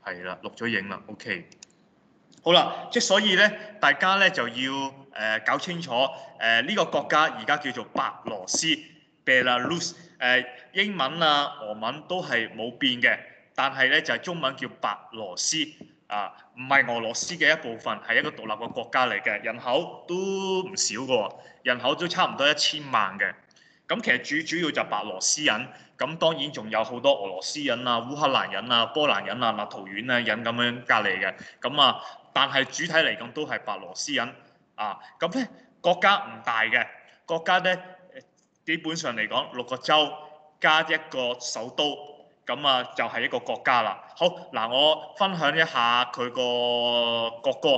係啦，錄咗影啦 ，OK。好啦，即係所以咧，大家咧就要搞清楚呢個國家而家叫做白羅斯 （Belarus）。英文啊、俄文都係冇變嘅，但係咧就係中文叫白羅斯啊，唔係俄羅斯嘅一部分，係一個獨立嘅國家嚟嘅，人口都唔少嘅喎，人口都差唔多1000萬嘅。咁其實主要就白羅斯人，咁當然仲有好多俄羅斯人啊、烏克蘭人啊、波蘭人啊、立陶宛啊人咁樣隔離嘅，咁啊，但係主體嚟講都係白羅斯人啊。咁咧國家唔大嘅，國家咧基本上嚟講6個州加一個首都，咁啊就係一個國家啦。好嗱，我分享一下佢個國歌。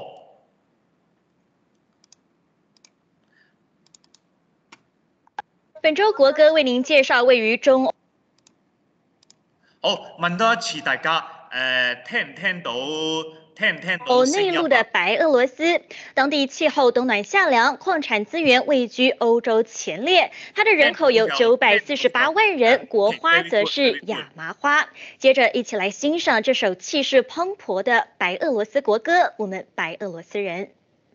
本周國歌為您介紹位於中。 好，問多一次大家，聽唔聽到內陸的白俄羅斯，當地氣候冬暖夏涼，礦產資源位居歐洲前列。它的人口有948萬人，國花則是亞麻花。接着一起來欣賞這首氣勢磅礴的白俄羅斯國歌，我們白俄羅斯人。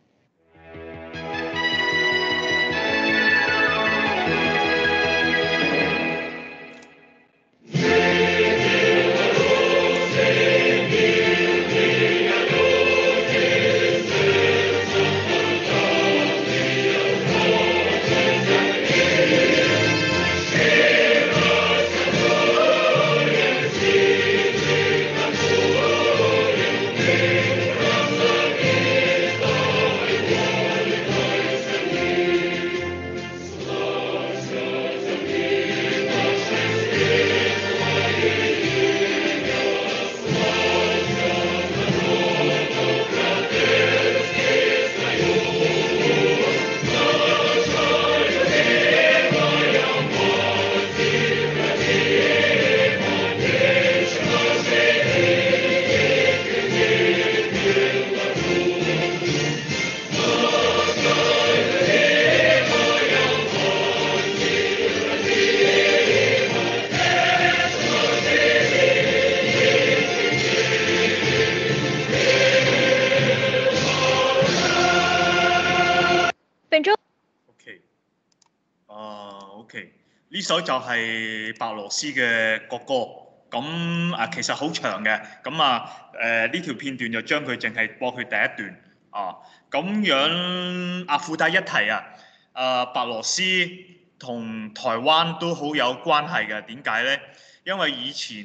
OK， 呢首就係白羅斯嘅國歌，咁啊其實好長嘅，咁呢條片段就將佢淨係播佢第一段啊，咁樣附帶一提白羅斯同台灣都好有關係嘅，點解呢？因為以前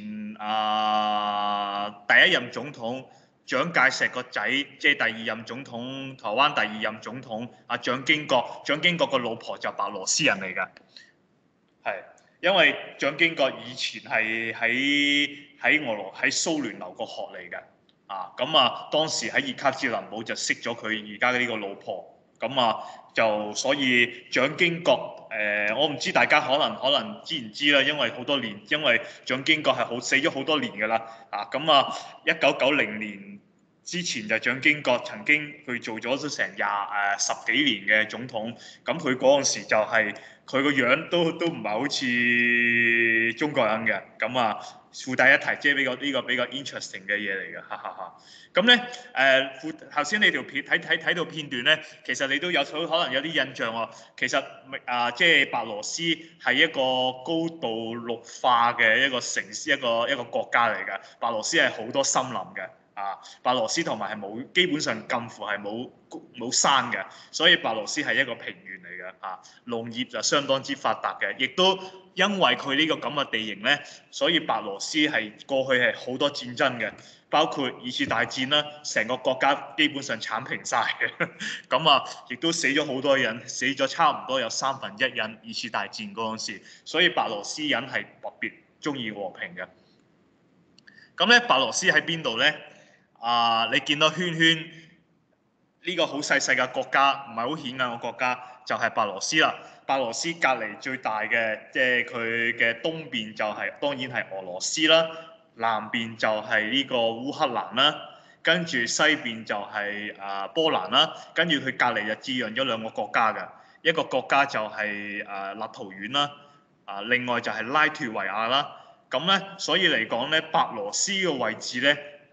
第一任總統蔣介石個仔，即係第二任總統，台灣第二任總統蔣經國個老婆就白羅斯人嚟㗎。係，因為蔣經國以前係喺蘇聯留過學嚟嘅，咁當時喺葉卡捷琳堡就識咗佢而家呢個老婆，咁就所以蔣經國我唔知大家可能知唔知啦，因為好多年，因為蔣經國係死咗好多年㗎啦，1990年之前就蔣經國曾經佢做咗成10幾年嘅總統，咁佢嗰陣時就係、佢個樣都唔係好似中國人嘅，咁附帶一提，即係呢個比較 interesting 嘅嘢嚟嘅，哈哈哈。咁咧頭先你條片睇到片段咧，其實你都有可能有啲印象喎。其實即係白羅斯係一個高度綠化嘅一個城市，一個國家嚟嘅。白羅斯係好多森林嘅。白羅斯同埋係冇，基本上近乎係冇山嘅，所以白羅斯係一個平原嚟嘅，農業就相當之發達嘅，亦都因為佢呢個咁嘅地形咧，所以白羅斯係過去係好多戰爭嘅，包括二次大戰啦，成個國家基本上剷平晒嘅，咁亦都死咗好多人，死咗差唔多有1/3人二次大戰嗰陣時，所以白羅斯人係特別中意和平嘅。咁咧，白羅斯喺邊度咧？你見到圈圈呢個好細嘅國家，唔係好顯眼嘅國家，就係白羅斯啦。白羅斯隔離最大嘅，即係佢嘅東邊就係當然係俄羅斯啦，南邊就係呢個烏克蘭啦，跟住西邊就係波蘭啦，跟住佢隔離就接壤咗2個國家嘅，一個國家就係立陶宛啦，另外就係拉脫維亞啦。咁咧，所以嚟講咧，白羅斯嘅位置咧，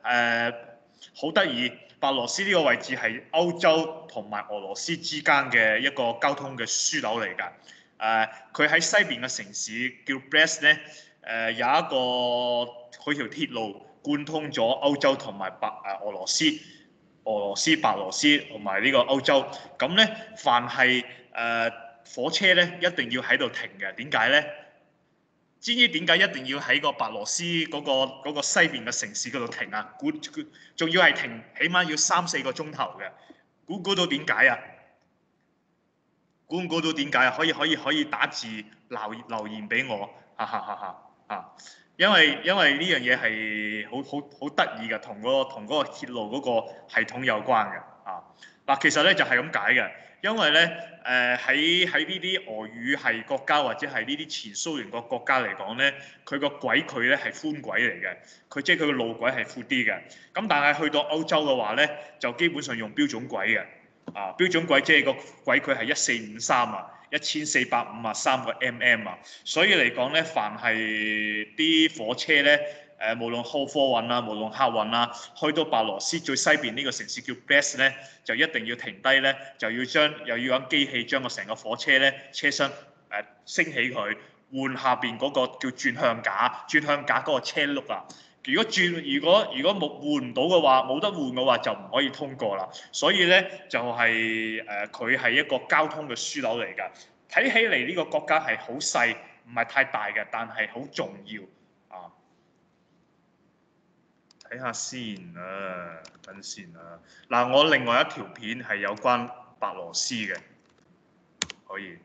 好得意，白羅斯呢個位置係歐洲同埋俄羅斯之間嘅一個交通嘅樞紐嚟㗎。佢喺西邊嘅城市叫 Brest 咧，有一個佢條鐵路貫通咗歐洲同埋俄羅斯、白羅斯同埋呢個歐洲。咁咧，凡係火車咧一定要喺度停嘅。點解咧？知唔知點解一定要喺個白羅斯嗰個西邊嘅城市嗰度停啊？仲要係停，起碼要3-4個鐘頭嘅。估到點解啊？估唔估到點解啊？可以打字留言俾我，哈哈哈哈啊！因為呢樣嘢係好得意嘅，同嗰個鐵路嗰個系統有關嘅啊。嗱，其實咧就係咁解嘅，因為咧喺呢啲俄語系國家或者係呢啲前蘇聯國家嚟講咧，佢個軌距咧係寬軌嚟嘅，即係佢個路軌係闊啲嘅。咁但係去到歐洲嘅話咧，就基本上用標準軌嘅。標準軌即係個軌距係1453啊，1453個 mm 啊，所以嚟講咧，凡係啲火車咧，無論貨運啊，無論客運啊，去到白羅斯最西邊呢個城市叫 Brest 咧，就一定要停低咧，又要揾機器將個成個火車咧車身升起佢，換下邊嗰個叫轉向架嗰個車轆啊。如果冇換唔到嘅話，冇得換嘅話就唔可以通過啦。所以咧就係佢係一個交通嘅樞紐嚟㗎。睇起嚟呢個國家係好細，唔係太大嘅，但係好重要啊。睇下先啊，等先啊。嗱，我另外一條片係有關白羅斯嘅，可以。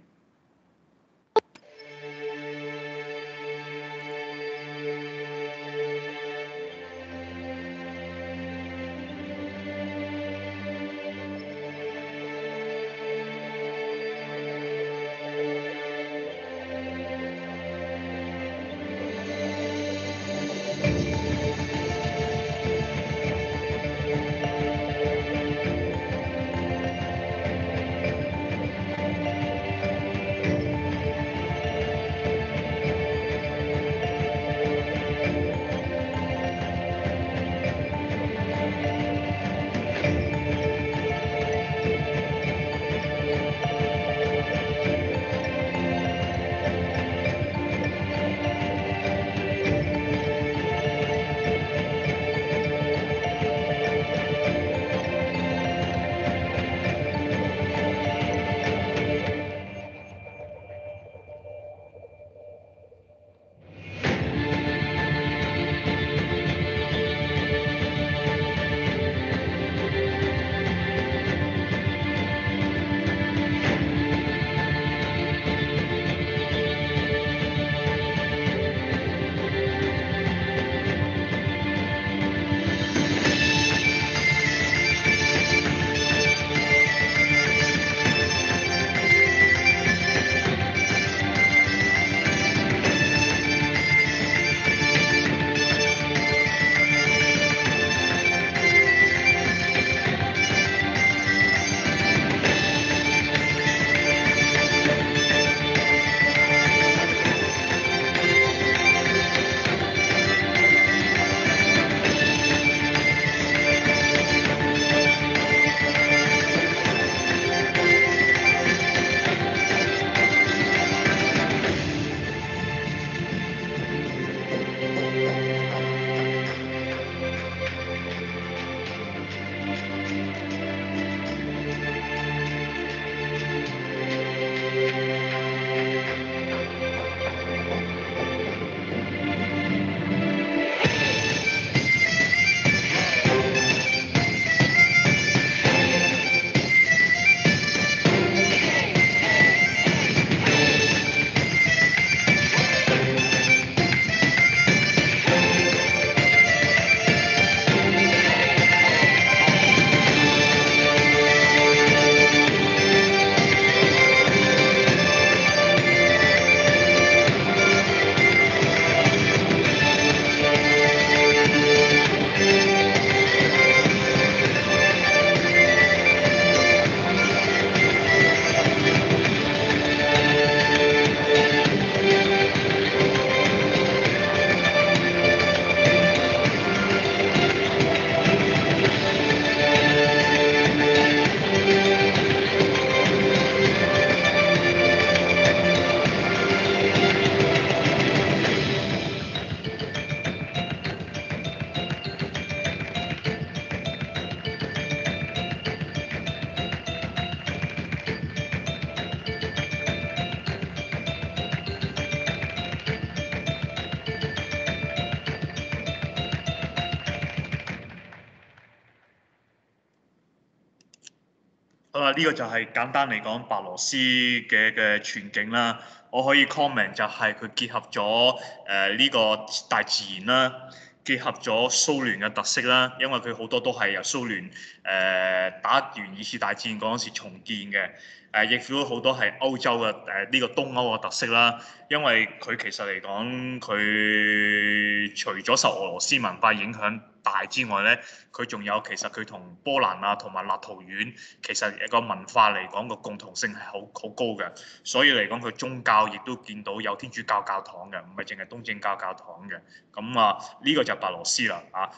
啦，呢個就係簡單嚟講白羅斯嘅全景啦。我可以 comment 就係佢結合咗呢個大自然啦，結合咗蘇聯嘅特色啦，因為佢好多都係由蘇聯打完二次大戰嗰陣時重建嘅。亦都好多係歐洲嘅呢個東歐嘅特色啦，因為佢其實嚟講，佢除咗受俄羅斯文化影響大之外咧，佢仲有其實佢同波蘭啊同埋立陶宛其實個文化嚟講個共同性係好高嘅，所以嚟講佢宗教亦都見到有天主教教堂嘅，唔係淨係東正教教堂嘅。咁啊，呢個就白羅斯啦啊。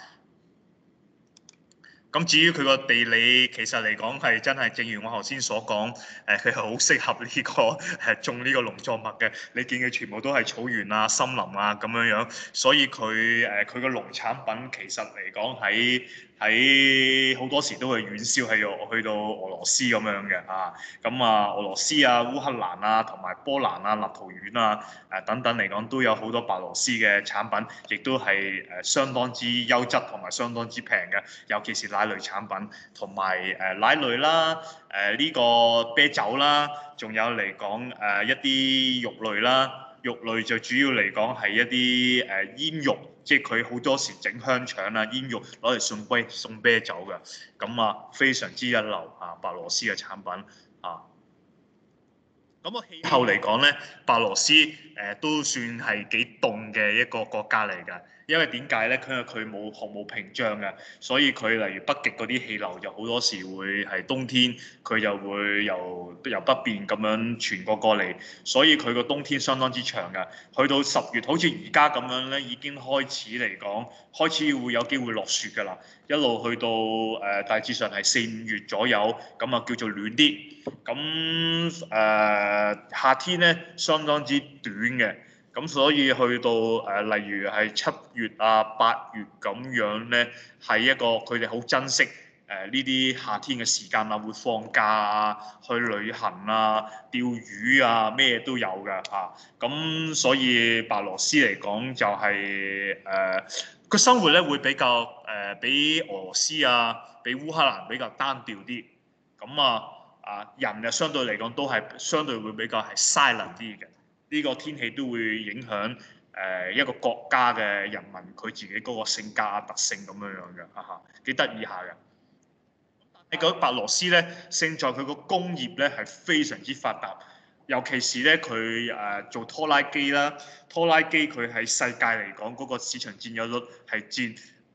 咁至於佢個地理，其實嚟講係真係，正如我頭先所講，佢係好適合呢個種呢個農作物嘅。你見佢全部都係草原啊、森林啊咁樣樣，所以佢個農產品其實嚟講喺好多時都係遠銷去到俄羅斯咁樣嘅啊。咁啊，俄羅斯啊、烏克蘭啊、同埋波蘭啊、立陶宛啊等等嚟講，都有好多白羅斯嘅產品，亦都係相當之優質同埋相當之平嘅，尤其是奶類產品同埋奶類啦，呢個啤酒啦，仲有嚟講一啲肉類啦。肉類就主要嚟講係一啲煙肉，即係佢好多時整香腸啊、煙肉攞嚟送啤酒嘅，咁啊非常之一流啊！白羅斯嘅產品啊。咁個氣候嚟講咧，白羅斯都算係幾凍嘅一個國家嚟㗎。因為點解咧？佢冇航母屏障嘅，所以佢例如北極嗰啲氣流就好多時會係冬天，佢就會由北邊咁樣傳過嚟，所以佢個冬天相當之長㗎。去到10月，好似而家咁樣咧，已經開始嚟講，開始會有機會落雪㗎啦。一路去到大致上係4、5月左右，咁啊叫做暖啲。咁夏天咧相當之短嘅。咁所以去到例如係7月啊、8月咁樣咧，係一個佢哋好珍惜呢啲夏天嘅時間啊，會放假啊、去旅行啊、釣魚啊，咩都有㗎嚇。咁所以白羅斯嚟講就係個生活咧會比較比俄羅斯啊、比烏克蘭比較單調啲。咁人就相對嚟講都係相對會比較係 silent 啲嘅。呢個天氣都會影響一個國家嘅人民佢自己嗰個性格啊、特性咁樣樣嘅，哈哈，幾得意下嘅。你覺得白羅斯咧，勝在佢個工業咧係非常之發達，尤其是咧佢做拖拉機啦，拖拉機佢喺世界嚟講嗰個市場佔有率係佔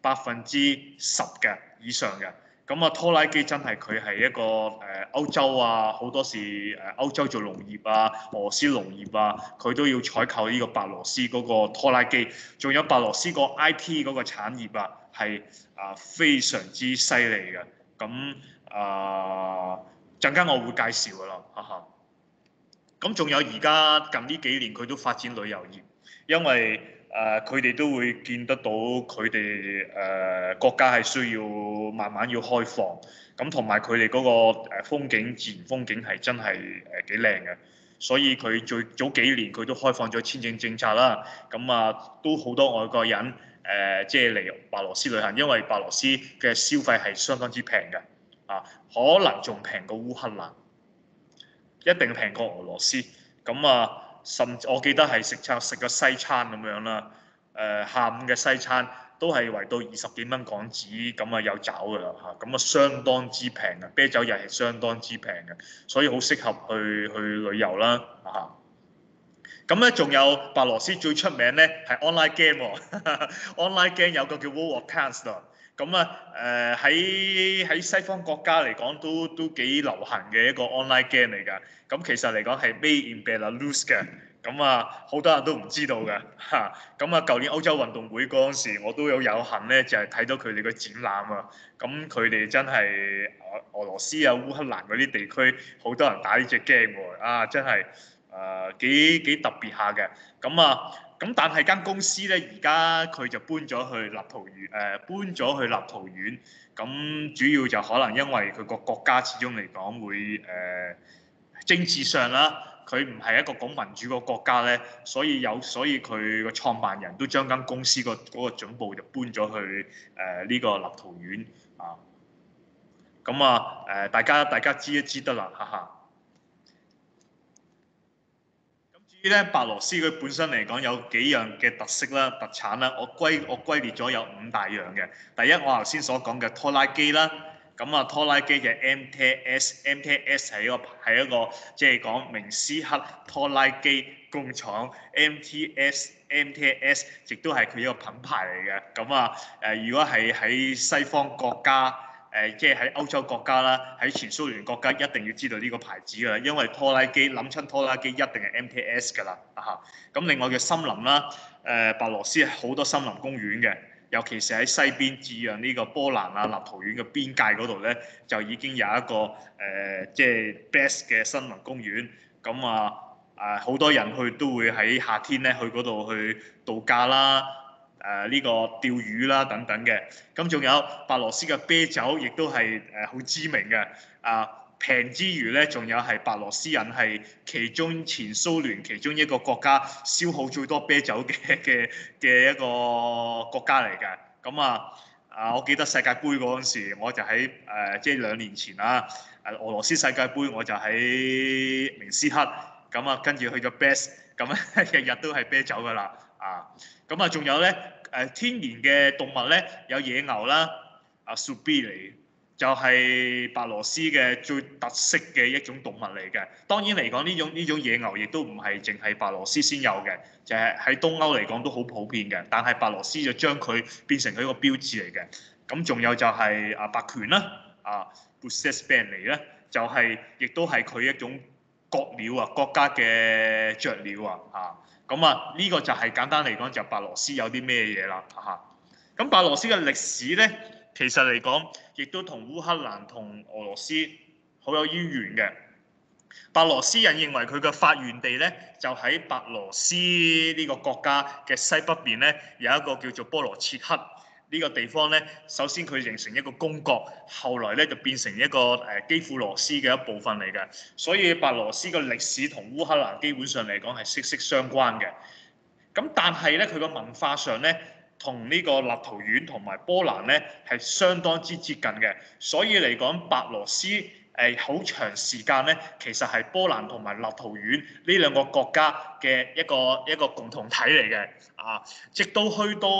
10%嘅以上嘅。咁啊，拖拉機真係佢係一個歐洲啊，好多時歐洲做農業啊，俄羅斯農業啊，佢都要採購呢個白羅斯嗰個拖拉機。仲有白羅斯個 IT 嗰個產業啊，係非常之犀利嘅。咁陣間我會介紹噶啦，哈哈。咁仲有而家近呢幾年佢都發展旅遊業，因為佢哋都會見得到佢哋國家係需要慢慢要開放，咁同埋佢哋嗰個風景自然風景係真係幾靚嘅，所以佢最早幾年佢都開放咗簽證政策啦，咁都好多外國人即係嚟白羅斯旅行，因為白羅斯嘅消費係相當之平嘅，可能仲平過烏克蘭。一定平過俄羅斯，甚至我記得係食個西餐咁樣啦，下午嘅西餐都係圍到20幾蚊港紙，咁有找㗎啦嚇，咁相當之平嘅，啤酒又係相當之平嘅，所以好適合去旅遊啦嚇。咁咧仲有白羅斯最出名咧係 online game 喎，online game 有個叫 World of Tanks 咯。喺西方國家嚟講都幾流行嘅一個 online game 嚟㗎。咁其實嚟講係 made in Belarus 嘅。好多人都唔知道㗎嚇。舊年歐洲運動會嗰陣時，我都有幸咧就係睇到佢哋嘅展覽啊。咁佢哋真係俄羅斯啊、烏克蘭嗰啲地區好多人打呢隻 game 喎。真係幾特別下嘅。咁但係間公司咧，而家佢就搬咗去立陶宛，咁主要就可能因為佢個國家始終嚟講會政治上啦，佢唔係一個講民主個國家咧，所以佢個創辦人都將間公司嗰個總部就搬咗去呢個立陶宛啊。 咁啊大家知一知得啦，哈哈。咁至於咧白羅斯佢本身嚟講有幾樣嘅特色啦、特產啦，我歸列咗有5大樣嘅。第一我頭先所講嘅拖拉機啦。咁啊，拖拉機嘅 MTS 係一個即係講明斯克拖拉機工廠 MTS 亦都係佢一個品牌嚟嘅。咁啊如果係喺西方國家即係喺歐洲國家啦，喺前蘇聯國家一定要知道呢個牌子㗎啦，因為拖拉機諗親拖拉機一定係 MTS 㗎啦嚇。咁另外嘅森林啦，白羅斯好多森林公園嘅。尤其是喺西邊至讓呢個波蘭啊、立陶宛嘅邊界嗰度咧，就已經有一個即係 best 嘅森林公園。咁好多人去都會喺夏天咧去嗰度去度假啦、呢個釣魚啦等等嘅。咁仲有白羅斯嘅啤酒，亦都係好知名嘅。平之餘咧，仲有係白羅斯人係其中前蘇聯其中一個國家消耗最多啤酒嘅一個國家嚟嘅。咁我記得世界盃嗰陣時，我就喺即係2年前啦，俄羅斯世界盃我就喺明斯克，咁跟住去咗 Best， 咁日日都係啤酒㗎啦。咁仲有咧天然嘅動物咧，有野牛啦，蘇比嚟。就係白羅斯嘅最特色嘅一種動物嚟嘅。當然嚟講，呢種野牛亦都唔係淨係白羅斯先有嘅，就係喺東歐嚟講都好普遍嘅。但係白羅斯就將佢變成佢一個標誌嚟嘅。咁仲有就係白鵑啦，Busses Bennii 咧，就係亦都係佢一種國鳥啊，國家嘅雀鳥啊。咁呢個就係簡單嚟講就白羅斯有啲咩嘢啦咁白羅斯嘅歷史咧，其實嚟講，亦都同烏克蘭同俄羅斯好有淵源嘅。白羅斯人認為佢嘅發源地咧，就喺白羅斯呢個國家嘅西北邊咧，有一個叫做波羅切克呢個地方咧。首先佢形成一個公國，後來咧就變成一個基輔羅斯嘅一部分嚟嘅。所以白羅斯嘅歷史同烏克蘭基本上嚟講係息息相關嘅。咁但係咧，佢個文化上咧，同呢個立陶宛同埋波蘭咧係相當之接近嘅，所以嚟講白羅斯好長時間咧，其實係波蘭同埋立陶宛呢兩個國家嘅一個共同體嚟嘅。直到去到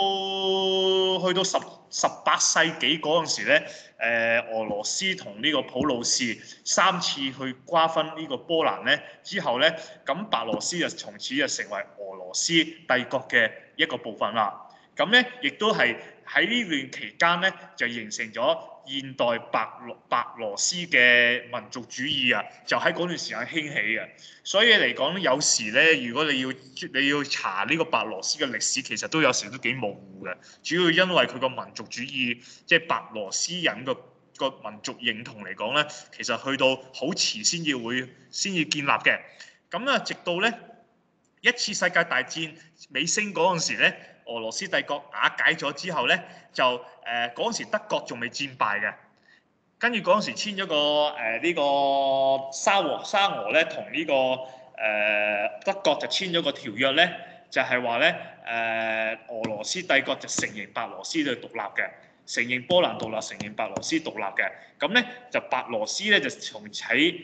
18世紀嗰陣時咧，俄羅斯同呢個普魯士3次去瓜分呢個波蘭咧之後咧，咁白羅斯就從此就成為俄羅斯帝國嘅一個部分啦。咁咧，亦都係喺呢段期間咧，就形成咗現代白羅斯嘅民族主義啊，就喺嗰段時間興起嘅。所以嚟講，有時咧，如果你要查呢個白羅斯嘅歷史，其實都有時都幾模糊嘅。主要因為佢個民族主義，即係白羅斯人個民族認同嚟講咧，其實去到好遲先至建立嘅。咁直到咧一次世界大戰尾聲嗰陣時咧，俄羅斯帝國瓦解咗之後咧，就嗰陣時德國仲未戰敗嘅，跟住嗰陣時簽咗個呢個沙俄咧同呢個德國就簽咗個條約咧，就係話咧俄羅斯帝國就承認白羅斯就獨立嘅，承認波蘭獨立，承認白羅斯獨立嘅。咁咧就白羅斯咧就從喺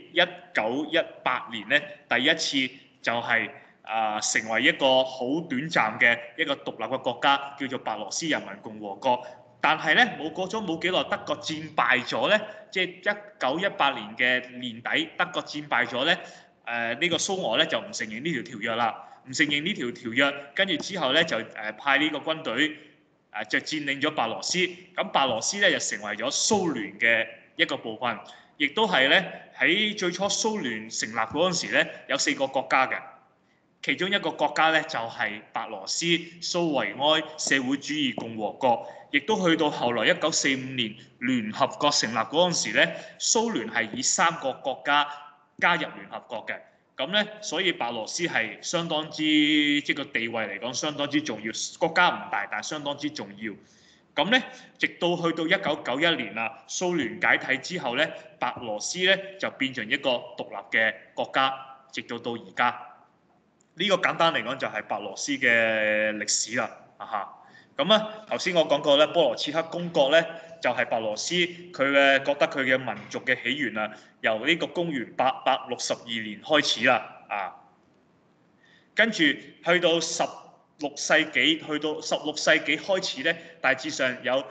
1918年咧第一次就係成為一個好短暫嘅一個獨立嘅國家，叫做白羅斯人民共和國。但係咧過咗冇幾耐，德國戰敗咗咧，即係1918年嘅年底，德國戰敗咗咧，呢個蘇俄咧就唔承認呢條條約啦，唔承認呢條條約，跟住之後咧就派呢個軍隊就佔領咗白羅斯，咁白羅斯咧就成為咗蘇聯嘅一個部分，亦都係咧喺最初蘇聯成立嗰陣時咧有4個國家嘅。其中一個國家咧就係白羅斯蘇維埃社會主義共和國，亦都去到後來1945年聯合國成立嗰陣時咧，蘇聯係以3個國家加入聯合國嘅。咁咧，所以白羅斯係相當之即係個地位嚟講相當之重要，國家唔大但係相當之重要。咁咧，直到去到1991年啦，蘇聯解體之後咧，白羅斯咧就變成一個獨立嘅國家，直到而家。呢個簡單嚟講就係白羅斯嘅歷史啦，咁咁啊，頭先我講過咧，波羅茨克公國咧就係白羅斯佢嘅覺得佢嘅民族嘅起源啊，由呢個公元862年開始啦，啊，跟住去到16世紀開始咧，大致上有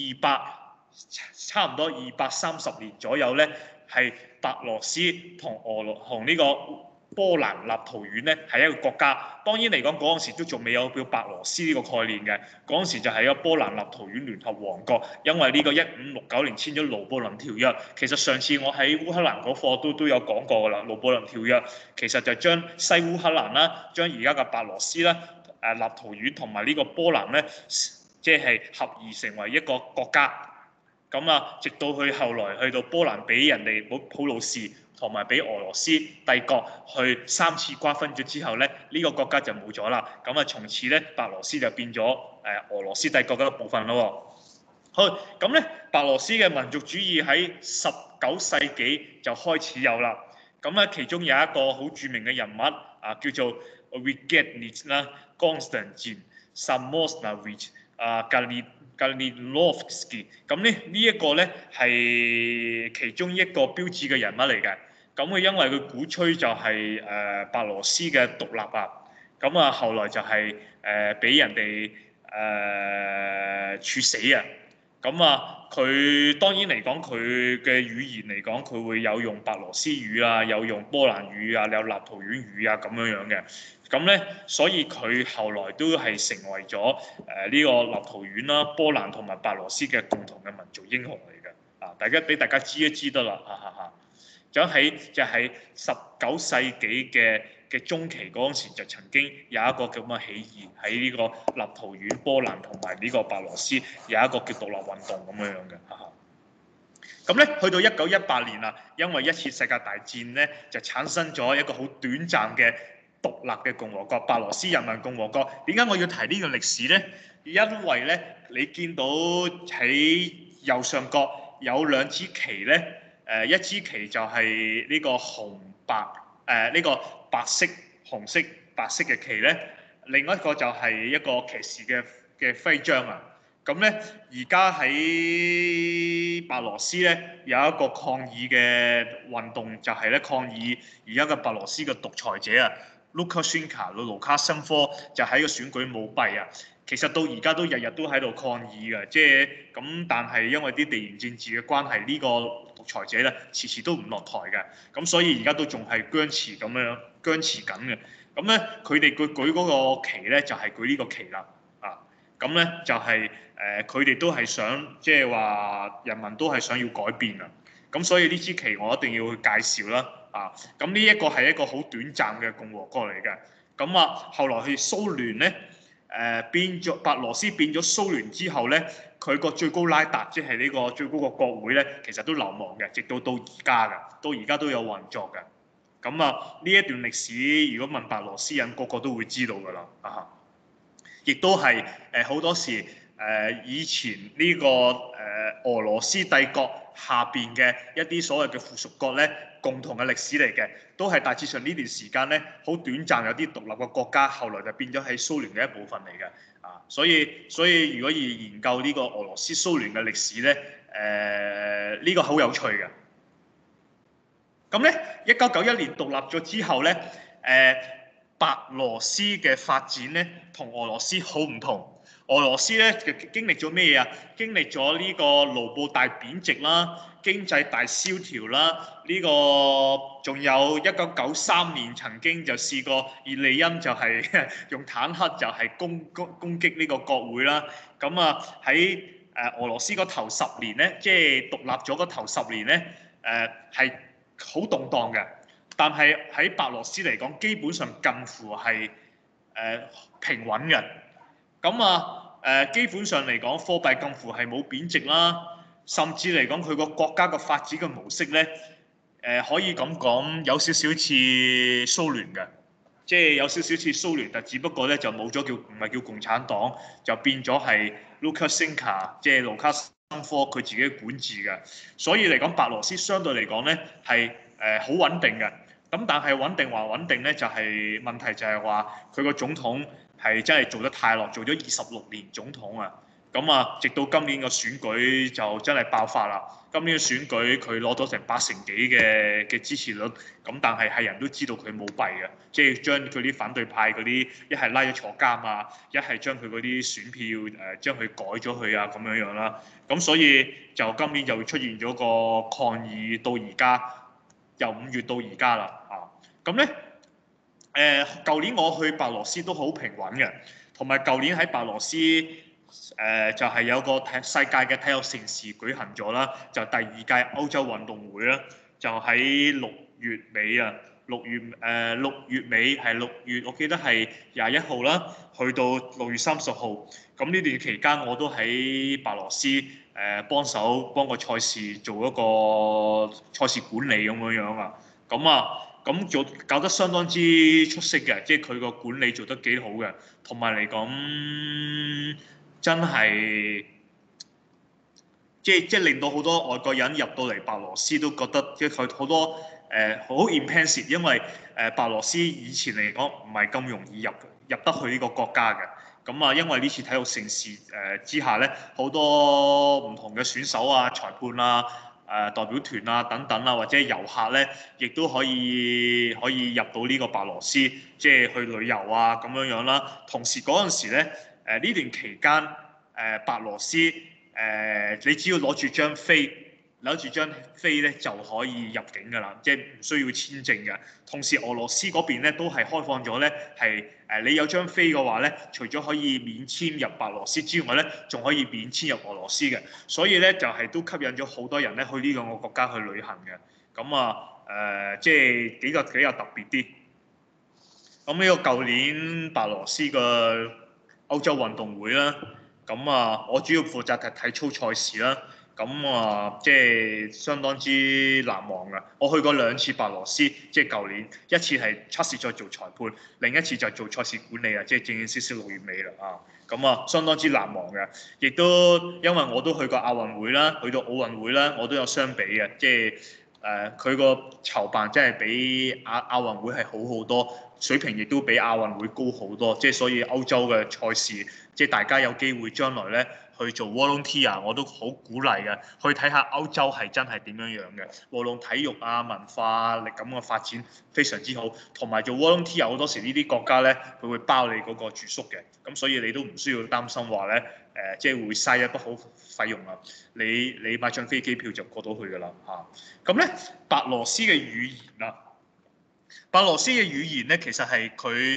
差唔多230年左右咧，係白羅斯同呢個波蘭立陶宛咧係一個國家。當然嚟講，嗰陣時都仲未有叫白羅斯呢個概念嘅，嗰陣時就係一個波蘭立陶宛聯合王國。因為呢個1569年簽咗盧布林條約，其實上次我喺烏克蘭嗰課都有講過㗎啦。盧布林條約其實就將西烏克蘭啦，將而家嘅白羅斯啦、立陶宛同埋呢個波蘭咧，即係合而成為一個國家。咁啊，直到佢後來去到波蘭俾人哋普魯士同埋俾俄羅斯帝國去3次瓜分咗之後咧，呢個國家就冇咗啦。咁啊，從此咧白羅斯就變咗俄羅斯帝國嘅一部分咯。好，咁咧白羅斯嘅民族主義喺19世紀就開始有啦。咁咧其中有一個好著名嘅人物啊，叫做 Vigenij 啦 ，Konstantin Samoslavich Galinovsky。咁呢一個咧係其中一個標誌嘅人物嚟嘅。咁佢因為佢鼓吹就係白羅斯嘅獨立啊，咁啊後來就係俾人哋處死啊。咁啊，佢當然嚟講，佢嘅語言嚟講，佢會有用白羅斯語啊，有用波蘭語啊，有立陶宛語啊咁樣嘅。咁咧，所以佢後來都係成為咗呢個立陶宛啦、波蘭同埋白羅斯嘅共同嘅民族英雄嚟嘅。啊，俾大家知一知得啦，就喺19世紀嘅中期嗰陣時，就曾經有一個咁嘅起義喺呢個立陶宛、波蘭同埋呢個白羅斯有一個叫獨立運動咁樣嘅。咁咧，去到1918年啦，因為一次世界大戰咧，就產生咗一個好短暫嘅獨立嘅共和國——白羅斯人民共和國。點解我要提呢個歷史咧？因為咧，你見到喺右上角有2支旗咧。一支旗就係呢個紅白呢個白色紅色白色嘅旗咧，另一個就係一個騎士嘅徽章啊。咁咧而家喺白羅斯咧有一個抗議嘅運動，就係咧抗議而家嘅白羅斯嘅獨裁者啊，盧卡申科就喺個選舉舞弊啊。其實到而家都日日都喺度抗議嘅，即係咁，但係因為啲地緣政治嘅關係，呢個獨裁者咧遲遲都唔落台嘅，咁所以而家都仲係僵持緊嘅。咁咧佢哋舉嗰個旗咧就係舉呢個旗啦，啊，咁咧就係佢哋都係想即係話人民都係想要改變啊，咁所以呢支旗我一定要去介紹啦，啊，咁呢一個係一個好短暫嘅共和國嚟嘅，咁啊後來去蘇聯咧。白羅斯變咗蘇聯之後咧，佢個最高拉達即係呢個最高個國會咧，其實都流亡嘅，直到而家嘅，到而家都有運作嘅。咁啊，呢一段歷史，如果問白羅斯人，個個都會知道㗎啦，亦都係好多時以前呢個俄羅斯帝國下邊嘅一啲所謂嘅附屬國咧，共同嘅歷史嚟嘅，都係大致上呢段時間咧，好短暫有啲獨立嘅國家，後來就變咗喺蘇聯嘅一部分嚟嘅，啊，所以如果要研究呢個俄羅斯蘇聯嘅歷史咧，呢個好有趣嘅。咁咧，1991年獨立咗之後咧，白羅斯嘅發展咧，同俄羅斯好唔同。俄羅斯咧經歷咗咩嘢啊？經歷咗呢個盧布大貶值啦，經濟大蕭條啦，呢個仲有1993年曾經就試過葉利欽就係用坦克就係攻擊呢個國會啦。咁啊喺俄羅斯嗰頭10年咧，即係獨立咗嗰頭10年咧，係好動盪嘅。但係喺白羅斯嚟講，基本上近乎係平穩嘅。咁啊基本上嚟講，貨幣近乎係冇貶值啦，甚至嚟講佢個國家個發展嘅模式咧，可以咁講有少少似蘇聯嘅，即係有少少似蘇聯，但只不過咧就冇咗唔係叫共產黨，就變咗係盧卡申科，即係盧卡申科佢自己管治嘅。所以嚟講，白羅斯相對嚟講咧係好穩定嘅。咁但係穩定還穩定咧，就係問題就係話佢個總統係真係做得太落，做咗26年總統啊！咁啊，直到今年個選舉就真係爆發啦。今年嘅選舉佢攞咗成80%幾嘅支持率，咁但係人都知道佢舞弊嘅，即係將佢啲反對派嗰啲一係拉咗坐監啊，一係將佢嗰啲選票將佢改咗佢啊咁樣啦。咁所以就今年就出現咗個抗議到而家，由5月到而家啦啊。咁咧舊年我去白羅斯都好平穩嘅，同埋舊年喺白羅斯。就係有個世界嘅體育盛事舉行咗啦，就第2屆歐洲運動會啦，就喺6月尾啊，6月尾係6月，我記得係21號啦，去到6月30號。咁呢段期間我都喺白羅斯幫個賽事做一個賽事管理咁樣啊，咁搞得相當之出色嘅，即係佢個管理做得幾好嘅，同埋嚟講。真係即係令到好多外國人入到嚟白羅斯都覺得即係佢好多好 impressive， 因為白羅斯以前嚟講唔係咁容易入得去呢個國家嘅。咁啊，因為呢次體育盛事之下咧，好多唔同嘅選手啊、裁判啊、代表團啊等等啊，或者遊客咧，亦都可以入到呢個白羅斯，即係去旅遊啊咁樣啦。同時嗰陣時咧。呢段期間，白羅斯你只要攞住張飛咧就可以入境㗎啦，即係唔需要簽證嘅。同時俄羅斯嗰邊咧都係開放咗咧，係你有張飛嘅話咧，除咗可以免簽入白羅斯之外咧，仲可以免簽入俄羅斯嘅。所以咧就係都吸引咗好多人咧去呢兩個國家去旅行嘅。咁啊即係比較特別啲。咁呢個舊年白羅斯嘅歐洲運動會啦，咁啊，我主要負責係體操賽事啦，咁啊，即係相當之難忘㗎。我去過2次白羅斯，即係舊年一次係測試再做裁判，另一次就做賽事管理啊，即係正6月尾啦啊，咁啊，相當之難忘嘅。亦都因為我都去過亞運會啦，去到奧運會啦，我都有相比嘅，即係佢個籌辦真係比亞運會係好好多。水平亦都比亞運會高好多，即係所以歐洲嘅賽事，即係大家有機會將來咧去做 volunteer，我都好鼓勵嘅，去睇下歐洲係真係點樣樣嘅。無論體育啊、文化啊、咁嘅發展非常之好，同埋做 volunteer 好多時呢啲國家咧，佢會包你嗰個住宿嘅，咁所以你都唔需要擔心話咧即係會嘥一筆好費用啊。你買張飛機票就過到去㗎啦嚇。咁咧白羅斯嘅語言啊。白羅斯嘅語言咧，其實係佢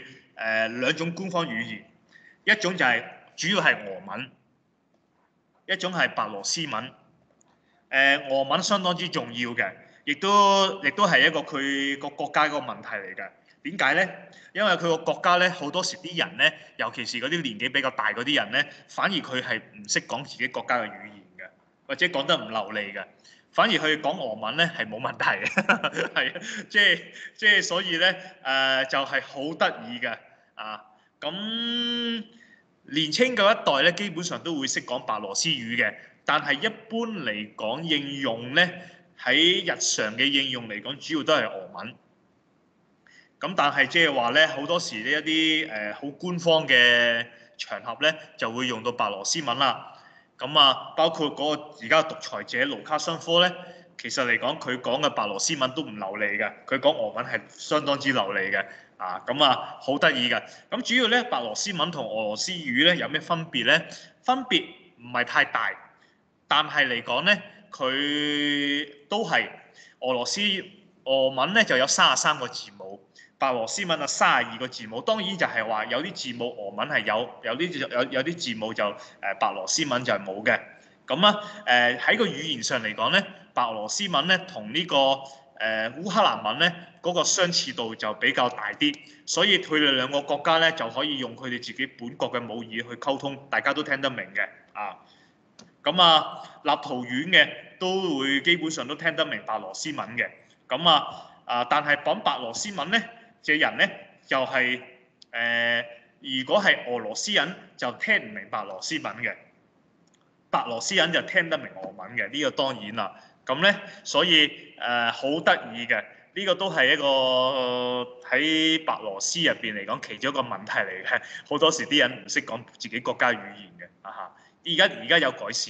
2種官方語言，一種就係主要係俄文，一種係白羅斯文。俄文相當之重要嘅，亦都係一個佢個國家一個問題嚟嘅。點解咧？因為佢個國家咧好多時啲人咧，尤其是嗰啲年紀比較大嗰啲人咧，反而佢係唔識講自己國家嘅語言嘅，或者講得唔流利嘅。反而佢講俄文咧係冇問題嘅，係即係所以咧就係好得意嘅啊！咁年青嘅一代咧，基本上都會識講白羅斯語嘅，但係一般嚟講應用咧喺日常嘅應用嚟講，主要都係俄文。咁但係即係話咧，好多時呢一啲好官方嘅場合咧，就會用到白羅斯文啦。咁啊，包括嗰個而家獨裁者盧卡申科咧，其實嚟講佢講嘅白羅斯文都唔流利嘅，佢講俄文係相當之流利嘅，咁啊好得意嘅。咁主要咧白羅斯文同俄羅斯語咧有咩分別咧？分別唔係太大，但係嚟講咧，佢都係俄文咧就有33個字母。白羅斯文啊32個字母，當然就係話有啲字母俄文係有啲字母就白羅斯文就係冇嘅。咁啊喺個語言上嚟講咧，白羅斯文咧同呢個烏克蘭文咧嗰個相似度就比較大啲，所以佢哋兩個國家咧就可以用佢哋自己本國嘅母語去溝通，大家都聽得明嘅啊。咁啊立陶宛嘅都會基本上都聽得明白羅斯文嘅。咁但係講白羅斯文咧嘅人咧就係如果係俄羅斯人就聽唔明白羅斯文嘅，白羅斯人就聽得明俄文嘅，呢個當然啦。咁咧所以好得意嘅， 呢個都係一個喺白羅斯入邊嚟講其中一個問題嚟嘅。好多時啲人唔識講自己國家語言嘅嚇。而家有改善。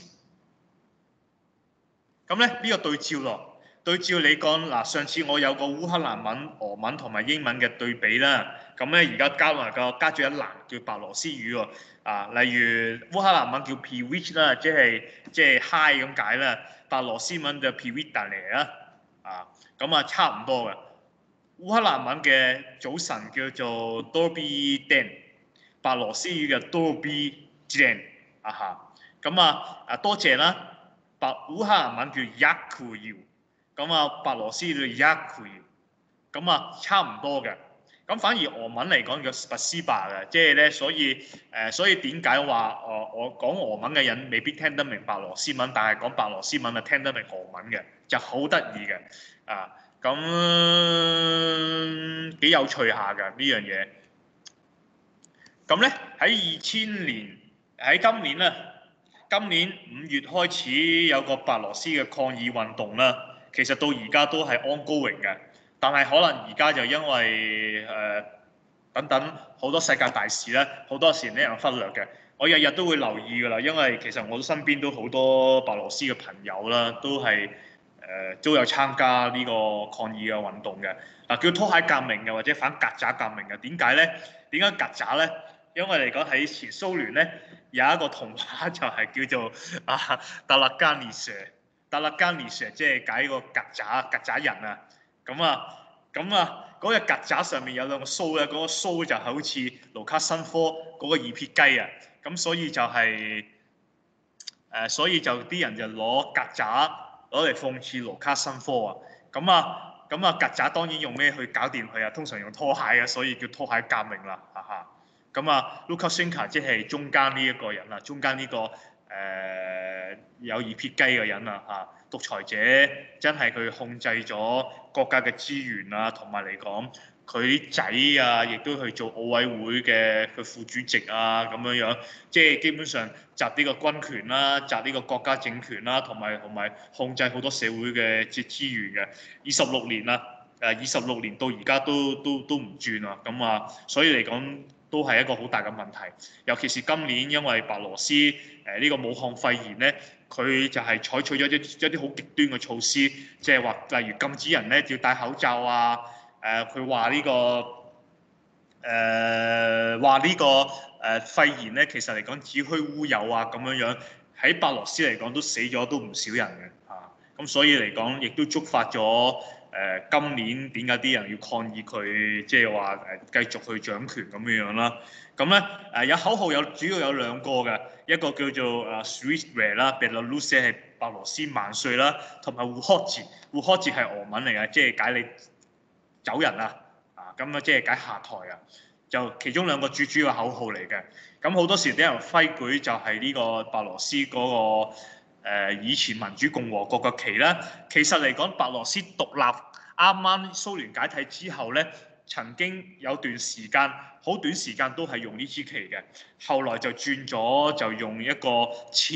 咁咧呢個對照咯，對照你講嗱，上次我有個烏克蘭文、俄文同埋英文嘅對比啦。咁咧而家加咗一欄叫白羅斯語喎。例如烏克蘭文叫 Привіт 啦，即係 hi 咁解啦。白羅斯文就 Привітання啦。咁差唔多嘅。烏克蘭文嘅早晨叫做 Добрий день， 白羅斯語嘅 Добрий день 咁多謝啦。烏克蘭文叫 Дякую， 咁白羅斯語叫 Дякую， 咁差唔多嘅。咁反而俄文嚟講叫 Спасибо嘅，即係咧，所以點解話我講俄文嘅人未必聽得明白羅斯文，但係講白羅斯文聽得明俄文嘅，就好得意嘅。咁幾有趣下㗎呢樣嘢。咁咧喺2000年喺今年咧。今年5月開始有個白羅斯嘅抗議運動啦，其實到而家都係 ongoing嘅，但係可能而家就因為等等好多世界大事咧，好多時呢人忽略嘅。我日日都會留意㗎啦，因為其實我身邊都好多白羅斯嘅朋友啦，都有參加呢個抗議嘅運動嘅。叫拖鞋革命嘅或者反曱甴革命嘅，點解咧？點解曱甴咧？因為嚟講喺前蘇聯咧有一個童話就係叫做德勒加尼舍，即係解個曱甴人啊。嗰隻曱甴上面有兩個鬚咧，嗰個鬚就係好似盧卡申科嗰個二撇雞啊。咁所以就啲人就攞曱甴攞嚟諷刺盧卡申科啊。曱甴當然用咩去搞掂佢啊？通常用拖鞋啊，所以叫拖鞋革命啦。Lukashenko 即係中間呢一個人啦，中間呢個有二撇雞嘅人啊，獨裁者真係佢控制咗國家嘅資源啊，同埋嚟講佢啲仔啊，亦都去做奧委會嘅佢副主席啊咁樣，即係基本上集呢個軍權啦，集呢個國家政權啦，同埋控制好多社會嘅資源嘅26年啦，26年到而家都唔轉啊，所以嚟講。都係一個好大嘅問題，尤其是今年因為白羅斯呢個武漢肺炎咧，佢就係採取咗一啲好極端嘅措施，即係話例如禁止人咧要戴口罩啊，佢話呢個肺炎咧其實嚟講子虛烏有啊咁樣，喺白羅斯嚟講都死咗都唔少人嘅咁所以嚟講亦都觸發咗。今年點解啲人要抗議佢，即係話繼續去掌權咁樣啦？咁咧有口號主要有兩個嘅，一個叫做Свобода啦 ，Belarus 係白羅斯萬歲啦，同埋烏克字係俄文嚟嘅，即係解你走人啊，即係解下台啊，就其中兩個主要口號嚟嘅。咁好多時啲人揮舉就係呢個白羅斯嗰個。以前民主共和國嘅旗啦，其實嚟講，白羅斯獨立啱啱蘇聯解體之後咧，曾經有段時間，好短時間都係用呢支旗嘅，後來就轉咗，就用一個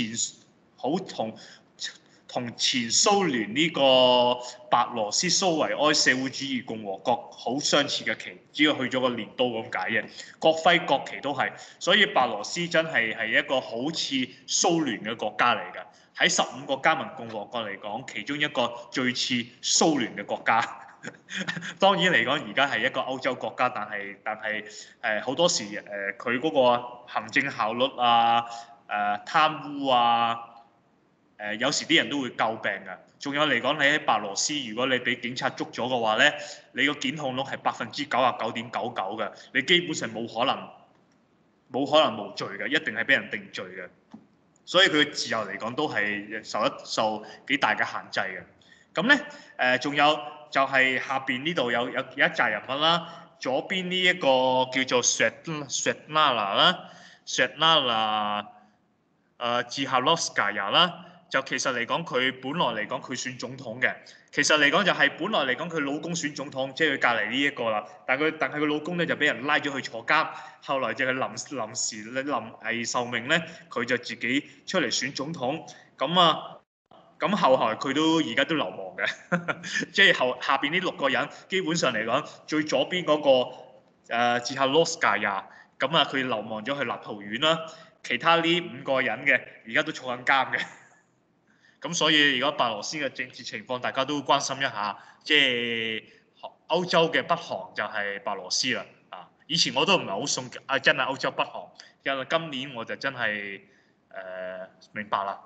同前蘇聯呢個白羅斯蘇維埃社會主義共和國好相似嘅旗，只要去咗個鐮刀咁解嘅，國徽國旗都係，所以白羅斯真係一個好似蘇聯嘅國家嚟㗎。喺15個加盟共和國嚟講，其中一個最似蘇聯嘅國家。當然嚟講，而家係一個歐洲國家，但係好多時佢嗰個行政效率啊、貪污啊，有時啲人都會詬病㗎。仲有嚟講，你喺白羅斯，如果你俾警察捉咗嘅話咧，你個檢控率係99.99%嘅，你基本上冇可能無罪嘅，一定係俾人定罪嘅。所以佢嘅自由嚟講都係受幾大嘅限制嘅。咁咧仲有就係下邊呢度有一紮人物啦，左邊呢一個叫做 Svetlana 啦 ，Svetlana Tikhanovskaya 啦，就其實嚟講佢本來嚟講佢選總統嘅，其實嚟講就係本來嚟講佢老公選總統，即係佢隔離呢一個啦，但係佢老公咧就俾人拉咗去坐監，後來就係臨時臨危受命咧，佢就自己出嚟選總統，咁咁後來佢都而家都流亡嘅，即係下邊呢6個人基本上嚟講，最左邊嗰個捷克羅斯加亞，咁啊佢流亡咗去立陶宛啦，其他呢5個人嘅而家都坐緊監嘅。咁所以如果白羅斯嘅政治情況，大家都關心一下，即係歐洲嘅北韓就係白羅斯啦。以前我都唔係好信真係歐洲北韓，因為今年我就真係明白啦。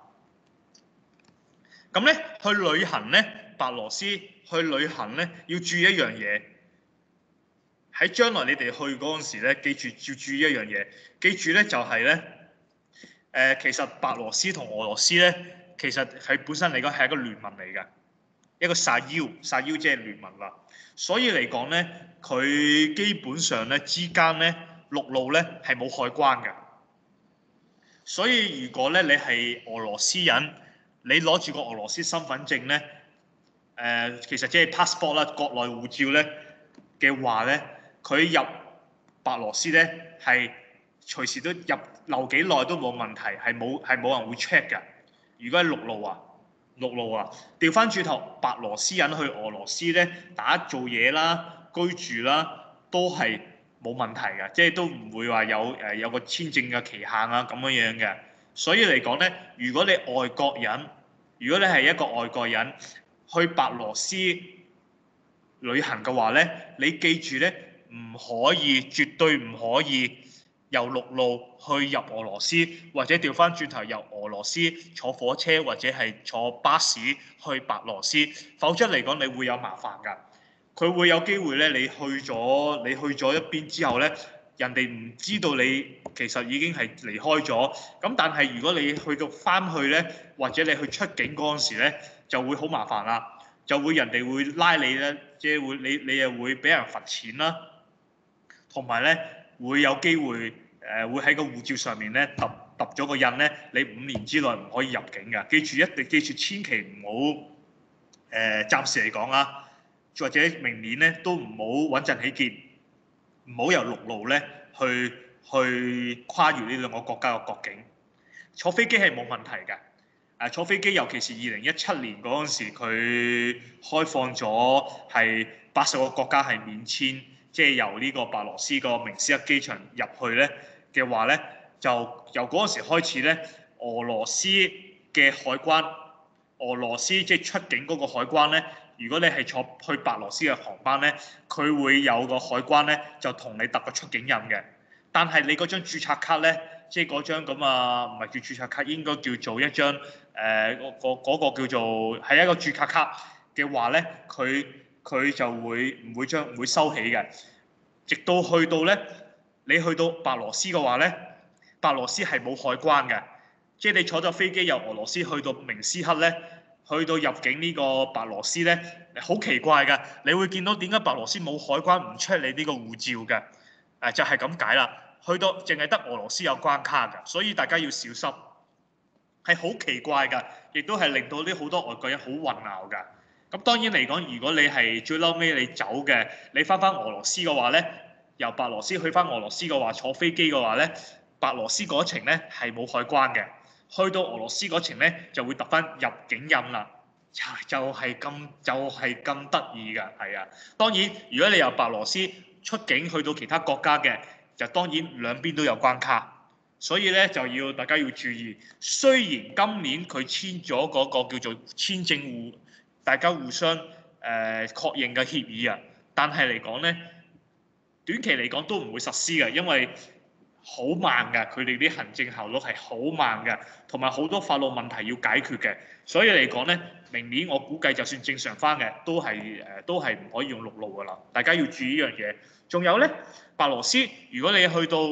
咁咧去旅行咧，白羅斯去旅行咧要注意一樣嘢，喺將來你哋去嗰陣時咧，記住要注意一樣嘢，記住咧就係咧其實白羅斯同俄羅斯咧。其實係本身嚟講係一個聯盟嚟嘅，一個撒腰即係聯盟啦。所以嚟講咧，佢基本上咧之間咧陸路咧係冇海關嘅。所以如果咧你係俄羅斯人，你攞住個俄羅斯身份證咧，其實即係 passport 啦，國內護照咧嘅話咧，佢入白羅斯咧係隨時都留幾耐都冇問題，係冇人會 check 嘅。如果係陸路啊，調翻轉頭，白羅斯人去俄羅斯咧做嘢啦、居住啦，都係冇問題嘅，即係都唔會話有個簽證嘅期限啊咁樣嘅。所以嚟講咧，如果你外國人，如果你係一個外國人去白羅斯旅行嘅話咧，你記住咧，絕對唔可以由陸路去入俄羅斯，或者調翻轉頭由俄羅斯坐火車或者係坐巴士去白羅斯，否則嚟講你會有麻煩㗎。佢會有機會咧，你去咗一邊之後咧，人哋唔知道你其實已經係離開咗。咁但係如果你去到翻去咧，或者你去出境嗰陣時咧，就會好麻煩啦，就會人哋會拉你咧，即係你又會俾人罰錢啦，同埋咧會有機會。會喺個護照上面咧揼咗個印咧，你5年之內唔可以入境㗎。記住，千祈唔好暫時嚟講啊，或者明年咧都唔好穩陣起見，唔好由陸路咧去跨越呢2個國家嘅國境。坐飛機係冇問題㗎。坐飛機尤其是2017年嗰陣時，佢開放咗係80個國家係免簽，即係由呢個白羅斯個明斯克機場入去咧。嘅話咧，就由嗰陣時開始咧，俄羅斯嘅海關，俄羅斯即係出境嗰個海關咧，如果你係坐去白羅斯嘅航班咧，佢會有個海關咧就同你揼個出境印嘅。但係你嗰張註冊卡咧，即係嗰張咁啊，唔係叫註冊卡，應該叫做一張嗰個叫做係一個註冊卡嘅話咧，佢就唔會收起嘅，直到去到咧。你去到白羅斯嘅話咧，白羅斯係冇海關嘅，即係你坐咗飛機由俄羅斯去到明斯克咧，去到入境呢個白羅斯咧，好奇怪㗎，你會見到點解白羅斯冇海關唔 check 你呢個護照嘅？就係咁解啦，去到淨係得俄羅斯有關卡㗎，所以大家要小心，係好奇怪㗎，亦都係令到啲好多外國人好混淆㗎。咁當然嚟講，如果你係最嬲尾你走嘅，你翻俄羅斯嘅話咧。由白羅斯去翻俄羅斯嘅話，坐飛機嘅話咧，白羅斯嗰程咧係冇海關嘅，去到俄羅斯嗰程咧就會揼翻入境印啦，就係咁得意㗎，係啊。當然，如果你由白羅斯出境去到其他國家嘅，就當然兩邊都有關卡，所以咧大家要注意。雖然今年佢簽咗嗰個叫做簽證大家互相確認嘅協議啊，但係嚟講咧。短期嚟講都唔會實施嘅，因為好慢㗎，佢哋啲行政效率係好慢㗎，同埋好多法律問題要解決嘅。所以嚟講咧，明年我估計就算正常翻嘅，都係唔可以用陸路㗎啦。大家要注意呢樣嘢。仲有咧，白羅斯，如果你去到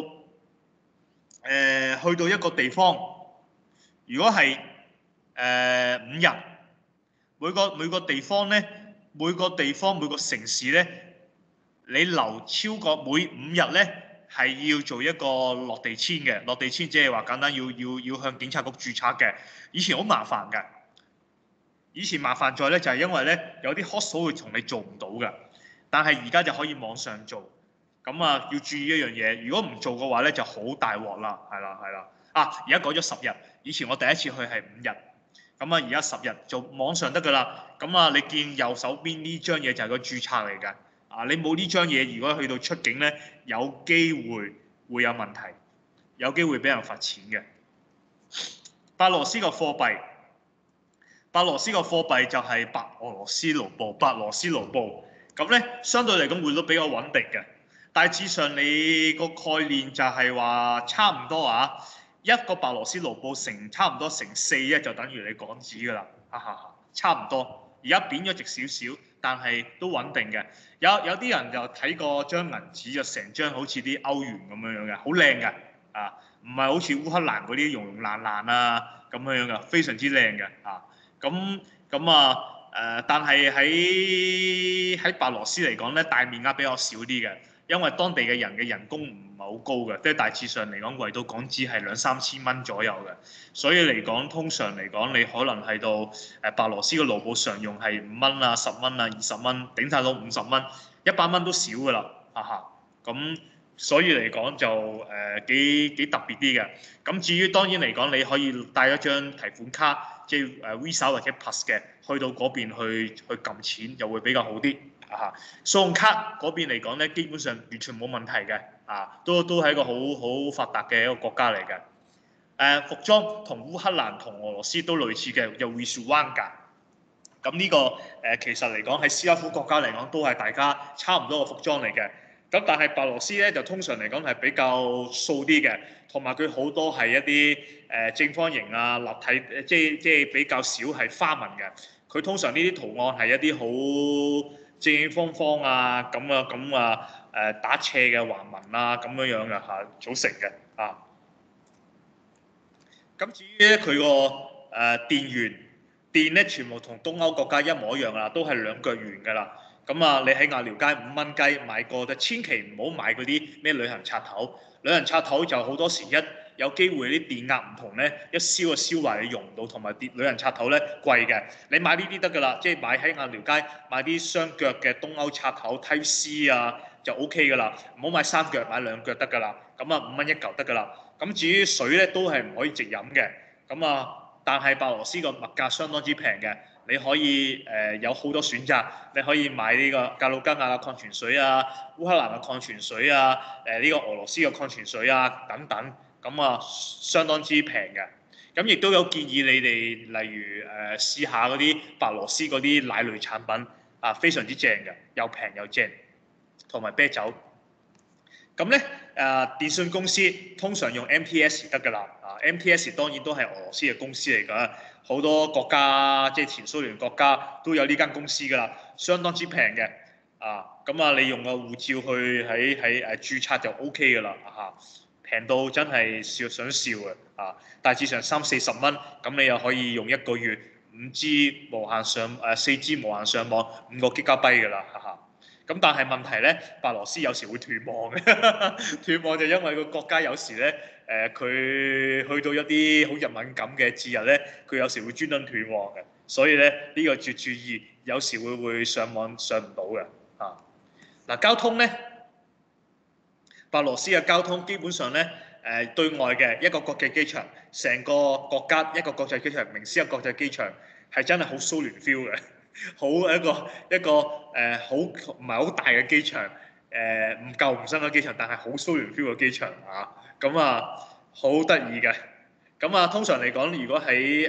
一個地方，如果係5日，每個地方咧，每個城市咧。你留超過每5日咧，係要做一個落地簽嘅。落地簽即係話簡單，要向警察局註冊嘅。以前好麻煩㗎，以前麻煩在咧就係因為咧有啲 hostel 會同你做唔到㗎，但係而家就可以網上做。咁啊要注意一樣嘢，如果唔做嘅話咧就好大鑊啦，係啦。而家改咗10日，以前我第一次去係5日。 咁啊而家10日就網上得㗎啦。咁啊你見右手邊呢張嘢就係個註冊嚟㗎。你冇呢張嘢，如果去到出境咧，有機會有問題，有機會俾人罰錢嘅。白羅斯個貨幣，白羅斯個貨幣就係白俄羅斯盧布，白羅斯盧布。咁咧相對嚟講匯率比較穩定嘅。大致上你個概念就係話差唔多啊，一個白羅斯盧布差唔多乘4咧，就等於你港紙㗎啦，差唔多。而家貶咗值少少，但係都穩定嘅。有啲人就睇過張銀紙就成張好似啲歐元咁樣嘅，好靚嘅啊，唔係好似烏克蘭嗰啲溶爛爛啊咁樣嘅，非常之靚嘅啊。但係喺白羅斯嚟講咧，大面額比較少啲嘅，因為當地嘅人嘅人工唔係好高嘅，即係大致上嚟講圍到港紙係2-3千蚊左右嘅，所以嚟講通常嚟講你可能係到白羅斯嘅盧布常用係5蚊啊、10蚊啊、20蚊，頂晒到50蚊、100蚊都少㗎啦，咁所以嚟講就幾特別啲嘅。咁至於當然嚟講，你可以帶一張提款卡，即係Visa 或者 Plus 嘅，去到嗰邊去撳錢，就會比較好啲。信用卡嗰邊嚟講咧，基本上完全冇問題嘅，都係一個好發達嘅一個國家嚟嘅。服裝同烏克蘭同俄羅斯都類似嘅，有 Vysuvanga。咁呢個其實嚟講喺斯拉夫國家嚟講都係大家差唔多嘅服裝嚟嘅。咁但係白羅斯咧就通常嚟講係比較素啲嘅，同埋佢好多係一啲正方形啊、立體，即係比較少係花紋嘅。佢通常呢啲圖案係一啲好正正方方啊，打斜嘅橫紋啊咁樣嘅組成嘅啊。咁至於咧佢個電源電咧全部同東歐國家一模一樣啦，都係兩腳圓㗎啦。咁你喺鴨寮街5蚊雞買過，就千祈唔好買嗰啲咩旅行插頭。旅行插頭就好多時有機會啲電壓唔同咧，一燒就燒壞，你用唔到，同埋旅行插頭咧貴嘅。你買呢啲得㗎啦，即係買喺鴨寮街買啲雙腳嘅東歐插頭 Type C 啊就 OK 㗎啦，唔好買3腳，買2腳得㗎啦。咁5蚊一嚿得㗎啦。咁至於水咧都係唔可以直飲嘅。但係白羅斯個物價相當之平嘅。你可以有好多選擇，你可以買呢個格魯吉亞嘅礦泉水啊、烏克蘭嘅礦泉水啊、呢個俄羅斯嘅礦泉水啊等等，相當之平嘅。咁亦都有建議你哋，例如試下嗰啲白羅斯嗰啲奶類產品非常之正嘅，又平又正，同埋啤酒。咁咧電信公司通常用 MTS 得㗎啦，MTS 當然都係俄羅斯嘅公司嚟㗎。好多國家即係前蘇聯國家都有呢間公司㗎啦，相當之平嘅你用個護照去喺註冊就 OK 㗎啦平到真係想笑嘅大致上30-40蚊，咁你又可以用1個月5G 無限上4G 無限上網5個 GB 㗎啦咁但係問題咧，白羅斯有時會斷網嘅，斷網就因為個國家有時咧佢去到一啲好日敏感嘅節日咧，佢有時會專登斷網嘅，所以咧呢個要注意，有時會上網上唔到嘅交通咧，白羅斯嘅交通基本上咧對外嘅一個國際機場，成個國家一個國際機場，明斯克國際機場係真係好蘇聯 feel 嘅。好一個好唔係好大嘅機場，唔舊唔新嘅機場，但係好蘇聯 feel 嘅機場好得意嘅。通常嚟講，如果喺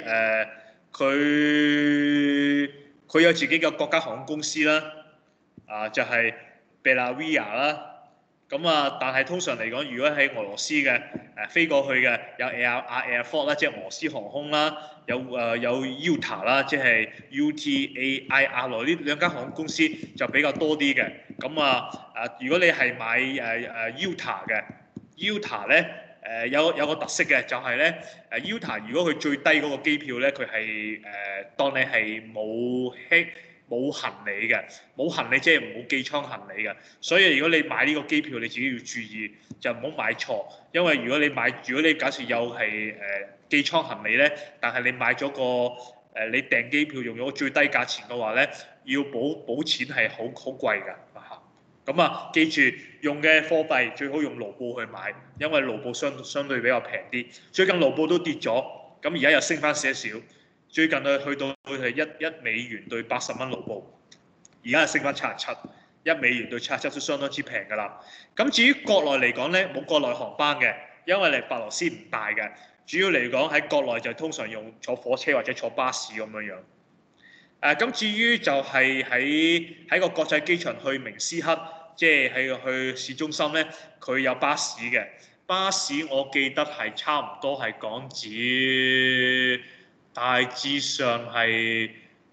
佢有自己嘅國家航空公司啦，就係 Belavia 啦。但係通常嚟講，如果喺俄羅斯嘅飛過去嘅有 Aeroflot 啦，即係俄羅斯航空啦，有 UTA 啦，即係 UTAIR 呢兩間航空公司就比較多啲嘅。如果你係買UTA 嘅 UTA 咧有個特色嘅就係咧UTA 如果佢最低嗰個機票咧，佢係當你係冇行李嘅，冇行李即係冇寄艙行李嘅，所以如果你買呢個機票，你自己要注意，就唔好買錯，因為如果你假設有係寄艙行李咧，但係你買咗你訂機票用咗最低價錢嘅話咧，要補錢係好貴㗎記住用嘅貨幣最好用盧布去買，因為盧布相對比較平啲，最近盧布都跌咗，咁而家又升翻些少。 最近去到係1美元對80蚊盧布，而家係升翻77，1美元對77都相當之平㗎啦。咁至於國內嚟講咧，冇國內航班嘅，因為你白羅斯唔大嘅，主要嚟講喺國內就通常用坐火車或者坐巴士咁樣樣。咁至於就係喺個國際機場去明斯克，即係去市中心咧，佢有巴士嘅。巴士我記得係差唔多係港紙，大致上係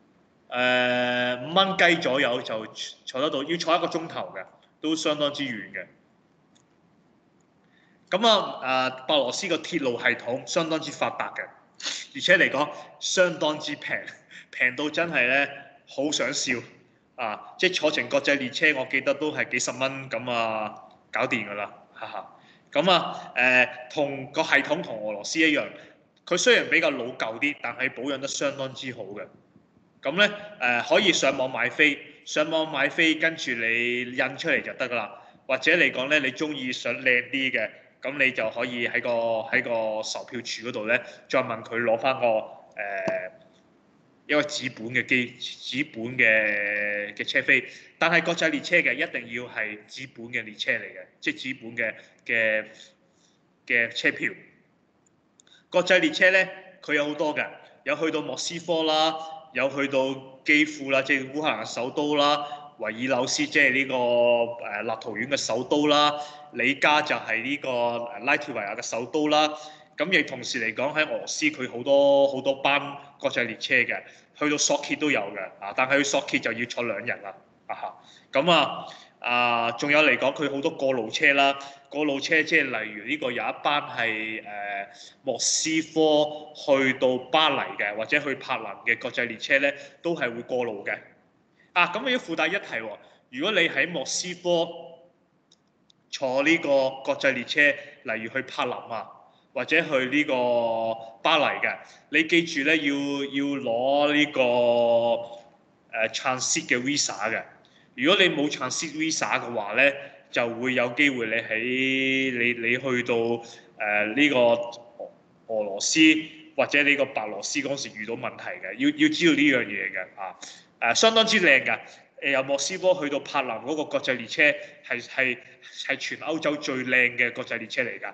5蚊雞左右就坐得到，要坐1個鐘頭嘅，都相當之遠嘅。咁白羅斯個鐵路系統相當之發達嘅，而且嚟講相當之平，平到真係咧好想笑啊！即係坐程國際列車，我記得都係幾十蚊咁搞掂㗎啦，哈哈。同個系統同俄羅斯一樣，佢雖然比較老舊啲，但係保養得相當之好嘅。咁咧可以上網買飛，跟住你印出嚟就得㗎啦。或者嚟講咧，你中意想靚啲嘅，咁你就可以喺個售票處嗰度咧，再問佢攞翻一個紙本嘅車飛。但係國際列車嘅一定要係紙本嘅列車嚟嘅，即係紙本嘅車票。國際列車咧，佢有好多嘅，有去到莫斯科啦，有去到基輔啦，即係烏克蘭嘅首都啦，維爾紐斯即係呢個立陶宛嘅首都啦，里加就係呢個拉脫維亞嘅首都啦。咁亦同時嚟講喺俄羅斯佢好多班國際列車嘅，去到索契都有嘅，但係去索契就要坐2日啦，仲有嚟講佢好多過路車啦，過路車即係例如呢個有一班係莫斯科去到巴黎嘅，或者去柏林嘅國際列車咧，都係會過路嘅。咁我要附帶一提喎，如果你喺莫斯科坐呢個國際列車，例如去柏林或者去呢個巴黎嘅，你記住咧要攞呢個transit 嘅 visa 嘅。如果你冇 transit visa 嘅話咧，就會有機會你去到呢個俄羅斯或者呢個白羅斯嗰時遇到問題嘅，要知道呢樣嘢嘅相當之靚㗎。由莫斯科去到柏林嗰個國際列車係全歐洲最靚嘅國際列車嚟㗎。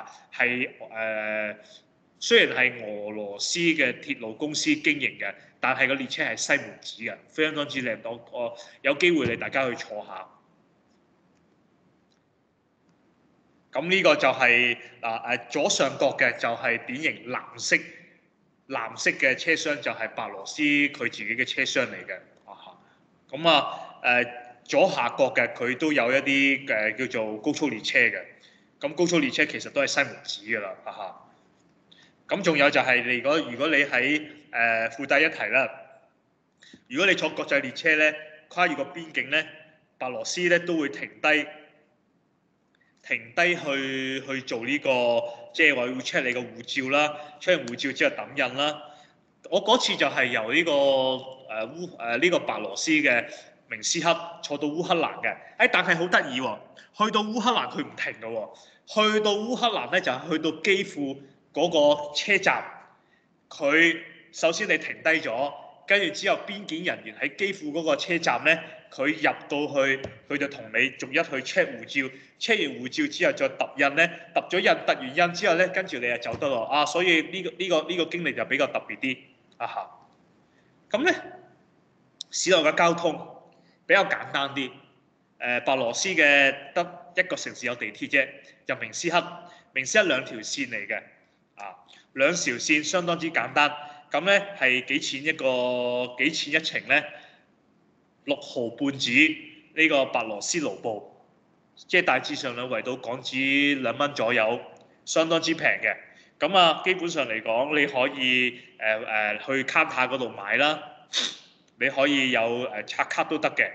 雖然係俄羅斯嘅鐵路公司經營嘅，但係個列車係西門子嘅，非常之靚。我有機會大家去坐下。咁呢個就係左上角嘅就係典型藍色嘅車廂，就係白羅斯佢自己嘅車廂嚟嘅。左下角嘅佢都有一啲叫做高速列車嘅。咁高速列車其實都係西門子㗎啦，咁仲有就係如果你喺附帶一提啦，如果你坐國際列車咧，跨越個邊境咧，白羅斯咧都會停低去做呢個，即係話要 check 你個護照啦，check 完護照之後抌印啦。我嗰次就係由呢個呢個白羅斯嘅明斯克坐到烏克蘭嘅，但係好得意喎，去到烏克蘭佢唔停㗎喎，去到烏克蘭咧就係去到基輔嗰個車站，佢首先你停低咗，跟住之後邊檢人員喺基輔嗰個車站咧，佢入到去，佢就同你逐一去 check 護照，check 完護照之後再揼印咧，揼完印之後咧，跟住你就走得咯。所以呢個經歷就比較特別啲。咁咧市內嘅交通比較簡單啲。白羅斯嘅得一個城市有地鐵啫，就明斯克2條線嚟嘅。2條線相當之簡單。咁咧係幾錢一程咧？6毫半紙呢個白羅斯盧布，即係大致上圍到港紙2蚊左右，相當之平嘅。咁基本上嚟講，你可以去 counter 嗰度買啦，你可以有刷卡都得嘅。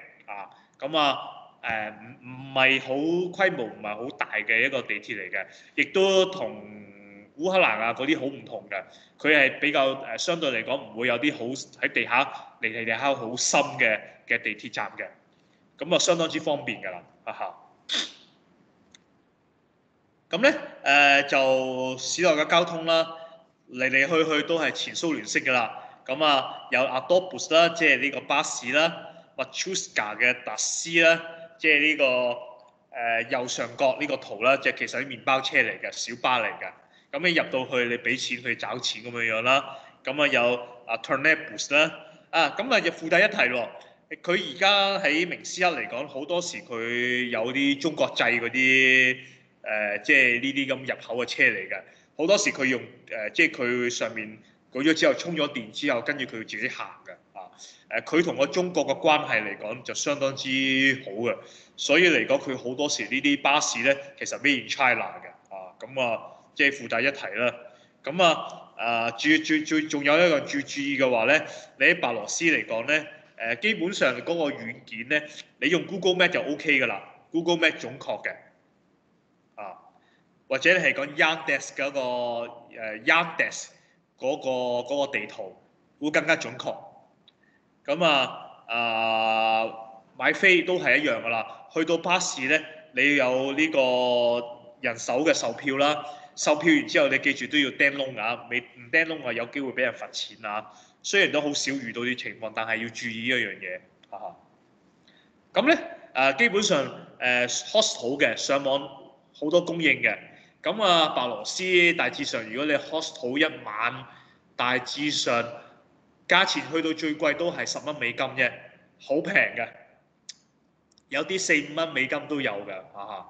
唔係好規模，唔係好大嘅一個地鐵嚟嘅，亦都同烏克蘭嗰啲好唔同嘅。佢係比較相對嚟講唔會有啲好喺地下離地下好深嘅地鐵站嘅，咁相當之方便㗎啦。咁咧就市內嘅交通啦，嚟嚟去去都係前蘇聯式㗎啦。 咁有 Autobus 啦，即係呢個巴士啦 ，Marchuska 嘅特斯啦，即係呢個右上角呢個圖啦，即係其實啲麵包車嚟嘅，小巴嚟嘅。咁你入到去，你俾錢去找錢咁樣啦。咁有Turnebus 啦，咁就附帶一提喎。佢而家喺明斯克嚟講，好多時佢有啲中國製嗰啲即係呢啲咁入口嘅車嚟嘅。好多時佢用即係佢上面舉咗之後，充咗電之後，跟住佢自己行嘅。佢同個中國嘅關係嚟講就相當之好嘅，所以嚟講佢好多時呢啲巴士咧，其實 made in China 嘅。即係附帶一提啦。仲有一個最注意嘅話咧，你喺白羅斯嚟講咧，基本上嗰個軟件咧，你用 Google Map 就 OK 㗎啦 ，Google Map 準確嘅。或者你係講 Yandex 嗰個Yandex 嗰個地圖會更加準確。買飛都係一樣㗎啦。去到巴士咧，你有呢個人手嘅售票啦。售票完之後，你記住都要釘窿啊！唔釘窿有機會俾人罰錢啊！雖然都好少遇到啲情況，但係要注意一樣嘢。咁咧基本上hostel 嘅上網好多供應嘅。白羅斯大致上，如果你 hostel 一晚，大致上價錢去到最貴都係10蚊美金啫，好平嘅。有啲4、5蚊美金都有嘅。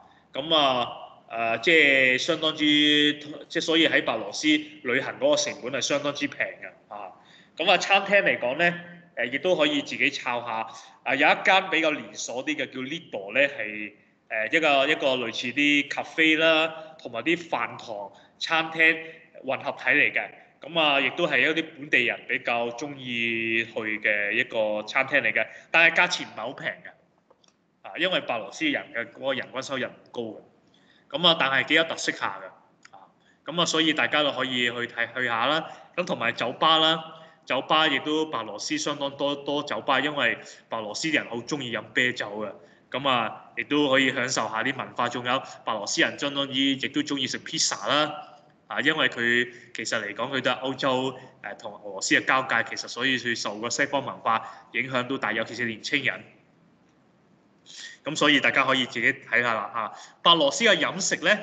即係相當之，即係所以喺白羅斯旅行嗰個成本係相當之平嘅。餐廳嚟講咧，亦都可以自己抄下。有一間比較連鎖啲嘅叫 Lido 咧，係一個類似啲 cafe 啦，同埋啲飯堂餐廳混合體嚟嘅。亦都係一啲本地人比較中意去嘅一個餐廳嚟嘅，但係價錢唔係好平嘅。因為白羅斯人嘅嗰個人均收入唔高嘅。但係幾有特色下嘅。所以大家都可以去下啦。同埋酒吧啦，酒吧亦都白羅斯相當多酒吧，因為白羅斯人好中意飲啤酒嘅。亦都可以享受下啲文化。仲有白羅斯人相當之亦都中意食 pizza 啦。因為佢其實嚟講，佢都係歐洲同俄羅斯嘅交界，其實所以佢受個西方文化影響都大，尤其是年青人。所以大家可以自己睇下啦。白羅斯嘅飲食咧，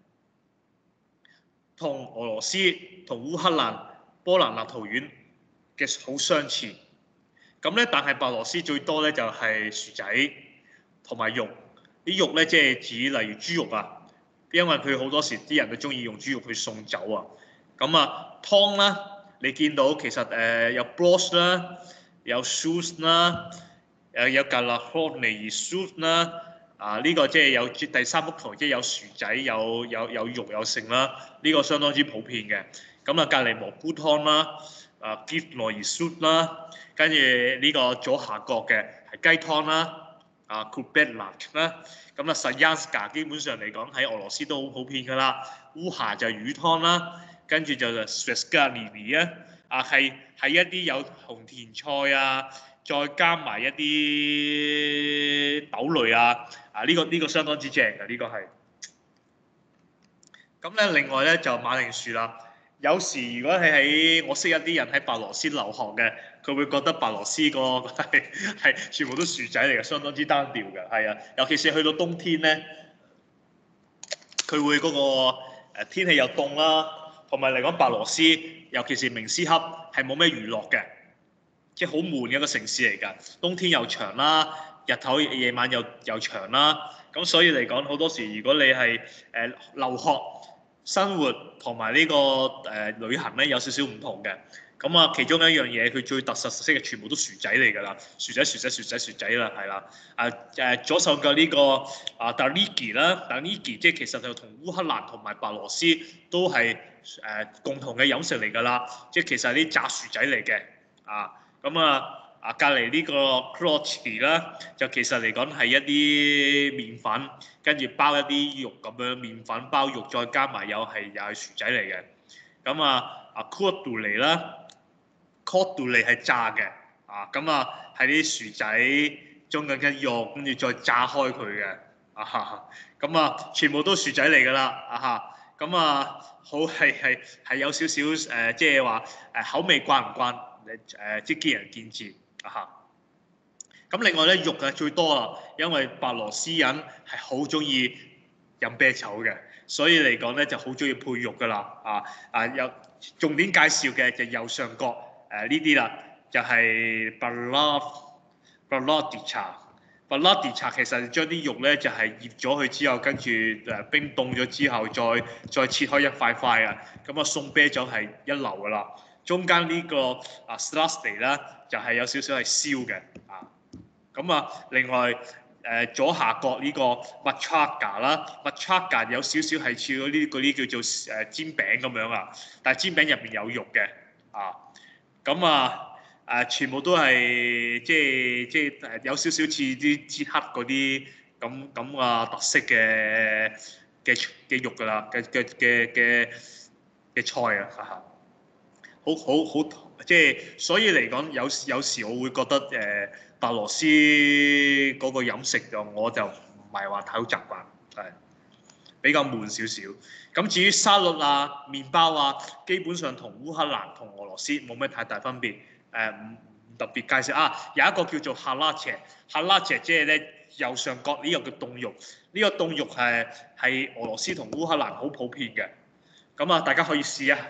同俄羅斯、同烏克蘭、波蘭、立陶宛嘅好相似。但係白羅斯最多咧就係薯仔同埋肉。啲肉咧即係指例如豬肉啊，因為佢好多時啲人都中意用豬肉去送酒啊。湯啦，你見到其實有 broth 啦，有 soup 啦。有 Galahorny soup 啦。呢個即係有第三幅圖，即係有薯仔、有肉有剩啦。呢個相當之普遍嘅。隔離蘑菇湯啦，Gifnoy soup 啦。跟住呢個左下角嘅係雞湯啦，Kubelak 啦。Sayanska 基本上嚟講喺俄羅斯都好普遍㗎啦。烏夏就係魚湯啦，跟住就 Svenska 啊，係一啲有紅甜菜啊。再加埋一啲豆類啊！呢個相當之正嘅，呢個係。另外咧就馬鈴薯啦。有時如果係我識一啲人喺白羅斯留學嘅，佢會覺得白羅斯個係全部都薯仔嚟嘅，相當之單調嘅。係啊，尤其是去到冬天咧，佢會嗰個天氣又凍啦，同埋嚟講白羅斯，尤其是明斯克係冇咩娛樂嘅。即係好悶嘅一個城市嚟㗎，冬天又長啦，日頭夜晚又長啦。所以嚟講，好多時如果你係留學生活同埋呢個旅行咧，有少少唔同嘅。其中一樣嘢，佢最特色嘅全部都薯仔嚟㗎啦，薯仔啦，係啦。左手嘅呢個Darniki 啦，Darniki 即係其實就同烏克蘭同埋白羅斯都係共同嘅飲食嚟㗎啦，即係其實係啲炸薯仔嚟嘅。隔離呢個 Klochki 啦，就其實嚟講係一啲麵粉，跟住包一啲肉咁樣，麵粉包肉，再加埋又係薯仔嚟嘅。Korduli 啦 ，Korduli 係炸嘅。係啲薯仔中緊嘅肉，跟住再炸開佢嘅。全部都薯仔嚟㗎啦。好係有少少即係話口味慣唔慣？ 即係見仁見智啊嚇。咁另外咧肉係最多啦，因為白羅斯人係好中意飲啤酒嘅，所以嚟講咧就好中意配肉噶啦有重點介紹嘅就右上角呢啲啦，就係 Baladicha。Baladicha 其實將啲肉咧就係醃咗佢之後，跟住冰凍咗之後再切開一塊塊啊，咁啊送啤酒係一流噶啦。中間呢個Strasti 啦就係有少少係燒嘅咁另外左下角呢個 Machaca 啦 ，Machaca 有少少係似嗰啲叫做煎餅咁樣但係煎餅入邊有肉嘅全部都係即係有少少似啲捷克嗰啲咁特色嘅肉㗎啦嘅菜好即係所以嚟講有時我會覺得白羅斯嗰個飲食我就唔係話太好習慣，係比較悶少少。咁至於沙律麵包基本上同烏克蘭同俄羅斯冇咩太大分別，唔特別介紹有一個叫做哈拉切即係咧右上角呢個叫凍肉，呢個凍肉係俄羅斯同烏克蘭好普遍嘅，咁大家可以試下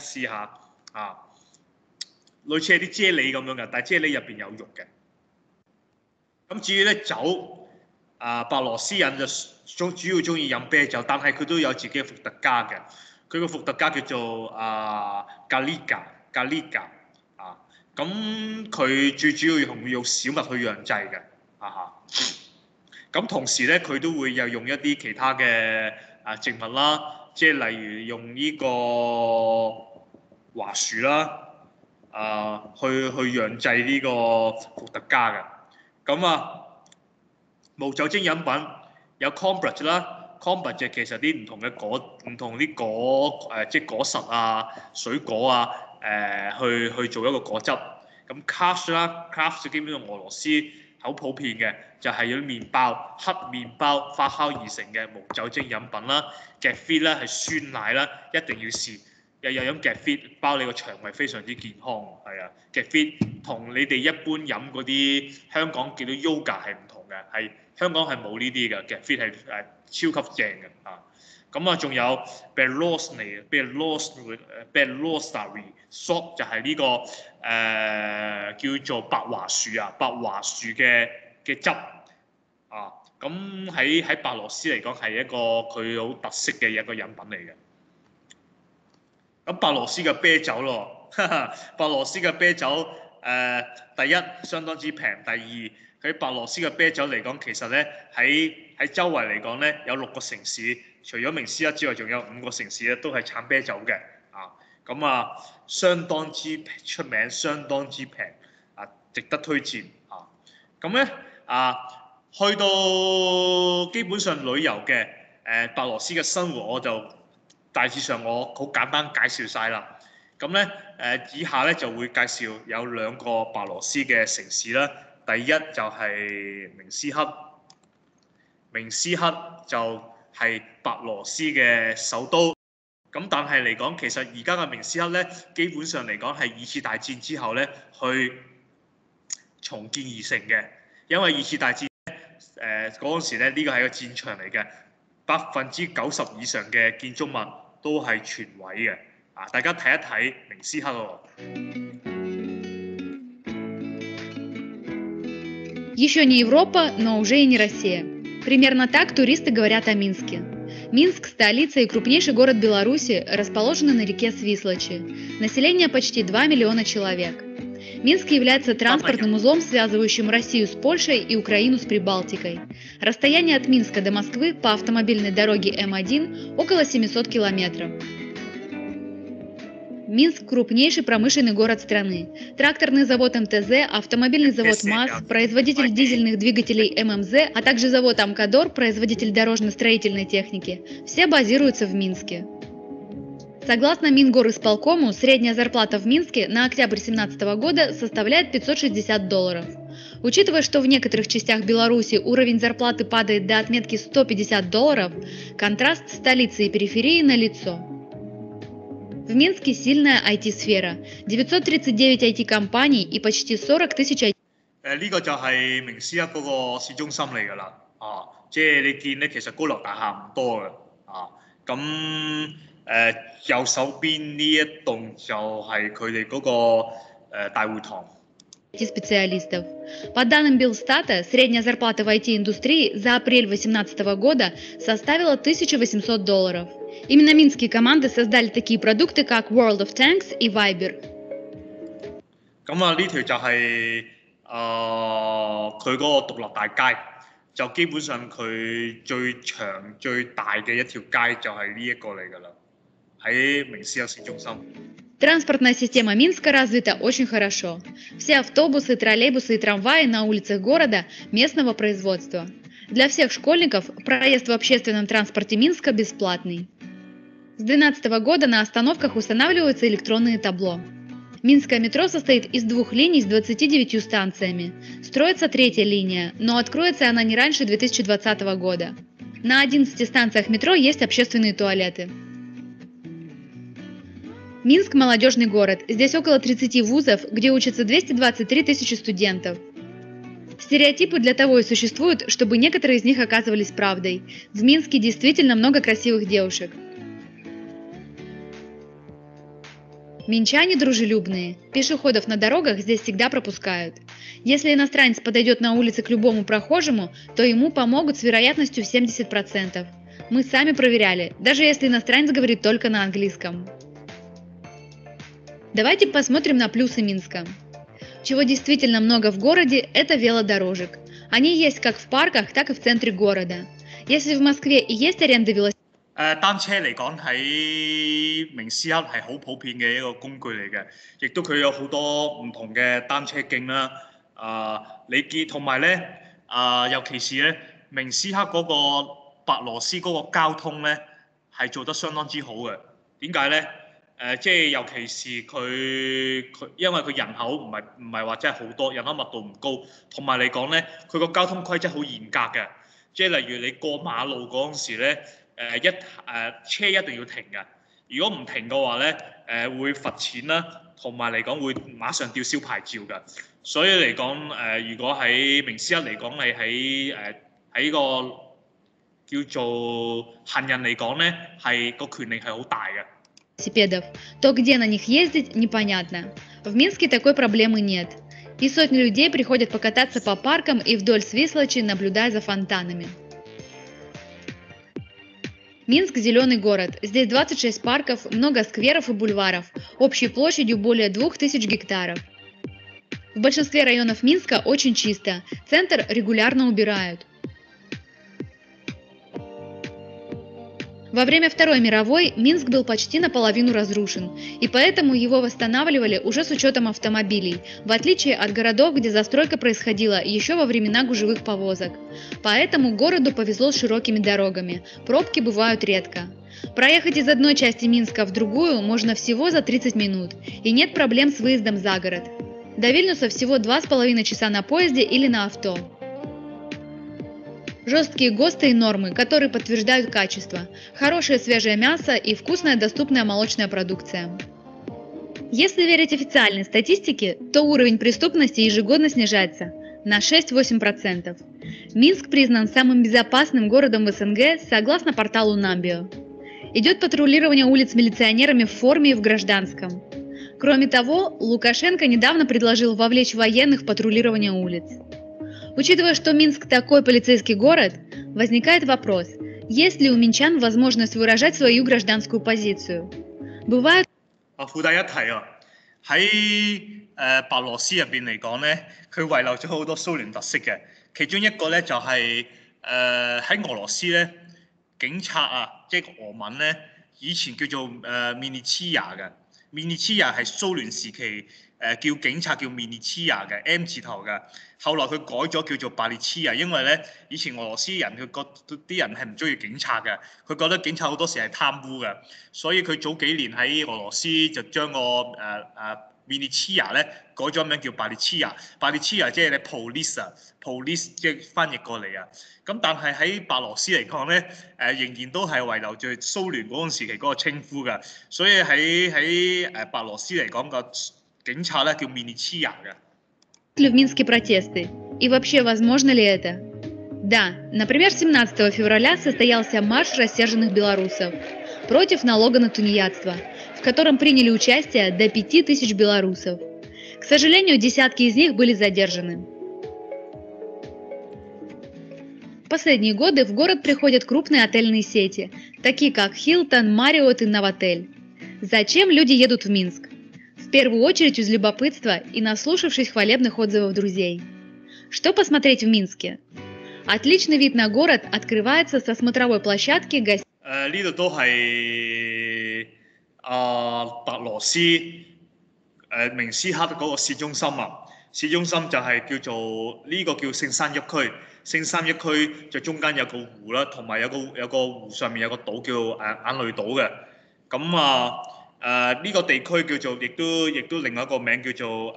類似係啲啫喱咁樣嘅，但係啫喱入邊有肉嘅。咁至於咧酒，白羅斯人就主要中意飲啤酒，但係佢都有自己嘅伏特加嘅。佢個伏特加叫做Galiga 咁佢最主要用小麥去釀製嘅咁同時咧佢都會又用一啲其他嘅植物啦，即係例如用呢個華樹啦去釀製呢個伏特加嘅。咁無酒精飲品有 Kombucha 啦 ，Kombucha 其實啲唔同啲果即係果實水果去做一個果汁。咁 Kvass 啦 ，Kvass 基本上俄羅斯好普遍嘅，就係有啲麵包黑麵包發酵而成嘅無酒精飲品啦。Kefir 咧係酸奶啦，一定要試。日日飲 Kefir 包你個腸胃非常之健康，係Kefir 同你哋一般飲嗰啲香港叫到 Yoga 係唔同嘅，係香港係冇呢啲嘅 Kefir 係超級正嘅咁仲有 Belosari Salt 就係呢個叫做白華樹嘅汁咁喺白羅斯嚟講係一個佢好特色嘅一個飲品嚟嘅。咁白羅斯嘅啤酒咯，白羅斯嘅啤酒第一相當之平，第二喺白羅斯嘅啤酒嚟講，其實咧喺周圍嚟講咧有6個城市，除咗明斯克之外，仲有5個城市咧都係產啤酒嘅相當之出名，相當之平值得推薦咁咧去到基本上旅遊嘅白羅斯嘅生活我就大致上我好簡單介紹晒啦。咁咧以下咧就會介紹有2個白羅斯嘅城市啦。第一就係明斯克，明斯克就係白羅斯嘅首都。咁但係嚟講，其實而家嘅明斯克咧，基本上嚟講係2次大戰之後咧去重建而成嘅。因為2次大戰嗰陣時咧，呢個係個戰場嚟嘅，90%以上嘅建築物都係全毀嘅。大家睇一睇明斯克喎。 Еще не Европа, но уже и не Россия. Примерно так туристы говорят о Минске. Минск, столица и крупнейший город Беларуси, расположен на реке Свислочи. Население почти 2 миллиона человек. Минск является транспортным узлом, связывающим Россию с Польшей и Украину с Прибалтикой. Расстояние от Минска до Москвы по автомобильной дороге М1 около 700 километров. Минск – крупнейший промышленный город страны. Тракторный завод МТЗ, автомобильный завод МАЗ, производитель дизельных двигателей ММЗ, а также завод Амкадор, производитель дорожно-строительной техники. Все базируются в Минске. Согласно Мингорисполкому, средняя зарплата в Минске на октябрь 2017 года составляет $560. Учитывая, что в некоторых частях Беларуси уровень зарплаты падает до отметки $150, контраст столицы и периферии налицо. В В Минске сильная IT-сфера, 939 IT-компаний и почти 40 тысяч IT。 呢個就係明斯克嗰個市中心嚟㗎啦，即係你見咧，其實高樓大廈唔多嘅，咁右手邊呢一棟就係佢哋嗰個大會堂。 IT-специалистов. По данным Белстата, средняя зарплата в IT-индустрии за апрель 2018 года составила $1800. Именно минские команды создали такие продукты, как World of Tanks и Viber. 咁啊，呢條就係佢嗰個獨立大街，就基本上佢最長最大嘅一條街就係呢一個嚟㗎啦，喺明斯克市中心。 Транспортная система Минска развита очень хорошо. Все автобусы, троллейбусы и трамваи на улицах города местного производства. Для всех школьников проезд в общественном транспорте Минска бесплатный. С 2012 года на остановках устанавливаются электронные табло. Минское метро состоит из 2 линий с 29 станциями. Строится 3-я линия, но откроется она не раньше 2020 года. На 11 станциях метро есть общественные туалеты. Минск – молодежный город. Здесь около 30 вузов, где учатся 223 тысячи студентов. Стереотипы для того и существуют, чтобы некоторые из них оказывались правдой. В Минске действительно много красивых девушек. Минчане дружелюбные. Пешеходов на дорогах здесь всегда пропускают. Если иностранец подойдет на улице к любому прохожему, то ему помогут с вероятностью в 70%. Мы сами проверяли, даже если иностранец говорит только на английском. Давайте посмотрим на плюсы Минска. Чего действительно много в городе, это велодорожек. Они есть как в парках, так и в центре города. Если в Москве и есть аренда велосипедов, 單車嚟講喺明斯克係好普遍嘅一個工具嚟嘅，亦都佢有好多唔同嘅單車徑啦。你見同埋咧尤其是咧明斯克嗰個白羅斯嗰個交通咧係做得相當之好嘅。點解咧？即係尤其是佢因為佢人口唔係話真係好多，人口密度唔高，同埋嚟講咧佢個交通規則好嚴格嘅，即係例如你過馬路嗰陣時咧。車一定要停嘅，如果唔停嘅話咧，會罰錢啦，同埋嚟講會馬上吊銷牌照嘅。所以嚟講，如果喺明斯克嚟講，你喺個叫做行人嚟講咧，係個權力係好大嘅。 то где на них ездить, непонятно. В Минске такой проблемы нет. И сотни людей приходят покататься по паркам и вдоль Свислочи, наблюдая за фонтанами. Минск – зеленый город. Здесь 26 парков, много скверов и бульваров, общей площадью более 2000 гектаров. В большинстве районов Минска очень чисто, центр регулярно убирают. Во время Второй мировой Минск был почти наполовину разрушен, и поэтому его восстанавливали уже с учетом автомобилей, в отличие от городов, где застройка происходила еще во времена гужевых повозок. Поэтому городу повезло с широкими дорогами, пробки бывают редко. Проехать из одной части Минска в другую можно всего за 30 минут, и нет проблем с выездом за город. До Вильнюса всего 2,5 часа на поезде или на авто. Жесткие ГОСТы и нормы, которые подтверждают качество, хорошее свежее мясо и вкусная доступная молочная продукция. Если верить официальной статистике, то уровень преступности ежегодно снижается на 6-8%. Минск признан самым безопасным городом в СНГ согласно порталу Numbeo. Идет патрулирование улиц милиционерами в форме и в гражданском. Кроме того, Лукашенко недавно предложил вовлечь военных в патрулирование улиц. Учитывая, что Минск такой полицейский город, возникает вопрос, есть ли у минчан возможность выражать свою гражданскую позицию. Бывают... 附帶一提喺白羅斯入邊嚟講咧，佢遺留咗好多蘇聯特色嘅，其中一個咧就係喺俄羅斯咧，警察即係俄文咧，以前叫做militia嘅，militia係蘇聯時期叫警察叫 militia 嘅 M 字頭嘅。後來佢改咗叫做 Politia， 因為咧以前俄羅斯人佢覺啲人係唔中意警察嘅，佢覺得警察好多時係貪污嘅，所以佢早幾年喺俄羅斯就將個 Militia 咧改咗名叫 Policia 即係你 police 即係翻譯過嚟啊。咁但係喺白羅斯嚟講咧，仍然都係遺留住蘇聯嗰陣時期嗰個稱呼㗎。所以喺白羅斯嚟講個警察咧叫 Militia 嘅。 В Минске протесты? И вообще, возможно ли это? Да, например, 17 февраля состоялся марш рассерженных белорусов против налога на тунеядство, в котором приняли участие до 5000 белорусов. К сожалению, десятки из них были задержаны. В последние годы в город приходят крупные отельные сети, такие как Hilton, Marriott и Novotel. Зачем люди едут в Минск? В первую очередь из любопытства и наслушавшись хвалебных отзывов друзей. Что посмотреть в Минске? Отличный вид на город открывается со смотровой площадки гостиницы. 呢度都係白羅斯明斯克嗰個市中心啊。市中心就係叫做呢個叫聖山一區。聖山一區就中間有個湖啦，同埋有個湖上面有個島叫眼淚島嘅。咁呢個地區叫做亦都另外一個名叫做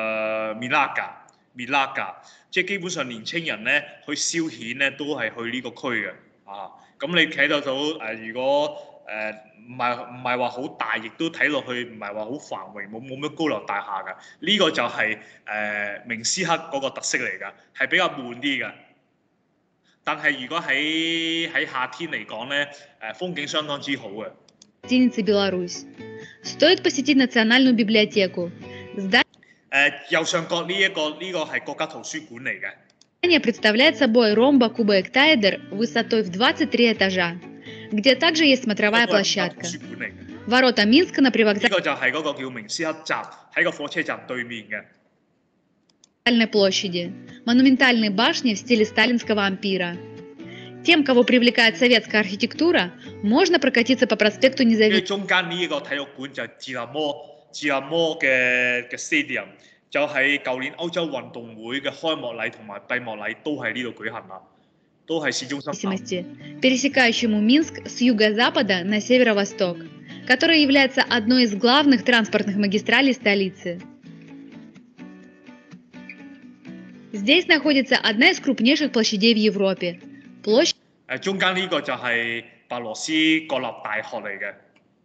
Milaga，即係基本上年青人咧去消遣咧都係去呢個區嘅啊。咁你睇得到如果唔係話好大，亦都睇落去唔係話好繁榮，冇乜高樓大廈㗎。呢個就係明斯克嗰個特色嚟㗎，係比較悶啲㗎。但係如果喺夏天嚟講咧，風景相當之好嘅。 Беларусь. Стоит посетить национальную библиотеку. 右上角呢個係國家圖書館嚟嘅。 Здание представляет собой ромбокубоэктаэдр высотой в 23 этажа, где также есть смотровая площадка. Ворота Минска на привокзальной площади. Монументальные башни в стиле сталинского ампира. Тем, кого привлекает советская архитектура, можно прокатиться по проспекту Независимости. 就係舊年歐洲運動會嘅開幕禮同埋閉幕禮都喺呢度舉行啦，都係市中心。 Пересекающему Минск с юго-запада на северо-восток, который является одной из главных транспортных магистралей столицы. Здесь находится одна из крупнейших площадей в Европе. Площадь 中間呢個就係白羅斯國立大學嚟嘅。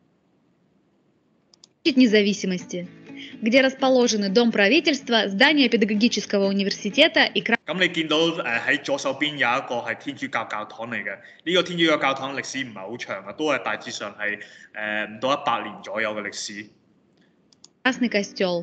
Независимости, где расположены Дом правительства, здание педагогического университета и 咁你見到喺左手邊有一個係天主教教堂嚟嘅，呢個天主教教堂歷史唔係好長嘅，都係大致上係唔到100年左右嘅歷史。 Красный костел.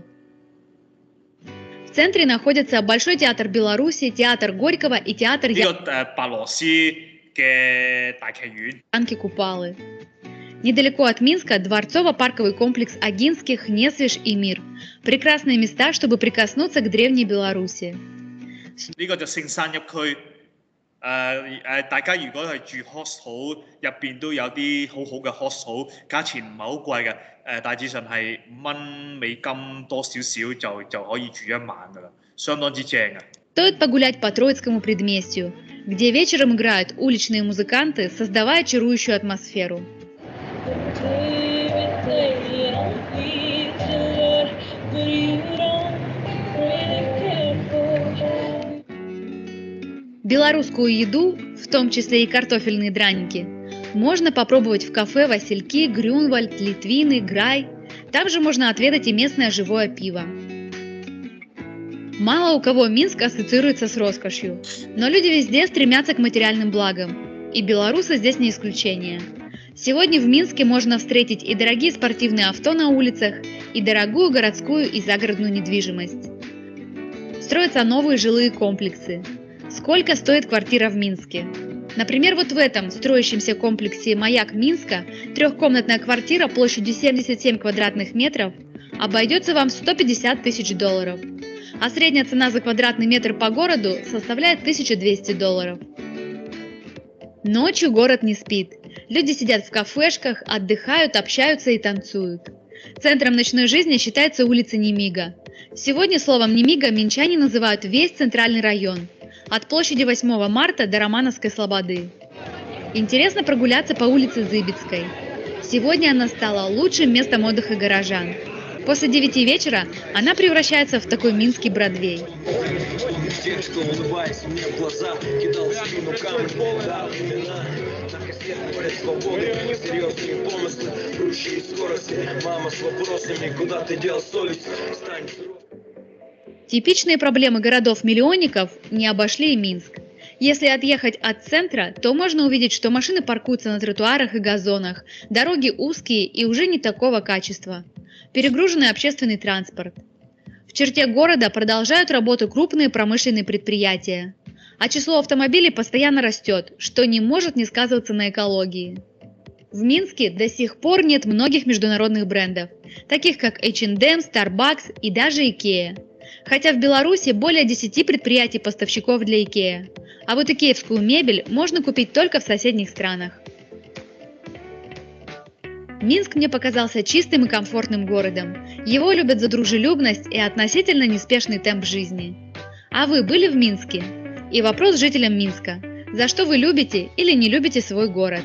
В центре находятся Большой театр Беларуси, театр Горького и театр 呢個白羅斯嘅大劇院。 Купалы. Недалеко от Минска дворцово-парковый комплекс Агинских, Несвеж и Мир. Прекрасные места, чтобы прикоснуться к древней Беларуси. 呢個就聖山一區，大家如果係住 hostel 入邊都有啲好好嘅 hostel， 價錢唔係好貴嘅，大致上係5美金多少少就可以住一晚㗎啦，相當之正嘅。 Стоит погулять по Троицкому предместью, где вечером играют уличные музыканты, создавая чарующую атмосферу. Белорусскую еду, в том числе и картофельные драники, можно попробовать в кафе «Васильки», «Грюнвальд», «Литвины», «Грай». Там же можно отведать и местное живое пиво. Мало у кого Минск ассоциируется с роскошью, но люди везде стремятся к материальным благам, и белорусы здесь не исключение. Сегодня в Минске можно встретить и дорогие спортивные авто на улицах, и дорогую городскую и загородную недвижимость. Строятся новые жилые комплексы. Сколько стоит квартира в Минске? Например, вот в этом строящемся комплексе «Маяк Минска» трехкомнатная квартира площадью 77 квадратных метров обойдется вам в $150 тысяч, а средняя цена за квадратный метр по городу составляет $1200. Ночью город не спит. Люди сидят в кафешках, отдыхают, общаются и танцуют. Центром ночной жизни считается улица Немига. Сегодня словом Немига минчане называют весь центральный район, от площади 8 марта до Романовской Слободы. Интересно прогуляться по улице Зыбицкой. Сегодня она стала лучшим местом отдыха горожан. После 9 вечера она превращается в такой минский Бродвей. Девушка, улыбаясь мне в глаза, кидал в спину камни, да, времена, так и следовали свободы, серьезные помыслы, прущие скорости, мама с вопросами, куда ты дел совесть, стань. Типичные проблемы городов-миллионников не обошли и Минск. Если отъехать от центра, то можно увидеть, что машины паркуются на тротуарах и газонах, дороги узкие и уже не такого качества. Перегруженный общественный транспорт. В черте города продолжают работу крупные промышленные предприятия, а число автомобилей постоянно растет, что не может не сказываться на экологии. В Минске до сих пор нет многих международных брендов, таких как H&M, Starbucks и даже IKEA. Хотя в Беларуси более 10 предприятий-поставщиков для IKEA, а вот икеевскую мебель можно купить только в соседних странах. Минск мне показался чистым и комфортным городом. Его любят за дружелюбность и относительно неспешный темп жизни. А вы были в Минске? И вопрос жителям Минска: за что вы любите или не любите свой город?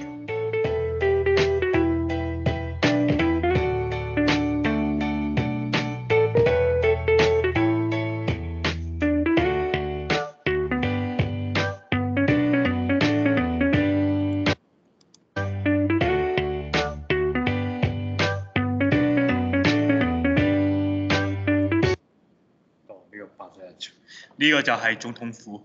呢個就係總統府。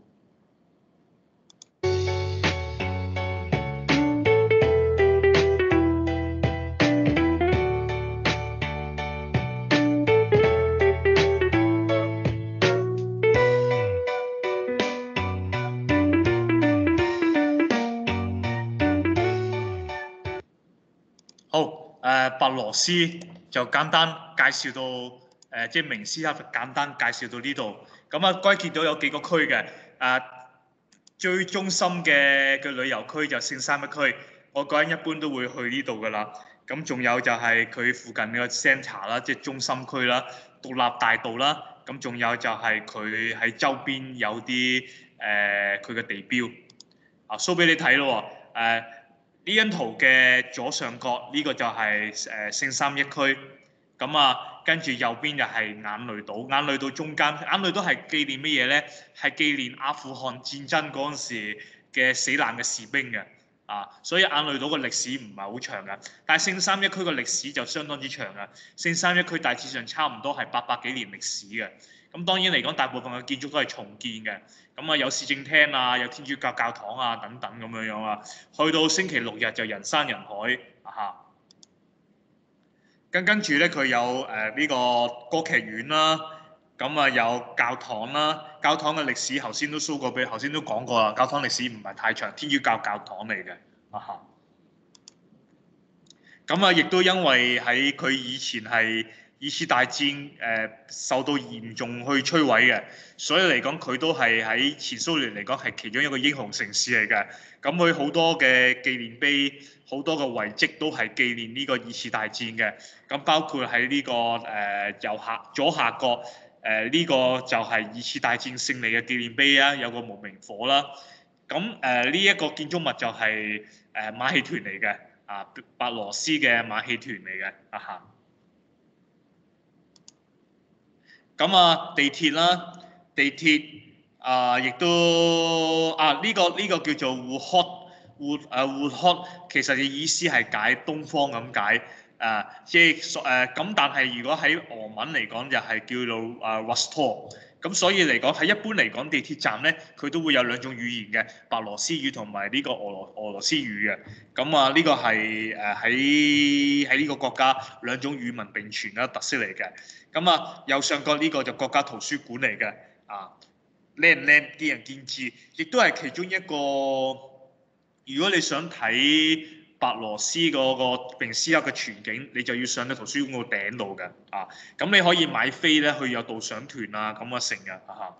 好，白羅斯就簡單介紹到即係明斯克簡單介紹到呢度。咁啊，歸結到有幾個區嘅，最中心嘅旅遊區就聖三一區，我個人一般都會去呢度噶啦。咁仲有就係佢附近嘅 centre 啦，即係中心區啦，獨立大道啦。咁仲有就係佢喺周邊有啲佢嘅地標。show 俾你睇咯喎，呢張圖嘅左上角呢個就係聖三一區。咁啊，跟住右邊就係眼淚島，眼淚島中間，眼淚島係紀念乜嘢咧？係紀念阿富汗戰爭嗰陣時嘅死難嘅士兵嘅，所以眼淚島嘅歷史唔係好長嘅，但係聖三一區嘅歷史就相當之長嘅。聖三一區大致上差唔多係800幾年歷史嘅。咁當然嚟講，大部分嘅建築都係重建嘅。咁啊，有市政廳啊，有天主教教堂啊等等咁樣啊。去到星期六日就人山人海跟住咧，佢有呢個歌劇院啦，咁啊有教堂啦。教堂嘅歷史頭先都 show 過俾，頭先都講過啦。教堂歷史唔係太長，天主教教堂嚟嘅咁啊，亦都因為喺佢以前係二次大戰受到嚴重去摧毀嘅，所以嚟講佢都係喺前蘇聯嚟講係其中一個英雄城市嚟嘅。咁佢好多嘅紀念碑，好多嘅遺跡都係紀念呢個二次大戰嘅。咁包括喺呢個左下角呢個就係二次大戰勝利嘅紀念碑啊，有個無名火啦。咁呢一個建築物就係馬戲團嚟嘅，白羅斯嘅馬戲團嚟嘅咁啊，地鐵啦，地鐵亦都呢個叫做Woodhot，其實嘅意思係解東方咁解，即係咁，但係如果喺俄文嚟講就係叫做Rostov。咁所以嚟講喺一般嚟講地鐵站咧，佢都會有兩種語言嘅，白羅斯語同埋呢個俄羅斯語嘅。咁啊，呢個係喺呢個國家兩種語文並存嘅特色嚟嘅。咁啊，右上角呢個就國家圖書館嚟嘅，靚唔靚見仁見智，亦都係其中一個。如果你想睇白羅斯嗰個明斯克嘅全景，你就要上到圖書館個頂度嘅，咁你可以買飛咧去有導賞團啊，咁啊成日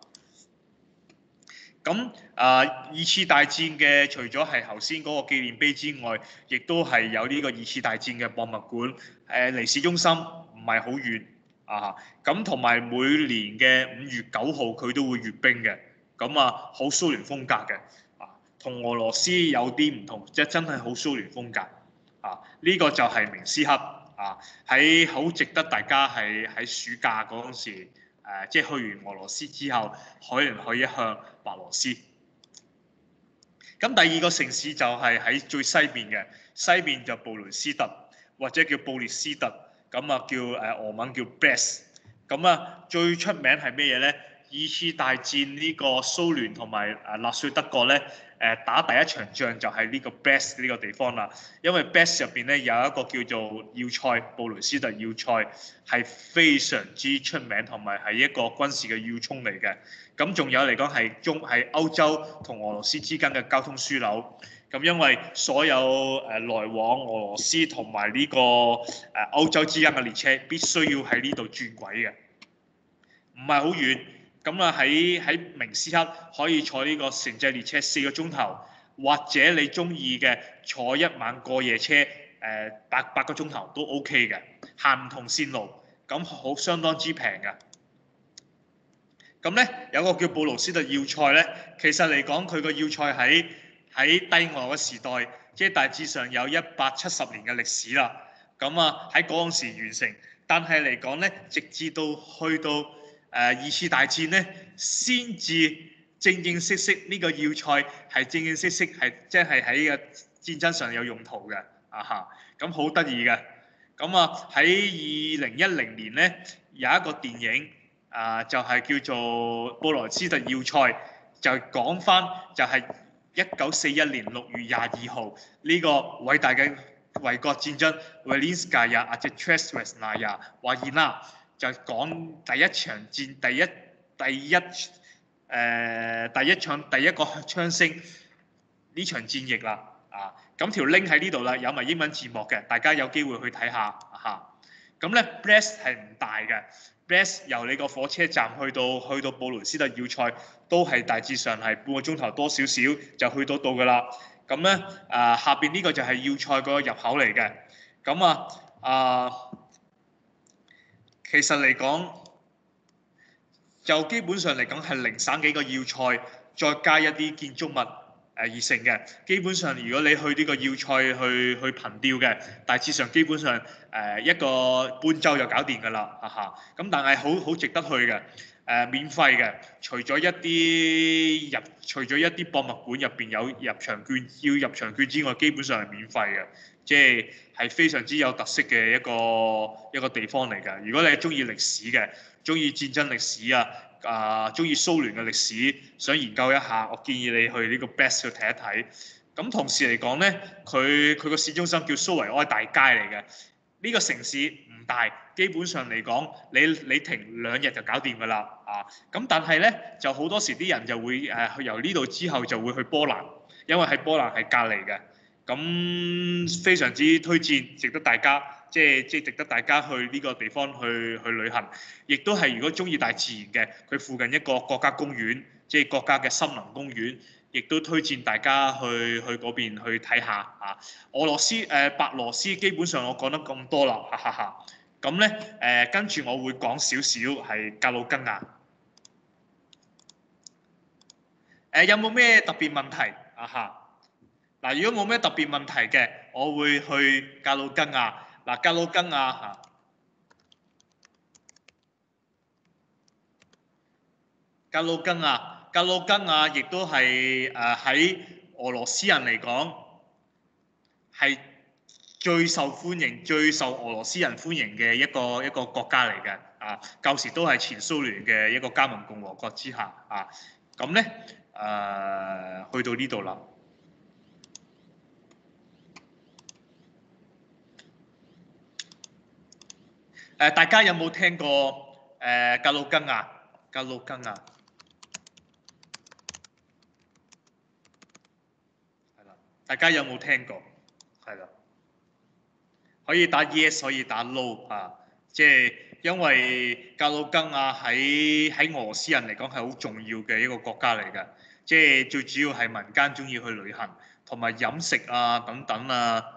咁二次大戰嘅除咗係頭先嗰個紀念碑之外，亦都係有呢個二次大戰嘅博物館，離市中心唔係好遠咁同埋每年嘅5月9號佢都會閱兵嘅，咁好蘇聯風格嘅。同俄羅斯有啲唔同，即係真係好蘇聯風格呢個就係明斯克喺好值得大家係喺暑假嗰陣時，即係去完俄羅斯之後，可能去一向白羅斯。咁第二個城市就係喺最西邊嘅，西邊就布雷斯特或者叫布列斯特，咁啊叫俄文叫 Brest。咁啊最出名係咩嘢咧？二次大戰呢個蘇聯同埋納粹德國咧，打第一場仗就係呢個 Brest 呢個地方啦。因為 Brest 入邊咧有一個叫做要塞，布雷斯特要塞係非常之出名，同埋係一個軍事嘅要衝嚟嘅。咁仲有嚟講係歐洲同俄羅斯之間嘅交通樞紐。咁因為所有來往俄羅斯同埋呢個歐洲之間嘅列車必須要喺呢度轉軌嘅，唔係好遠。咁啊喺明斯克可以坐呢個城際列車4個鐘頭，或者你中意嘅坐一晚過夜車8個鐘頭都 OK 嘅，行唔同線路，咁好相當之平嘅。咁咧有個叫布魯斯特要塞咧，其實嚟講佢個要塞喺帝俄嘅時代，即係大致上有170年嘅歷史啦。咁啊喺嗰陣時完成，但係嚟講咧，直至到去到二次大戰咧，先至正式呢個要塞係正式係即係喺個戰爭上有用途嘅咁好得意嘅。咁啊喺2010年咧有一個電影就係叫做布羅斯特要塞，就講翻就係1941年6月22號呢個偉大嘅衛國戰爭 Velinskaya Otechestvenskaya Vojna，就講第一場戰第一個槍聲呢場戰役啦咁條 link 喺呢度啦，有埋英文字幕嘅，大家有機會去睇下咁咧 Brest 係唔大嘅。Brest 由你個火車站去到布雷斯特要塞都係大致上係半個鐘頭多少少就去到㗎啦。咁咧下邊呢個就係要塞個入口嚟嘅。咁其實嚟講就基本上嚟講係零散幾個要塞，再加一啲建築物而成嘅。基本上如果你去呢個要塞去憑吊嘅，大致上基本上一個半晝就搞掂㗎啦咁但係好值得去嘅免費嘅，除咗一啲博物館入邊有入場券，要入場券之外，基本上係免費嘅，即係非常之有特色嘅一個地方嚟㗎。如果你係中意歷史嘅，中意戰爭歷史中意蘇聯嘅歷史，想研究一下，我建議你去呢個 Brest 去睇一睇。咁同時嚟講咧，佢個市中心叫蘇維埃大街嚟嘅。呢個城市唔大，基本上嚟講，你停2日就搞掂㗎啦咁但係咧，就好多時啲人就會由呢度之後就會去波蘭，因為喺波蘭係隔離嘅。咁非常之推薦，值得大家即係值得大家去呢個地方去旅行。亦都係如果中意大自然嘅，佢附近一個國家公園，即係國家嘅森林公園，亦都推薦大家去嗰邊去睇下俄羅斯白羅斯基本上我講得咁多啦咁咧跟住我會講少少係格魯吉亞。有冇咩特別問題嗱，如果冇咩特別問題嘅，我會去格魯吉亞。嗱，格魯吉亞格魯吉亞亦都係喺俄羅斯人嚟講係最受歡迎、最受俄羅斯人歡迎嘅一個國家嚟嘅舊時都係前蘇聯嘅一個加盟共和國之下咁咧去到呢度啦。大家有冇聽過格魯吉亞？格魯吉亞係啦，大家有冇聽過？係啦，可以打 yes， 可以打 no 即係因為格魯吉亞喺俄羅斯人嚟講係好重要嘅一個國家嚟嘅，即係最主要係民間中意去旅行，同埋飲食等等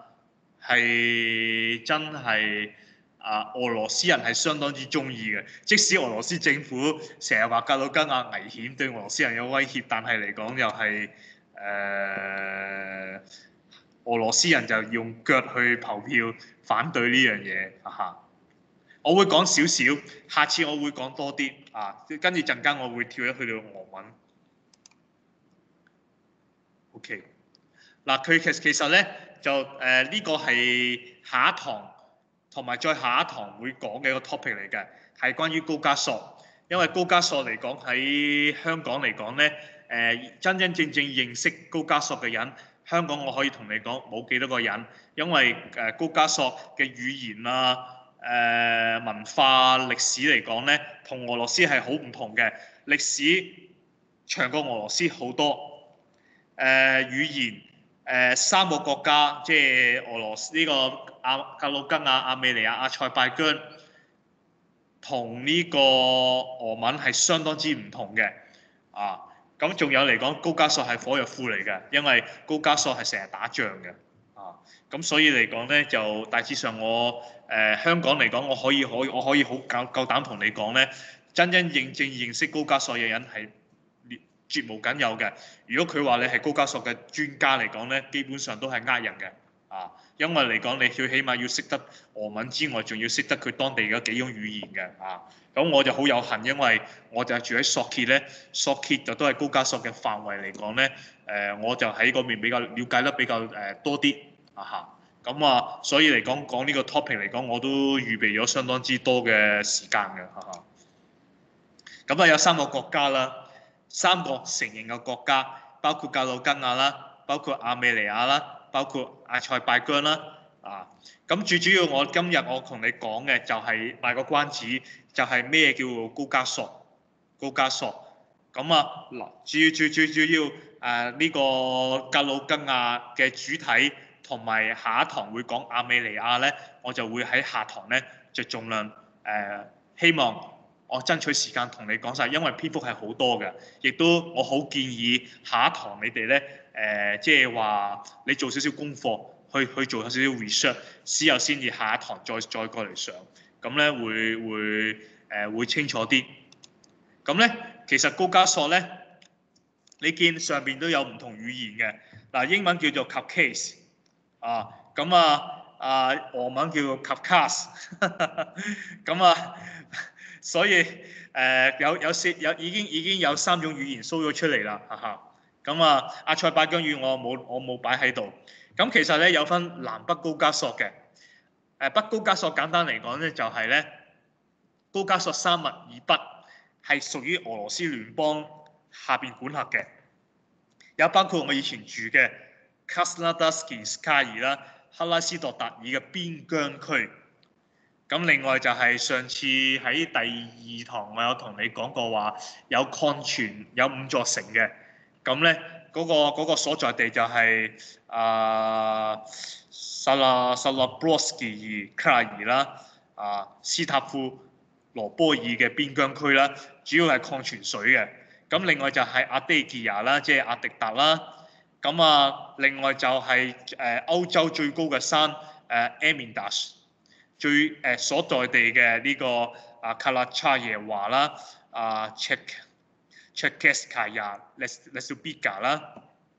係真係。俄羅斯人係相當之中意嘅，即使俄羅斯政府成日話格魯吉亞危險，對俄羅斯人有威脅，但係嚟講又係俄羅斯人就用腳去投票， 反對呢樣嘢我會講少少，下次我會講多啲跟住陣間我會跳咗去到俄文。OK， 嗱佢其實咧就呢個係下一堂同埋再下一堂會講嘅一個 topic 嚟嘅，係關於高加索。因為高加索嚟講喺香港嚟講咧，真真正正認識高加索嘅人，香港我可以同你講冇幾多個人，因為高加索嘅語言文化歷史嚟講咧，同俄羅斯係好唔同嘅，歷史長過俄羅斯好多。語言三個國家，即係俄羅斯呢個格魯吉亞、亞美尼亞、阿塞拜疆，同呢個俄文係相當之唔同嘅咁仲有嚟講，高加索係火藥庫嚟嘅，因為高加索係成日打仗嘅咁所以嚟講咧，就大致上我香港嚟講，我可以好夠膽同你講咧，真真正正認識高加索嘅人係絕無僅有嘅。如果佢話你係高加索嘅專家嚟講咧，基本上都係人嘅因為嚟講你要起碼要識得俄文之外，仲要識得佢當地嘅幾種語言嘅咁我就好有幸，因為我就係住喺索契咧，索契就都係高加索嘅範圍嚟講咧，我就喺嗰邊比較了解得比較多啲咁所以嚟講呢個 topic 嚟講，我都預備咗相當之多嘅時間嘅咁有3個國家啦。3個承認嘅國家，包括格魯吉亞啦，包括亞美尼亞啦，包括阿塞拜疆啦咁最主要我今日我同你講嘅就係賣個關子，就係咩叫做高加索。咁嗱，最主要呢個格魯吉亞嘅主體同埋下一堂會講亞美尼亞咧，我就會喺下堂咧就盡量希望我爭取時間同你講晒，因為篇幅係好多嘅，亦都我好建議下一堂你哋咧即係話你做少少功課，去做少少 research， 之後先至下一堂再過嚟上，咁咧會清楚啲。咁咧其實高加索咧，你見上邊都有唔同語言嘅嗱，英文叫做 Caucase 俄文叫做 Kafkas 咁所以已經有3種語言 show 咗出嚟啦咁阿塞拜疆語我冇擺喺度。咁其實咧有分南北高加索嘅。北高加索簡單嚟講咧就係咧高加索山脈以北係屬於俄羅斯聯邦下邊管轄嘅，有包括我以前住嘅 Krasnodarskyi 啦、克拉斯諾達爾嘅邊疆區。咁另外就係上次喺第2堂我有同你講過話有礦泉有5座城嘅，咁咧嗰個所在地就係薩拉布羅斯基卡爾啦、斯塔夫羅波爾嘅邊疆區啦，主要係礦泉水嘅。咁另外就係阿迪基亞啦，即係阿迪達啦。咁另外就係歐洲最高嘅山Amidas。最所在地嘅呢個卡拉查耶華啦、Chekheska 列蘇比加啦，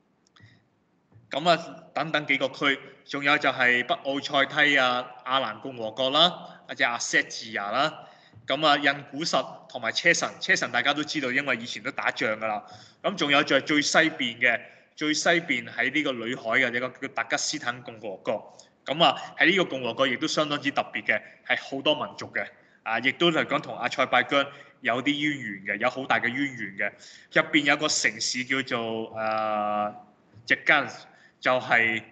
等等幾個區，仲有就係北奧塞梯亞蘭共和國啦，或者阿塞治亞啦，印古什同埋車臣大家都知道，因為以前都打仗㗎啦。咁仲有就係最西邊喺呢個裏海嘅一個叫達吉斯坦共和國。喺呢個共和國亦都相當之特別嘅，係好多民族嘅，亦都嚟講同阿塞拜疆有啲淵源嘅，有好大嘅淵源嘅。入邊有個城市叫做Zhezkaz，就係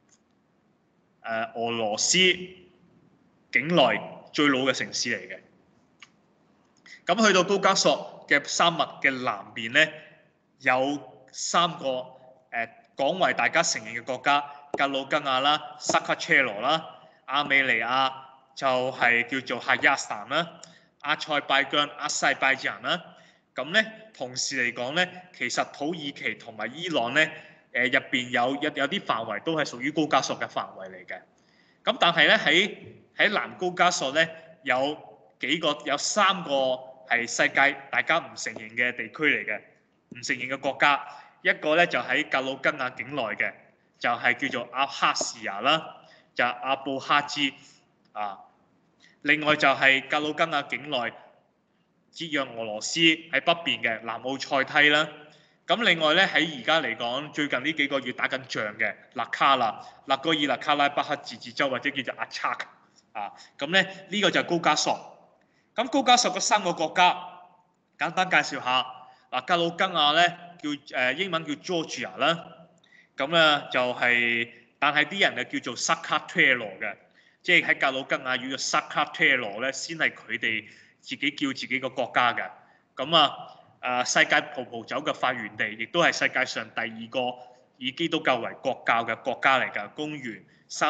俄羅斯境內最老嘅城市嚟嘅。咁去到高加索嘅山脈嘅南邊咧，有3個廣為大家承認嘅國家。格魯吉亞啦、薩卡車羅啦、亞美尼亞就係叫做哈亞斯坦啦、阿塞拜疆阿塞拜疆啦。咁咧同時嚟講咧，其實土耳其同埋伊朗咧入邊有啲範圍都係屬於高加索嘅範圍嚟嘅。咁但係咧喺南高加索咧有3個係世界大家唔承認嘅地區嚟嘅，唔承認嘅國家。一個咧就喺格魯吉亞境內嘅。就係叫做阿克士亞啦， 就係阿布哈茲啊。另外就係格魯吉亞境內接壤俄羅斯喺北邊嘅南奧塞梯啦。咁另外咧喺而家嚟講，最近呢幾個月打緊仗嘅納卡啦、納戈爾納卡拉巴克自治州或者叫做阿察啊。咁咧呢個就係高加索。咁高加索嗰3個國家簡單介紹下。嗱，格魯吉亞咧叫英文叫 Georgia 啦。咁咧就係、但係啲人就叫做 Sakartvelo 嘅。即係喺格魯吉亞語嘅 Sakartvelo 咧，先係佢哋自己叫自己個國家嘅。咁世界葡萄酒嘅發源地，亦都係世界上第2個以基督教為國教嘅國家嚟㗎。公元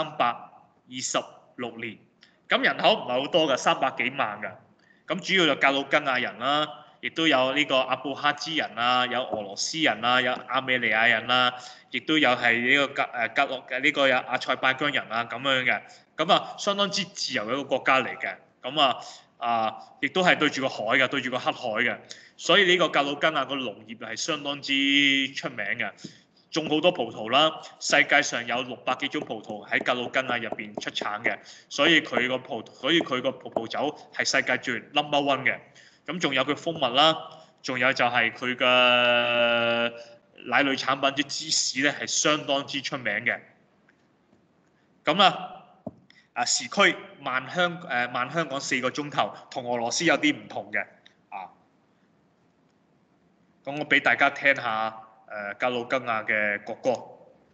326年，咁人口唔係好多㗎，300幾萬㗎。咁主要就格魯吉亞人啦，亦都有呢個阿布哈茲人啊，有俄羅斯人啊，有亞美尼亞人啊，亦都有係呢個格洛呢個有阿塞拜疆人啊咁樣嘅。咁相當之自由嘅一個國家嚟嘅。亦都係對住個海嘅，對住個黑海嘅。所以呢個格魯吉亞個農業係相當之出名嘅，種好多葡萄啦。世界上有600幾種葡萄喺格魯吉亞入邊出產嘅，所以佢個葡萄酒係世界最 No.1 嘅。咁仲有佢蜂蜜啦，仲有就係佢嘅奶類產品，啲芝士咧係相當之出名嘅。時區慢香港4個鐘頭，同俄羅斯有啲唔同嘅。咁我俾大家聽下格魯吉亞嘅國歌。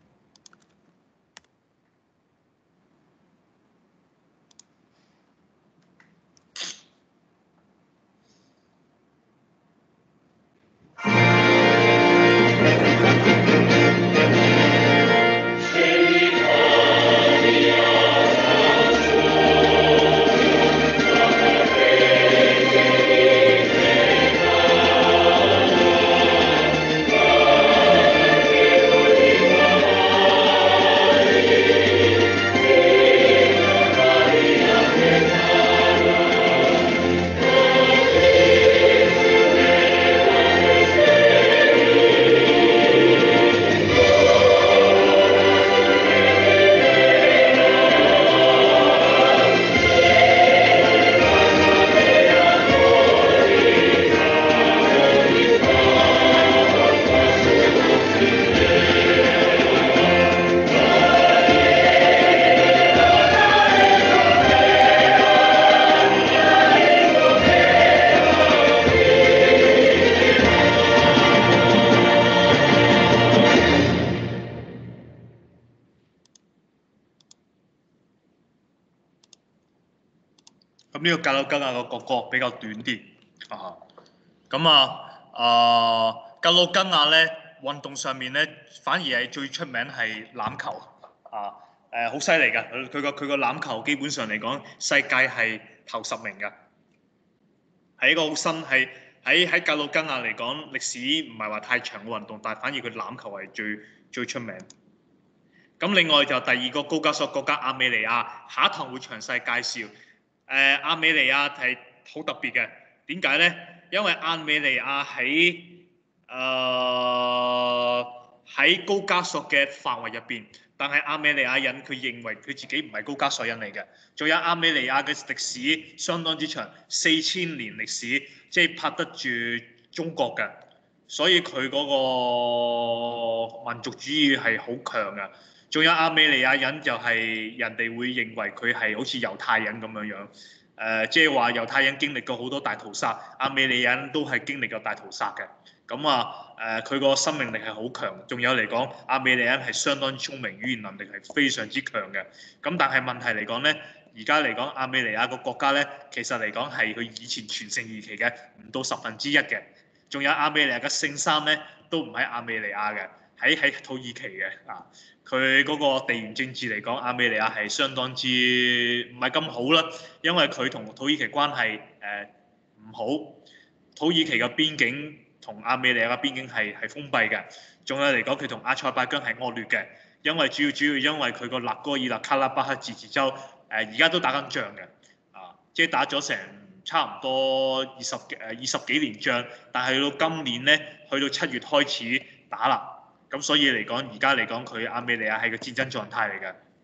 咁呢個格魯吉亞個國歌比較短啲啊。格魯吉亞咧運動上面咧，反而係最出名係欖球啊。好犀利㗎，佢個欖球基本上嚟講，世界係頭10名㗎。係一個好新係喺格魯吉亞嚟講，歷史唔係話太長嘅運動，但係反而佢欖球係最出名。咁另外就第2個高加索國家亞美尼亞，下一堂會詳細介紹。亞美尼亞係好特別嘅，點解呢？因為亞美尼亞喺高加索嘅範圍入邊，但係亞美尼亞人佢認為佢自己唔係高加索人嚟嘅。仲有亞美尼亞嘅歷史相當之長，4000年歷史，即係拍得住中國嘅，所以佢嗰個民族主義係好強嘅。仲有亞美尼亞人就係人哋會認為佢係好似猶太人咁樣，即係話猶太人經歷過好多大屠殺，亞美尼亞人都係經歷過大屠殺嘅。佢個生命力係好強。仲有嚟講，亞美尼亞人係相當聰明，語言能力係非常之強嘅。咁但係問題嚟講咧，而家嚟講亞美尼亞個國家咧，其實嚟講係佢以前傳承而期嘅，唔到1/10嘅。仲有亞美尼亞嘅聖山咧，都唔喺亞美尼亞嘅，喺土耳其嘅啊。佢嗰個地緣政治嚟講，亞美尼亞係相當之唔係咁好啦，因為佢同土耳其關係唔好，土耳其嘅邊境同亞美尼亞嘅邊境係封閉嘅。仲有嚟講，佢同阿塞拜疆係惡劣嘅，因為主要因為佢個納戈爾納卡拉巴克自治州而家都打緊仗嘅，即係打咗成差唔多20幾年仗，但係到今年咧，去到7月開始打啦。咁所以嚟講，而家嚟講，佢亞美尼亞係個戰爭狀態嚟嘅。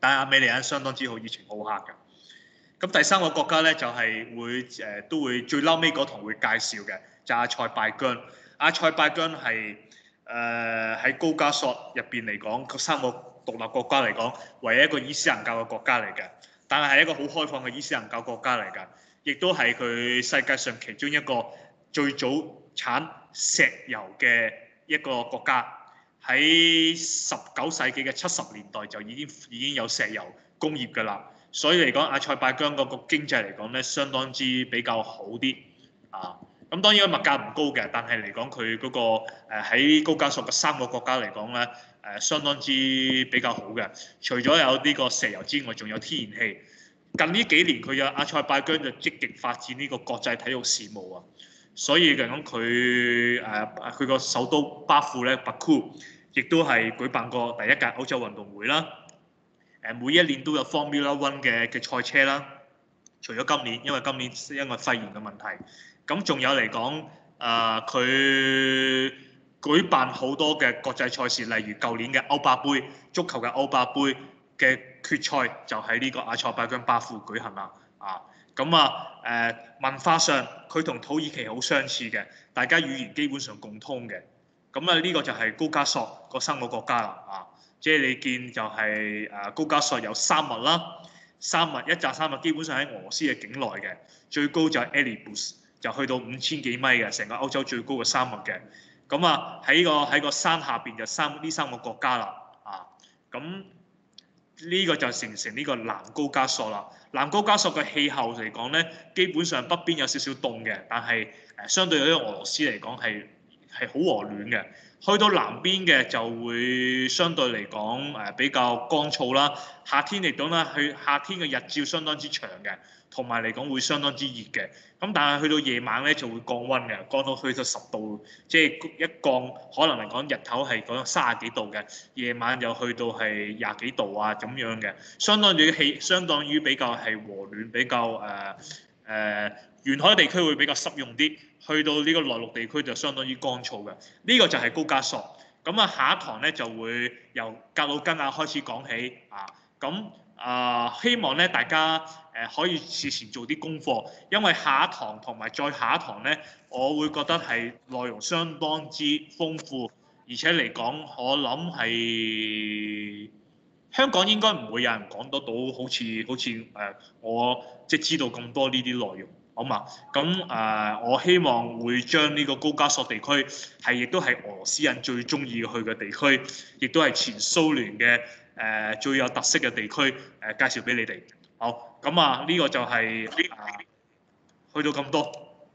但係阿美利恩相當之好熱情好客嘅。咁第三個國家咧就係會都會最嬲尾嗰堂會介紹嘅，就係阿塞拜疆。阿塞拜疆係喺高加索入邊嚟講，嗰3個獨立國家嚟講，唯一一個伊斯蘭教嘅國家嚟嘅，但係係一個好開放嘅伊斯蘭教國家嚟㗎，亦都係佢世界上其中一個最早產石油嘅一個國家。喺19世紀嘅70年代就已經有石油工業㗎啦，所以嚟講阿塞拜疆嗰個經濟嚟講咧，相當之比較好啲啊。咁當然個物價唔高嘅，但係嚟講佢嗰個喺高加索嘅3個國家嚟講咧，相當之比較好嘅。除咗有呢個石油之外，仲有天然氣。近呢幾年佢有阿塞拜疆就積極發展呢個國際體育事務啊，所以嚟講佢個首都巴庫咧 Baku 亦都係舉辦過第1屆歐洲運動會啦。每一年都有 Formula One 嘅賽車啦。除咗今年，因為今年因為肺炎嘅問題，咁仲有嚟講，佢舉辦好多嘅國際賽事，例如舊年嘅歐霸杯足球嘅歐霸杯嘅決賽就喺呢個阿塞拜疆巴庫舉行啦。文化上佢同土耳其好相似嘅，大家語言基本上共通嘅。呢個就係高加索嗰3個國家啦。即係你見就係高加索有山脈啦，一紮山脈基本上喺俄羅斯嘅境內嘅，最高就係 Elbrus 就去到5000幾米嘅，成個歐洲最高嘅山脈嘅。喺個山下邊就呢3個國家啦。呢個就成呢個南高加索啦。南高加索嘅氣候嚟講咧，基本上北邊有少少凍嘅，但係相對於俄羅斯嚟講係好和暖嘅。去到南邊嘅就會相對嚟講比較乾燥啦。夏天嚟講咧，夏天嘅日照相當之長嘅，同埋嚟講會相當之熱嘅。但係去到夜晚咧就會降溫嘅，降到去到10度，即係一降可能嚟講日頭係講30幾度嘅，夜晚又去到係20幾度啊咁樣嘅，相當於比較係和暖，比較沿海地區會比較濕潤啲，去到呢個內陸地區就相當於乾燥嘅。呢個就係高加索。下一堂咧就會由格魯吉亞開始講起希望咧大家可以事前做啲功課，因為下一堂同埋再下一堂咧，我會覺得係內容相當之豐富，而且嚟講我諗係香港應該唔會有人講得到好似我即係知道咁多呢啲內容，好嘛？我希望會將呢個高加索地區亦都係俄羅斯人最中意去嘅地區，亦都係前蘇聯嘅最有特色嘅地區介紹俾你哋。好，呢個就係去到咁多。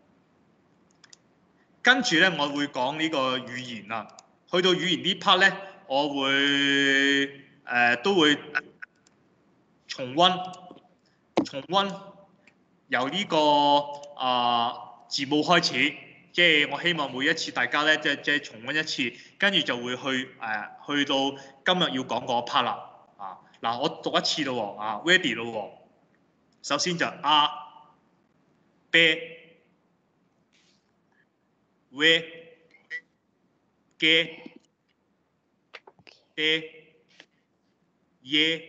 跟住咧，我會講呢個語言啦。去到語言呢 part 咧，我會都會重溫由呢個字母開始，即係我希望每一次大家咧即係重溫一次，跟住就會去到今日要講嗰 part 啦。我讀一次咯喎，ready 咯喎。首先就A B V G D Y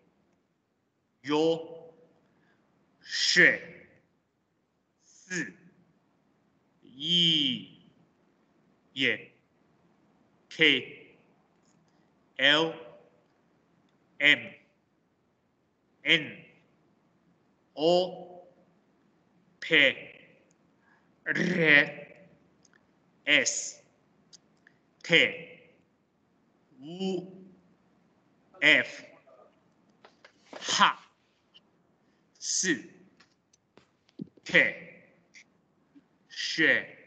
Yo She Si Yi Ye K L M N O P R S T U F H S K She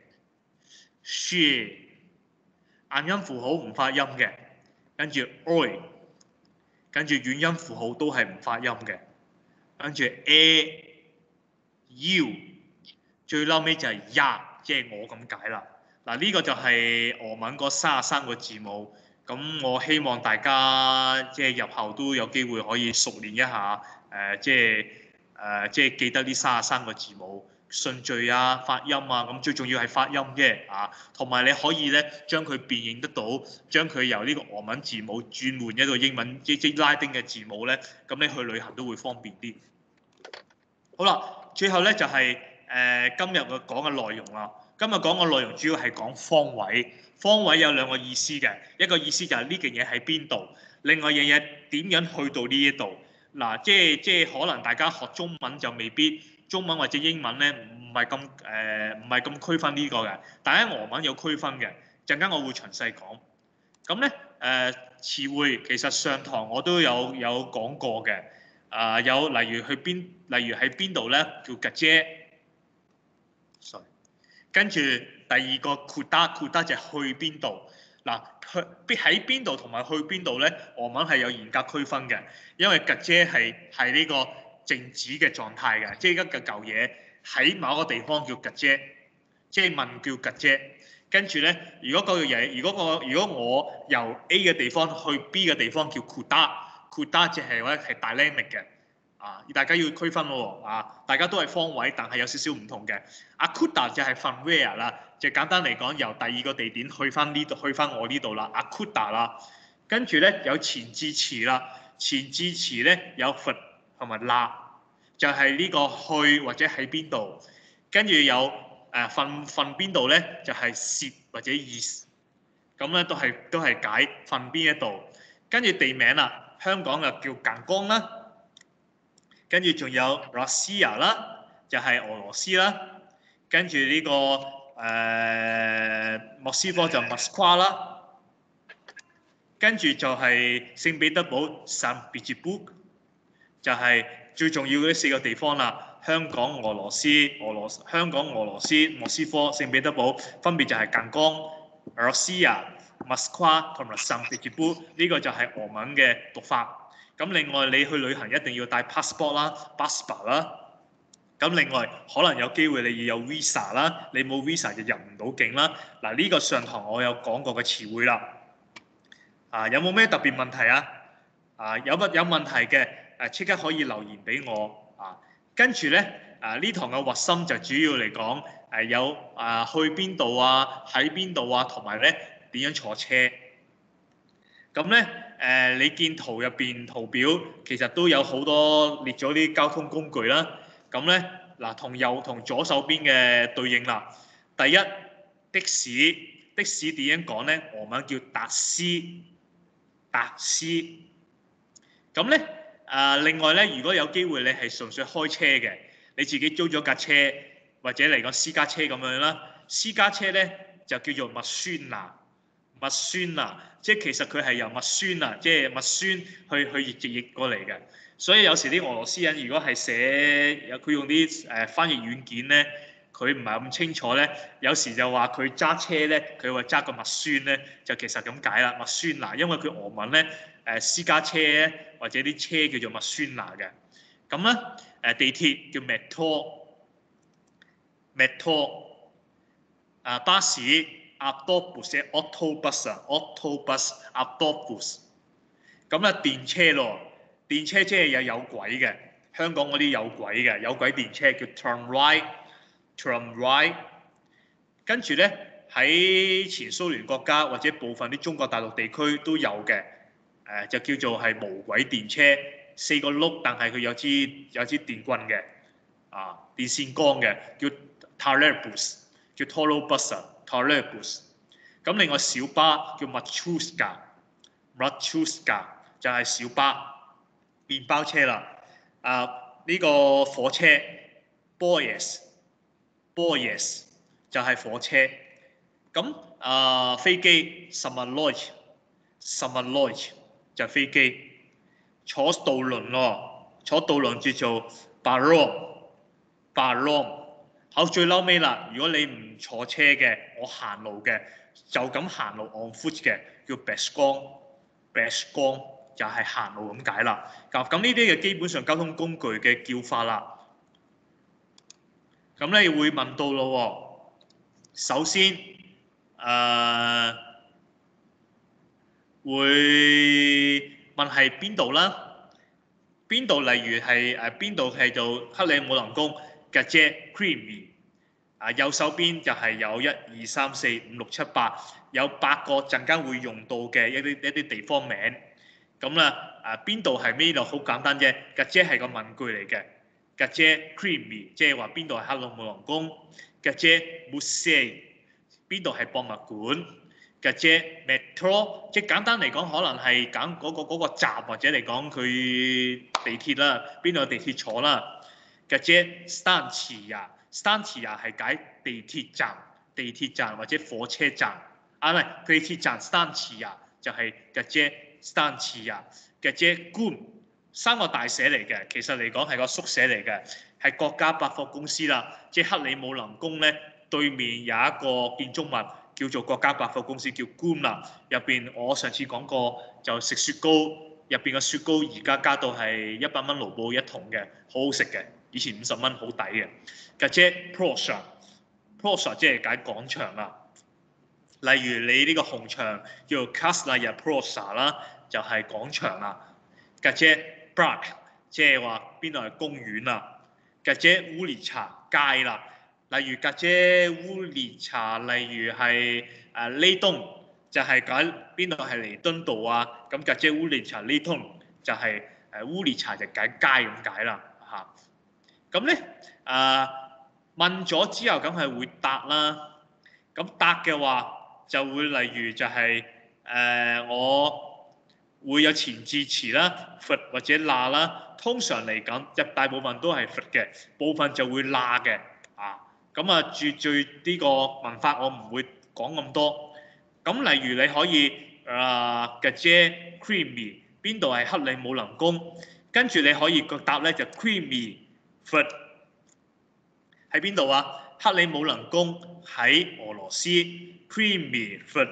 硬音符號唔發音嘅，跟住 oi， 跟住軟音符號都係唔發音嘅，跟住 a u， 最嬲尾就係 ya， 即係我咁解啦。呢個就係俄文嗰33個字母，咁我希望大家即係入後都有機會可以熟練一下，即係記得呢33個字母， 順序啊、發音啊，咁最重要係發音啫啊，同埋你可以咧將佢辨認得到，將佢由呢個俄文字母轉換一個英文即拉丁嘅字母咧，咁你去旅行都會方便啲。好啦，最後咧就係、今日我講嘅內容啦。今日講嘅內容主要係講方位，方位有兩個意思嘅，一個意思就係呢件嘢喺邊度，另外一樣嘢點樣去到呢一度。嗱，即可能大家學中文就未必。中文或者英文咧唔係咁區分呢個嘅，但係俄文有區分嘅，陣間我會詳細講。咁咧詞彙其實上堂我都有講過嘅，有例如喺邊度咧叫吉姐 ，sorry， 跟住第二個庫達就係去邊度。嗱，喺邊度同埋去邊度咧，俄文係有嚴格區分嘅，因為吉姐係呢個靜止嘅狀態嘅，即係一嚿嘢喺某個地方叫吉姐，即係問叫吉姐。跟住咧，如果我由 A 嘅地方去 B 嘅地方叫庫達即係咧係 dynamic 嘅，大家要區分咯喎，大家都係方位，但係有少少唔同嘅。Akuta 就係 from where 啦，就簡單嚟講，由第二個地點去翻呢度，去翻我呢度啦 ，Akuta 啦。跟住咧有前置詞啦，前置詞咧有 for 同埋啦，就係呢個去或者喺邊度，跟住有瞓邊度咧，就係 sit 或者 is， 咁咧都係解瞓邊一度。跟住地名啦，香港就叫近江啦，跟住仲有 Russia 啦，就係俄羅斯啦，跟住呢個莫斯科就 Moskva 啦，跟住就係聖彼得堡 Saint Petersburg， 就係最重要嗰4個地方啦。香港、俄羅斯、莫斯科、聖彼得堡，分別就係近江、Russia、Moskva 同埋 Saint Petersburg， 呢個就係俄文嘅讀法。咁另外你去旅行一定要帶 passport 啦、passport 啦。咁另外可能有機會你要有 visa 啦，你冇 visa 就入唔到境啦。嗱，呢個上堂我有講過嘅詞彙啦。有冇咩特別問題啊？有問題嘅即刻可以留言俾我。跟住咧呢堂嘅核心就主要嚟講有去邊度啊，喺邊度啊，同埋咧點樣坐車。咁咧你見圖入邊圖表其實都有好多列咗啲交通工具啦。咁咧同右同左手邊嘅對應啦。第一的士點樣講咧？俄文叫達斯。咁咧另外咧，如果有機會你係純粹開車嘅，你自己租咗架車或者嚟講私家車咁樣啦。私家車咧就叫做麥酸拿，即係其實佢係由麥酸啊，即係麥酸去譯過嚟嘅。所以有時啲俄羅斯人如果係佢用啲翻譯軟件咧，佢唔係咁清楚咧，有時就話佢揸車咧，佢話揸個麥酸咧，就其實咁解啦，麥酸拿，因為佢俄文咧私家車咧或者啲車叫做麥酸拿嘅。咁咧地鐵叫 metro， 巴士 autobus autobus。咁咧電車咯，電車即係有軌嘅，香港嗰啲有軌電車叫 tramway。跟住咧喺前蘇聯國家或者部分啲中國大陸地區都有嘅，就叫做係無軌電車，4個轆，但係佢有支電棍嘅，電線桿嘅，叫 trolleybus， 叫 trolleybus。咁另外小巴叫 marchrushka 就係小巴，麵包車啦。呢個火車 boys 就係火車。咁飛機 samolot 就係飛機。坐渡輪叫做 balloon。好，最嬲尾啦，如果你唔坐車嘅，我行路嘅，就咁行路 on foot 嘅，叫 peškom 就係行路咁解啦。咁呢啲嘅基本上交通工具嘅叫法啦。咁咧會問到咯喎，首先會問係邊度啦？邊度例如係邊度係做克里姆林宮， 嘅啫 creamy。右手邊就係有1、2、3、4、5、6、7、8，有8個陣間會用到嘅一啲地方名。咁啦，邊度係咩度好簡單啫。嘅啫係個問句嚟嘅，嘅啫 creamy， 即係話邊度係克里姆林宮。嘅啫 musée， 邊度係博物館。嘅啫 metro， 即係簡單嚟講，可能係揀嗰個站或者嚟講佢地鐵啦，邊度有地鐵坐啦。嘅啫 stanция 係解地鐵站或者火車站。唔係地鐵站 stanция 就係嘅啫 stanция。嘅啫 官3個大寫嚟嘅，其實嚟講係個縮寫嚟嘅，係國家百貨公司啦。即係克里姆林宮咧對面有一個建築物叫做國家百貨公司，叫官啦。入邊我上次講過，就食雪糕，入邊嘅雪糕而家加到係100蚊盧布一桶嘅，好好食嘅。以前50蚊好抵嘅。嘅啫 Plaza 即係解廣場啦。例如你呢個紅牆叫做 Krasnaya Plaza 啦，就係廣場啦。嘅啫 Park 即係話邊度係公園啦。嘅啫 Ulica 街啦。例如嘅啫 Ulica， 例如係彌敦就係解邊度係彌敦道啊。咁嘅啫 Ulica 彌敦就係Ulica就解街咁解啦嚇。咁咧問咗之後，梗係會答啦。咁答嘅話就會例如就係我會有前置詞啦 ，for 或者那啦。通常嚟講，大部分都係 for 嘅，部分就會那嘅啊。咁啊，最呢個文法我唔會講咁多。咁例如你可以嘅啫 creamy 邊度係克里姆林宮，跟住你可以個答咧就 creamy for 喺邊度啊？克里姆林宮喺俄羅斯 creamy for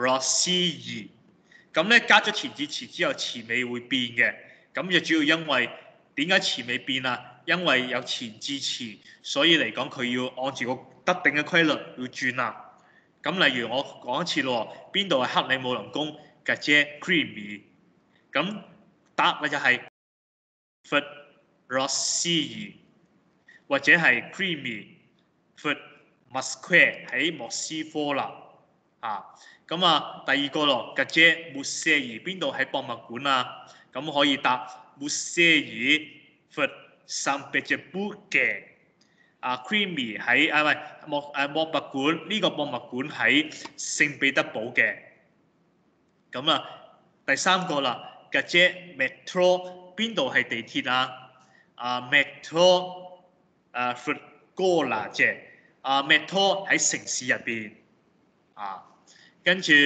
Rossi。咁咧加咗前置詞之後，詞尾會變嘅。咁就主要因為點解詞尾變啊？因為有前置詞，所以嚟講佢要按住個特定嘅規律要轉啦。咁例如我講一次咯，邊度係克里姆林宮嘅啫 creamy。咁答嘅就係 for Rossi， 或者係 creamy for Moscow 喺莫斯科啦。咁第二個咯，嘅啫 musée 邊度喺博物館啊？咁可以答 musée for Saint Petersburg 嘅。creamy 喺博物館呢個博物館喺聖彼得堡嘅。咁第三個啦，嘅啫 metro 邊度係地鐵啊？metro for Gola 啫。metro 喺城市入邊。跟住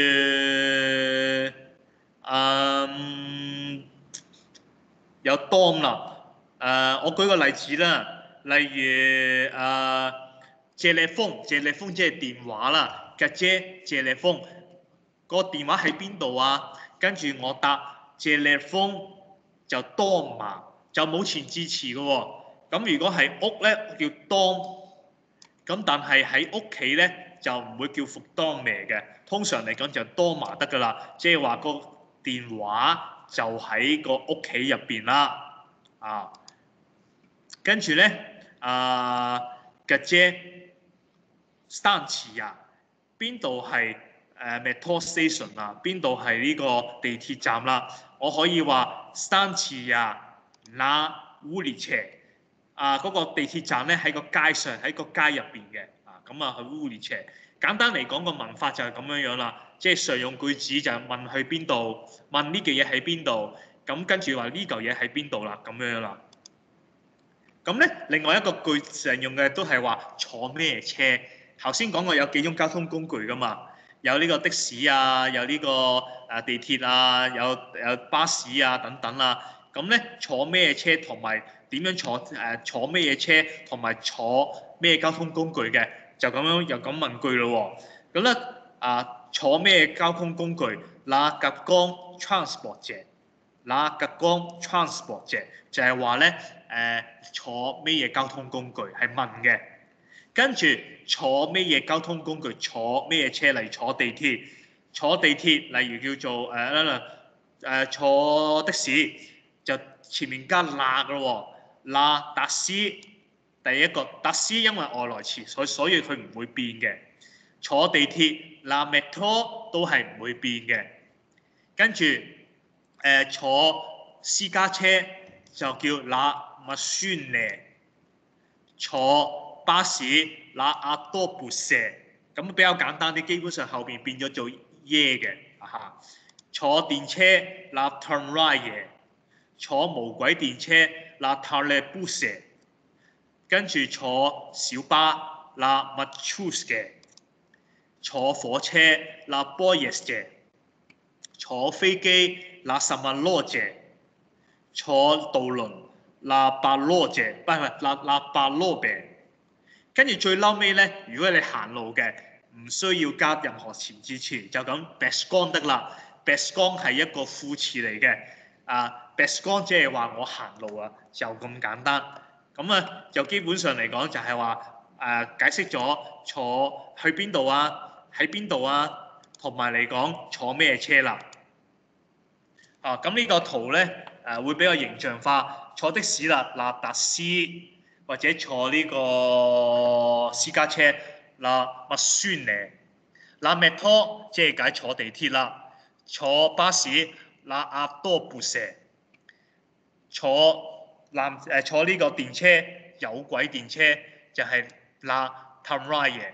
有 dom 啦。我舉個例子啦，例如telephone 即係電話啦。嘅啫 telephone 個電話喺邊度啊？跟住我答 telephone 就 dom 嘛，就冇前置詞嘅喎。咁如果係屋咧叫 dom， 咁但係喺屋企咧就唔會叫 dom 嘅。通常嚟講就 doma 得㗎啦，即係話個電話就喺個屋企入邊啦。跟住咧嘅啫 stanция 邊度係metro station 啊？邊度係呢個地鐵站啦？我可以話 stanция na ulica。嗰個地鐵站咧喺個街上，喺個街入邊嘅。咁去 ulica。簡單嚟講個文法就係咁樣啦，即係常用句子就係問去邊度，問呢嚿嘢喺邊度，咁跟住話呢嚿嘢喺邊度啦，咁樣啦。咁咧另外一個句常用嘅都係話坐咩車。頭先講過有幾種交通工具㗎嘛，有呢個的士啊，有呢個地鐵啊，有巴士啊等等啦。咁咧坐咩車同埋點樣坐咩車同埋坐咩交通工具嘅？就咁樣又咁問句咯喎。咁咧坐咩交通工具 ？La gare transport 啫 ，La gare transport 啫，就係話咧坐咩嘢交通工具係問嘅。跟住坐咩嘢交通工具？坐咩車嚟？坐地鐵。坐地鐵例如叫做坐的士就前面加 la 嘅咯喎 ，La taxi 第一個達斯因為外來詞，所以佢唔會變嘅。坐地鐵 la metro 都係唔會變嘅。跟住坐私家車就叫 la machine， 坐巴士 la autobus， 咁比較簡單啲，基本上後邊變咗做耶嘅嚇。坐電車 la tramway， 坐無軌電車 la trolleybus， 跟住坐小巴 la marchruske， 坐火車 la poyezdje， 坐飛機 la samolotje， 坐渡輪 la balotje， 唔係 la balobe。跟住最嬲尾咧，如果你行路嘅，唔需要加任何前置詞，就咁 beskon 得啦。beskon 係一個副詞嚟嘅。beskon 即係話我行路啊，就咁簡單。咁啊，就基本上嚟講就係話解釋咗坐去邊度啊，喺邊度啊，同埋嚟講坐咩車啦。咁呢個圖咧會比較形象化，坐的士啦，嗱達斯，或者坐呢個私家車啦，麥宣尼，嗱 metro 即係解坐地鐵啦，坐巴士嗱阿多布蛇，坐呢個電車有軌電車就係嗱 tramway，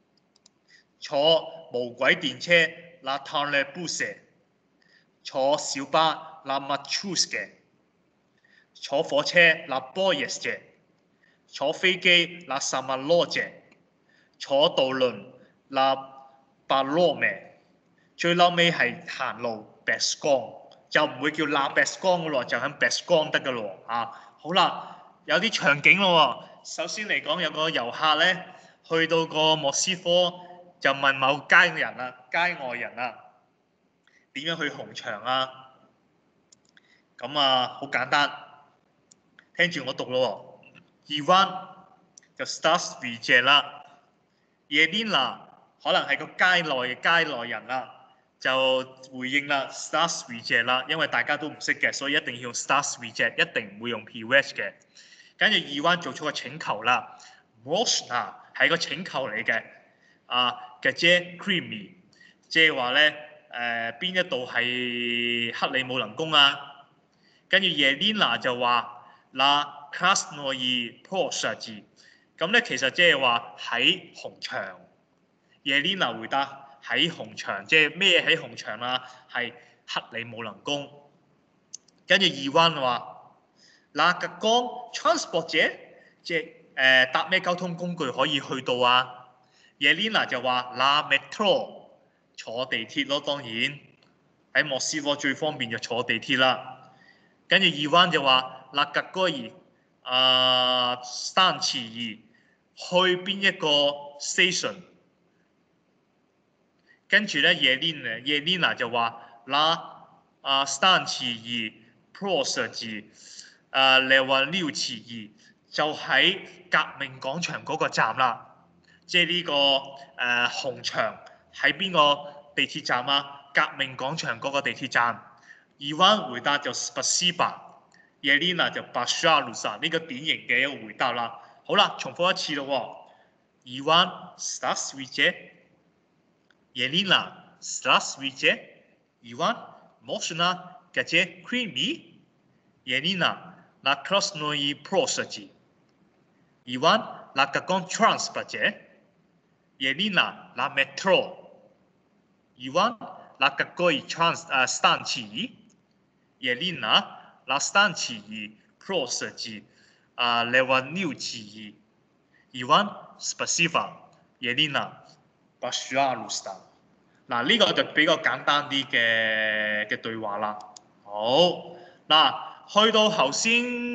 坐無軌電車嗱 trolleybus， 坐小巴嗱 marchruske， 坐火車嗱 poyezdje， 坐飛機嗱 samolotje， 坐渡輪嗱 balome， 最嬲尾係行路 beskon， 就唔會叫嗱 beskon 嘅咯，就響 beskon 得嘅咯好啦，有啲場景咯喎。首先嚟講，有個遊客咧去到個莫斯科，就問某街外人點樣去紅場啊？咁好簡單，聽住我讀咯喎。Ivan 就 Здравствуйте啦 ，Елена 可能係個街內人啦，就回應啦 Здравствуйте啦，因為大家都唔識嘅，所以一定要用 Здравствуйте， 一定唔會用 PH 嘅。跟住Ivan做出個請求啦 ，Можно 係個請求嚟嘅。Где Кремль， 即係話咧邊一度係克里姆林宮啊？跟住Елена就話 La Krasnoye Plощадь， 咁咧其實即係話喺紅場。Елена回答喺紅場，即係咩喺紅場啊？係克里姆林宮。跟住Ivan話 La каком транспорте， 即係搭咩交通工具可以去到啊？Елена就話 La metro， 坐地鐵咯，當然喺莫斯科最方便就坐地鐵啦。跟住Ivan就話 La какой станции， 去邊一個 station。跟住咧Елена就話 La станции Plощадь Revoluции， 就喺革命廣場嗰個站啦。即係呢個紅場喺邊個地鐵站啊？革命廣場嗰個地鐵站。Ivan回答就 Спасибо，Елена就 Пожалуйста， 呢個典型嘅一個回答啦。好啦，重複一次咯喎。Ivan Здравствуйте，Елена Здравствуйте，Ivan Можно где Кремль，Елена на Красной площади，Ivan на каком транспорте，Елена на метро，Ivan на какой станции， Елена на станции площади Revoluции， Ivan Спасибо，Елена Пожалуйста。嗱，呢個就比較簡單啲嘅對話啦。好，去到頭先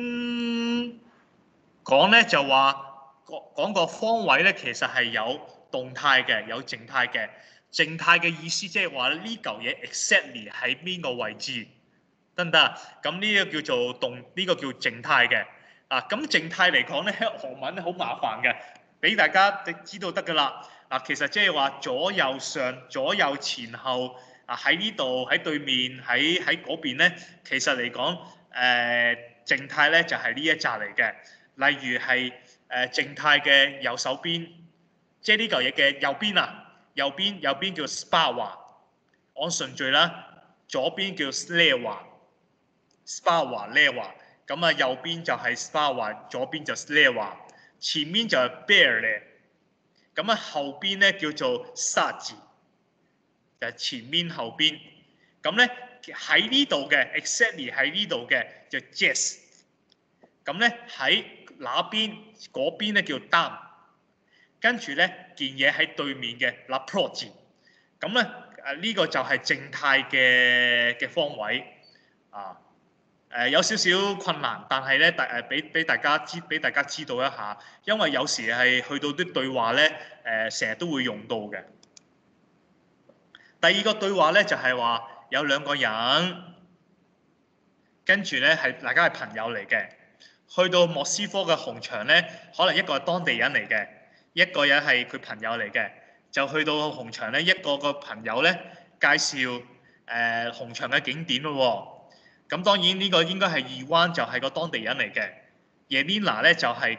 講咧就話講個方位咧，其實係有動態嘅，有靜態嘅。靜態嘅意思即係話呢嚿嘢 exactly 喺邊個位置，得唔得啊？咁呢個叫做呢個叫靜態嘅。咁靜態嚟講咧，韓文咧好麻煩嘅，俾大家知道得㗎啦。其實即係話左右上、左右前後喺呢度、喺對面、喺嗰邊咧，其實嚟講靜態咧就係呢一紮嚟嘅。例如係靜態嘅右手邊，即係呢嚿嘢嘅右邊啊，右邊叫 Sprawa， 按順序啦，左邊叫 Slewa，Sprawa Lewa， 咁啊右邊就係 Sprawa， 左邊就 Slewa， 前面就係 Berle， 咁啊後邊咧叫做 Saji， 就係前面後邊，咁咧喺呢度嘅 exactly 喺呢度嘅就 Jazz， 咁咧喺嗰邊咧叫 Dam， 跟住咧件嘢喺對面嘅 La Proji， 咁咧呢個就係靜態嘅方位啊。有少少困難，但係咧俾大家知道一下，因為有時係去到啲對話咧成日都會用到嘅。第二個對話咧就係話有兩個人，跟住咧大家係朋友嚟嘅，去到莫斯科嘅紅場咧，可能一個係當地人嚟嘅，一個人係佢朋友嚟嘅，就去到紅場咧，一個朋友咧介紹紅場嘅景點咯喎。咁當然呢個應該係二灣，就係個當地人嚟嘅。Yelena 咧就係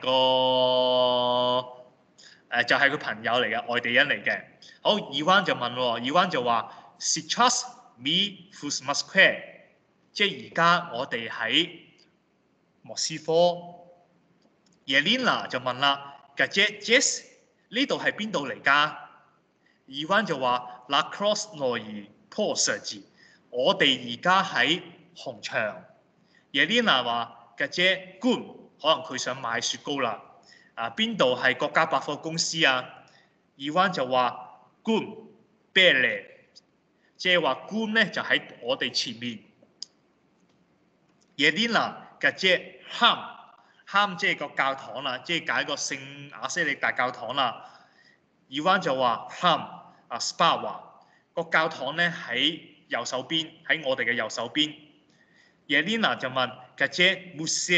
就係佢朋友嚟嘅，外地人嚟嘅。好，二灣就問喎，二灣就話 Сейчас ми в Москве， 即係而家我哋喺莫斯科。Yelena 就問啦 Где здесь？ 呢度係邊度嚟㗎？二灣就話 La Krasnoye Plощадь， 我哋而家喺紅場。Yelena 話嘅姐官，可能佢想買雪糕啦。邊度係國家百貨公司啊？二灣就話官 Berle， 即係話官咧就喺我哋前面。Yelena 嘅姐 Ham 即係個教堂啦，即係解個聖亞西力大教堂啦。二灣就話 Sprawa 個教堂咧喺右手邊，喺我哋嘅右手邊。Yelena 就問 Где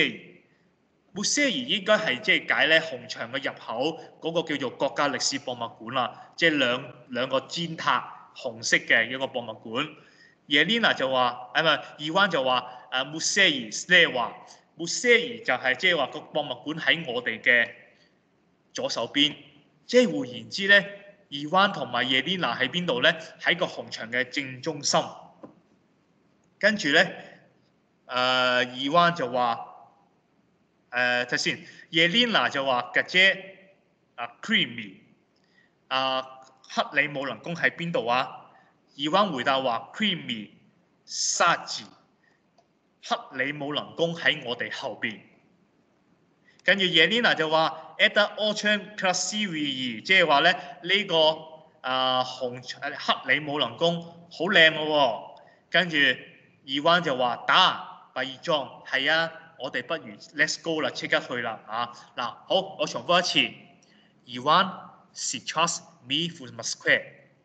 музей？ 應該係即係解咧紅場嘅入口嗰個叫做國家歷史博物館啦，即係兩個尖塔紅色嘅一個博物館。Yelena 就話唔係，二灣就話muzej Slewa， muzej 就係即係話個博物館喺我哋嘅左手邊，即係換言之咧，二灣同埋 Yelena 喺邊度咧？喺個紅場嘅正中心。跟住咧。二灣就話睇先 ，Yelena 就話嘅姐Kreml 克里姆林宮喺邊度啊？二灣回答話 Kreml Saji， 克里姆林宮喺我哋後邊。跟住 Yelena 就話 Это очень красивый， 即係話咧呢個克里姆林宮好靚咯喎。跟住二灣就話打。第二裝係啊，我哋不如 let's go 啦，即刻去啦嚇嗱。好，我重複一次。二灣 Сейчас ми в Москве，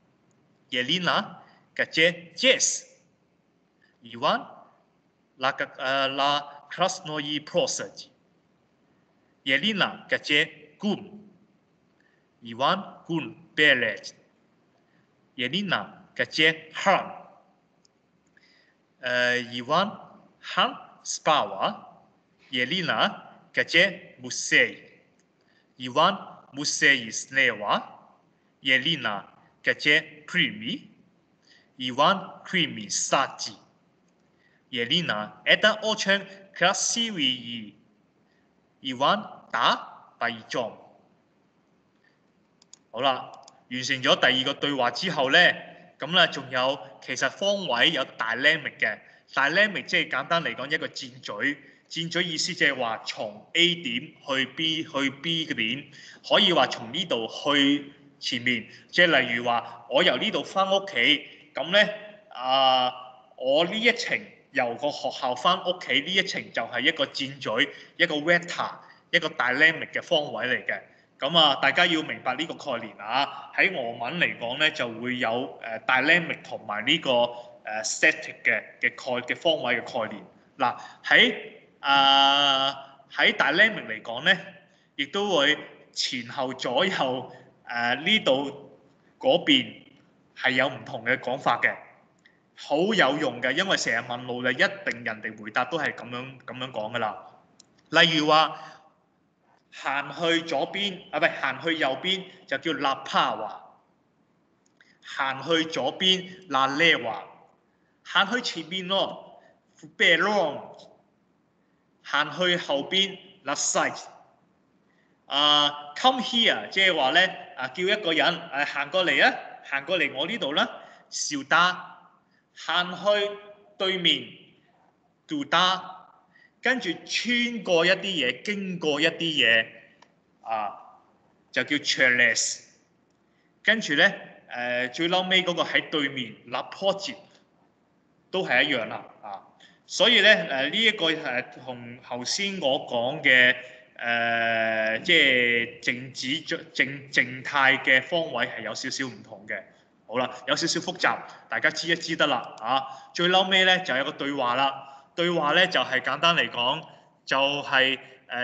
Yelena где здесь？ 二灣 La Krasnoye Plощадь， Yelena где гум？ 二灣гум Berle， Yelena где Ham？ 二灣Ham Sprawa， Yelena где музей？ 二灣muzej Slewa， Yelena где Kreml？ 二灣Kreml Saji， Yelena Это очень красивый， 二灣打第二裝。好啦，完成咗第二個對話之後咧，咁咧仲有其實方位有 dynamic 嘅。Dynamic 即係簡單嚟講一個箭嘴，箭嘴意思即係話從 A 點去 B 嘅點，可以話從呢度去前面，即係例如話我由呢度翻屋企，咁咧我呢一程由個學校翻屋企呢一程就係一個箭嘴，一個 vector， 一個 dynamic 嘅方位嚟嘅。咁大家要明白呢個概念啊！喺俄文嚟講咧就會有dynamic 同埋呢個static 嘅方位嘅概念。嗱喺 dynamic 嚟講咧，亦都會前後左右呢度嗰邊係有唔同嘅講法嘅，好有用嘅，因為成日問路就一定人哋回答都係咁樣講噶啦。例如話行去左邊啊，唔係行去右邊就叫納帕華，行去左邊納咧華，行去前邊咯，貝朗，行去後邊納西。come here 即係話咧叫一個人行過嚟啊，行過嚟我呢度啦，邵打，行去對面杜打，跟住穿過一啲嘢，經過一啲嘢就叫 Charles， 跟住咧最嬲尾嗰個喺對面立坡節都係一樣啦所以咧呢一個同頭先我講嘅即係靜態嘅方位係有少少唔同嘅。好啦，有少少複雜，大家知一知得啦最嬲尾咧就有個對話啦。對話咧就係簡單嚟講，就係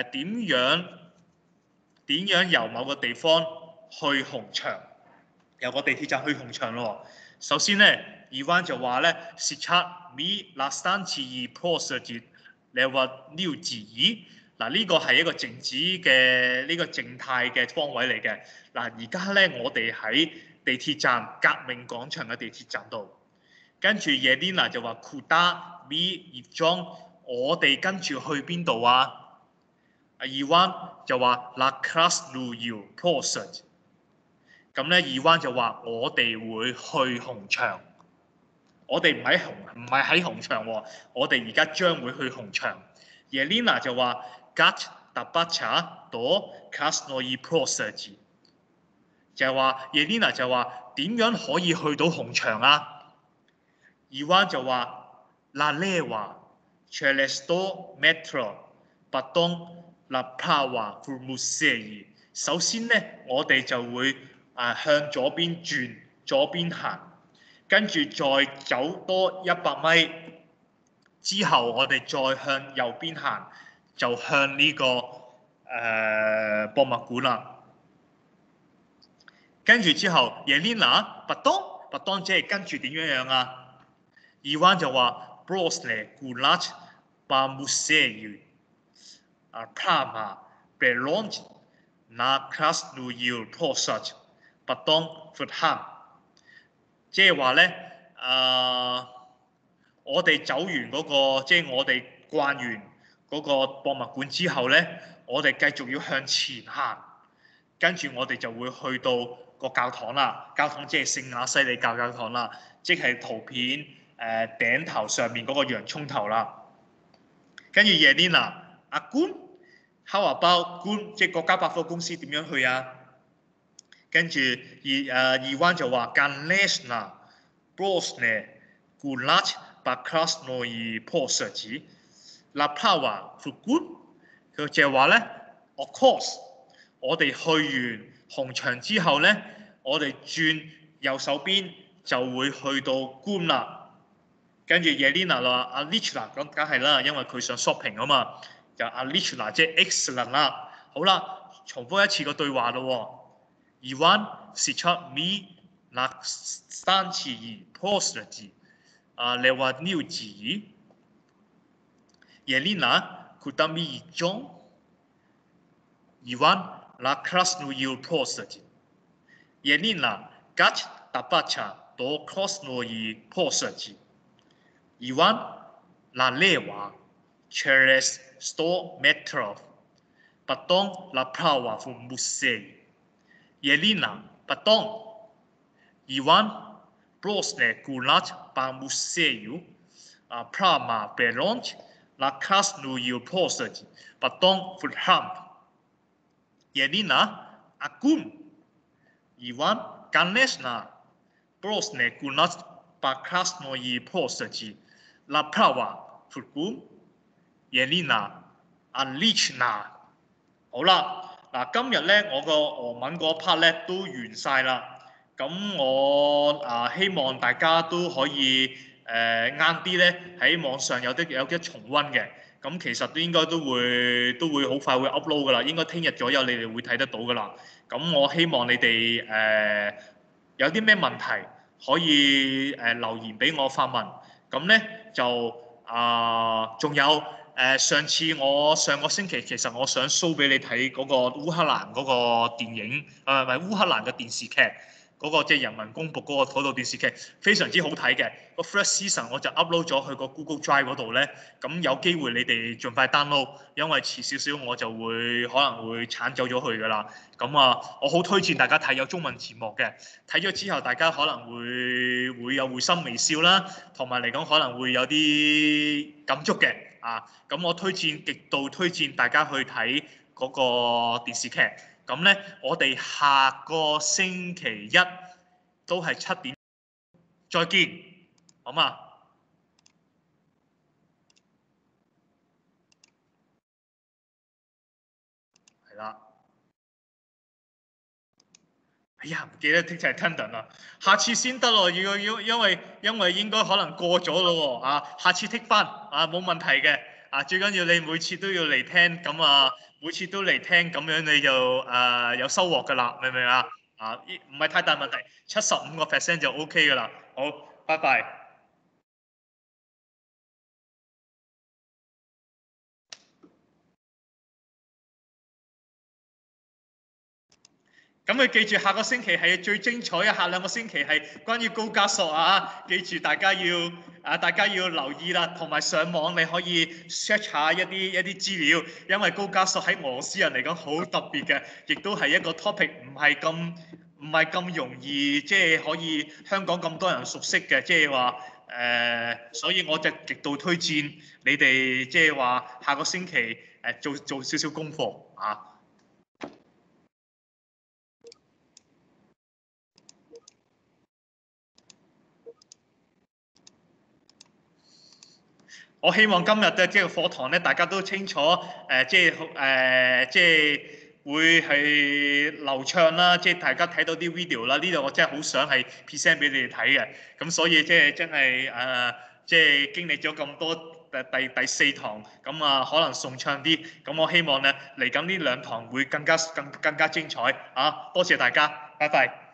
點樣由某個地方去紅牆，由個地鐵站去紅牆咯。首先咧，二灣就話咧，Sichat mi lastanci prosedit lewat new 字嗱，呢個係一個靜止嘅呢個靜態嘅方位嚟嘅。嗱，而家咧我哋喺地鐵站革命廣場嘅地鐵站度，跟住 Yelena 就話 Kuda mi ibjong， 我哋跟住去邊度啊？二灣就話 La Krasnoye Plощad， 咁咧二灣就話我哋會去紅牆，我哋唔係喺紅牆喎，我哋而家將會去紅牆。Yelena 就話 Gat tabacha do Krasnoye Plощad， 就係話 Yelena 就話點樣可以去到紅牆啊？二灣就話 La Leva через100 метров потом направо в музей。 首先咧，我哋就會向左邊轉，左邊行，跟住再走多100米之後，我哋再向右邊行，就向呢個博物館啦。跟住之後 Yelena 拔當即係跟住點樣啊？二灣就話 Brosne Gulat Bamusei Prama Belonge Na Krasnoye Plощad Потом Fudham， 即係話咧我哋走完嗰個即係我哋逛完嗰個博物館之後咧，我哋繼續要向前行，跟住我哋就會去到個教堂啦。教堂即係聖亞西里教堂啦，即係圖片頂頭上面嗰個洋葱頭啦。跟住 Yelena 阿官 How about 官，即係國家百貨公司點樣去啊？跟住二灣就話 Конечно Brosne Gulat Krasnoye Plощad направо в官， 佢就係話咧 Of course， 我哋去完紅牆之後咧，我哋轉右手邊就會去到官啦。跟住 Yelena 話 Отлично， 咁梗係啦，因為佢想 shopping 啊嘛，就 Отлично 即係 excellent 啦。好啦，重複一次個對話咯。二灣 Sichat mi lastanci prosedit lewat new 字 Yelena Kuda mi ibjong， 二灣 La Krasnoye Plощad Yelena Gat tabacha do Krasnoye Plощad， 二灣 La Leva через 100 метров потом направо в музей。 Yelena потом， 二灣 Brosne Gulat Bamusei Prama Belonge La Krasnoye Plощad потом Fudham。 Yelena Akun， 二灣 Конечно Brosne Gulat Krasnoye Plощad направо в官。 Yelena Отлично。 好啦，嗱今日咧我個俄文嗰 part 咧都完晒啦。咁我希望大家都可以啱啲咧喺網上有啲重溫嘅。咁其實應該都會好快會 upload 噶啦，應該聽日左右你哋會睇得到噶啦。咁我希望你哋有啲咩問題可以留言俾我發問。咁咧就仲有上個星期其實我想 show 俾你睇嗰個烏克蘭嗰個電影，唔係烏克蘭嘅電視劇，嗰個即係人民公僕嗰套電視劇，非常之好睇嘅。個 first season 我就 upload 咗去個 Google Drive 嗰度咧，咁有機會你哋盡快 download，因為遲少少我就可能會剷走咗佢㗎啦。咁我好推薦大家睇，有中文字幕嘅，睇咗之後大家可能會有會心微笑啦，同埋嚟講可能會有啲感觸嘅。咁我極度推薦大家去睇嗰個電視劇。咁咧，我哋下個星期一都係7點再見，好嘛？係啦。哎呀，唔記得剔齊 Tendon 啦，下次先得咯，因為應該可能過咗咯喎，下次剔翻冇問題嘅，最緊要你每次都要嚟聽，咁每次都嚟聽，咁樣你就有收穫㗎啦，明唔明啊？唔係太大問題，75% 就 OK 㗎啦，好，拜拜。咁你記住，下個星期係最精彩嘅，下2個星期係關於高加索記住大家要留意啦，同埋上網你可以 search 下一啲資料，因為高加索喺俄羅斯人嚟講好特別嘅，亦都係一個 topic 唔係咁容易，即係可以香港咁多人熟悉嘅，即係話所以我就極度推薦你哋，即係話下個星期做少少功課我希望今日嘅即係課堂咧，大家都清楚即係會係流暢啦，即係大家睇到啲 video 啦。呢度我真係好想係 present 俾你哋睇嘅，咁所以即係真係即係經歷咗咁多第4堂，咁可能順暢啲。咁我希望咧嚟緊呢2堂會更加精彩多謝大家，拜拜。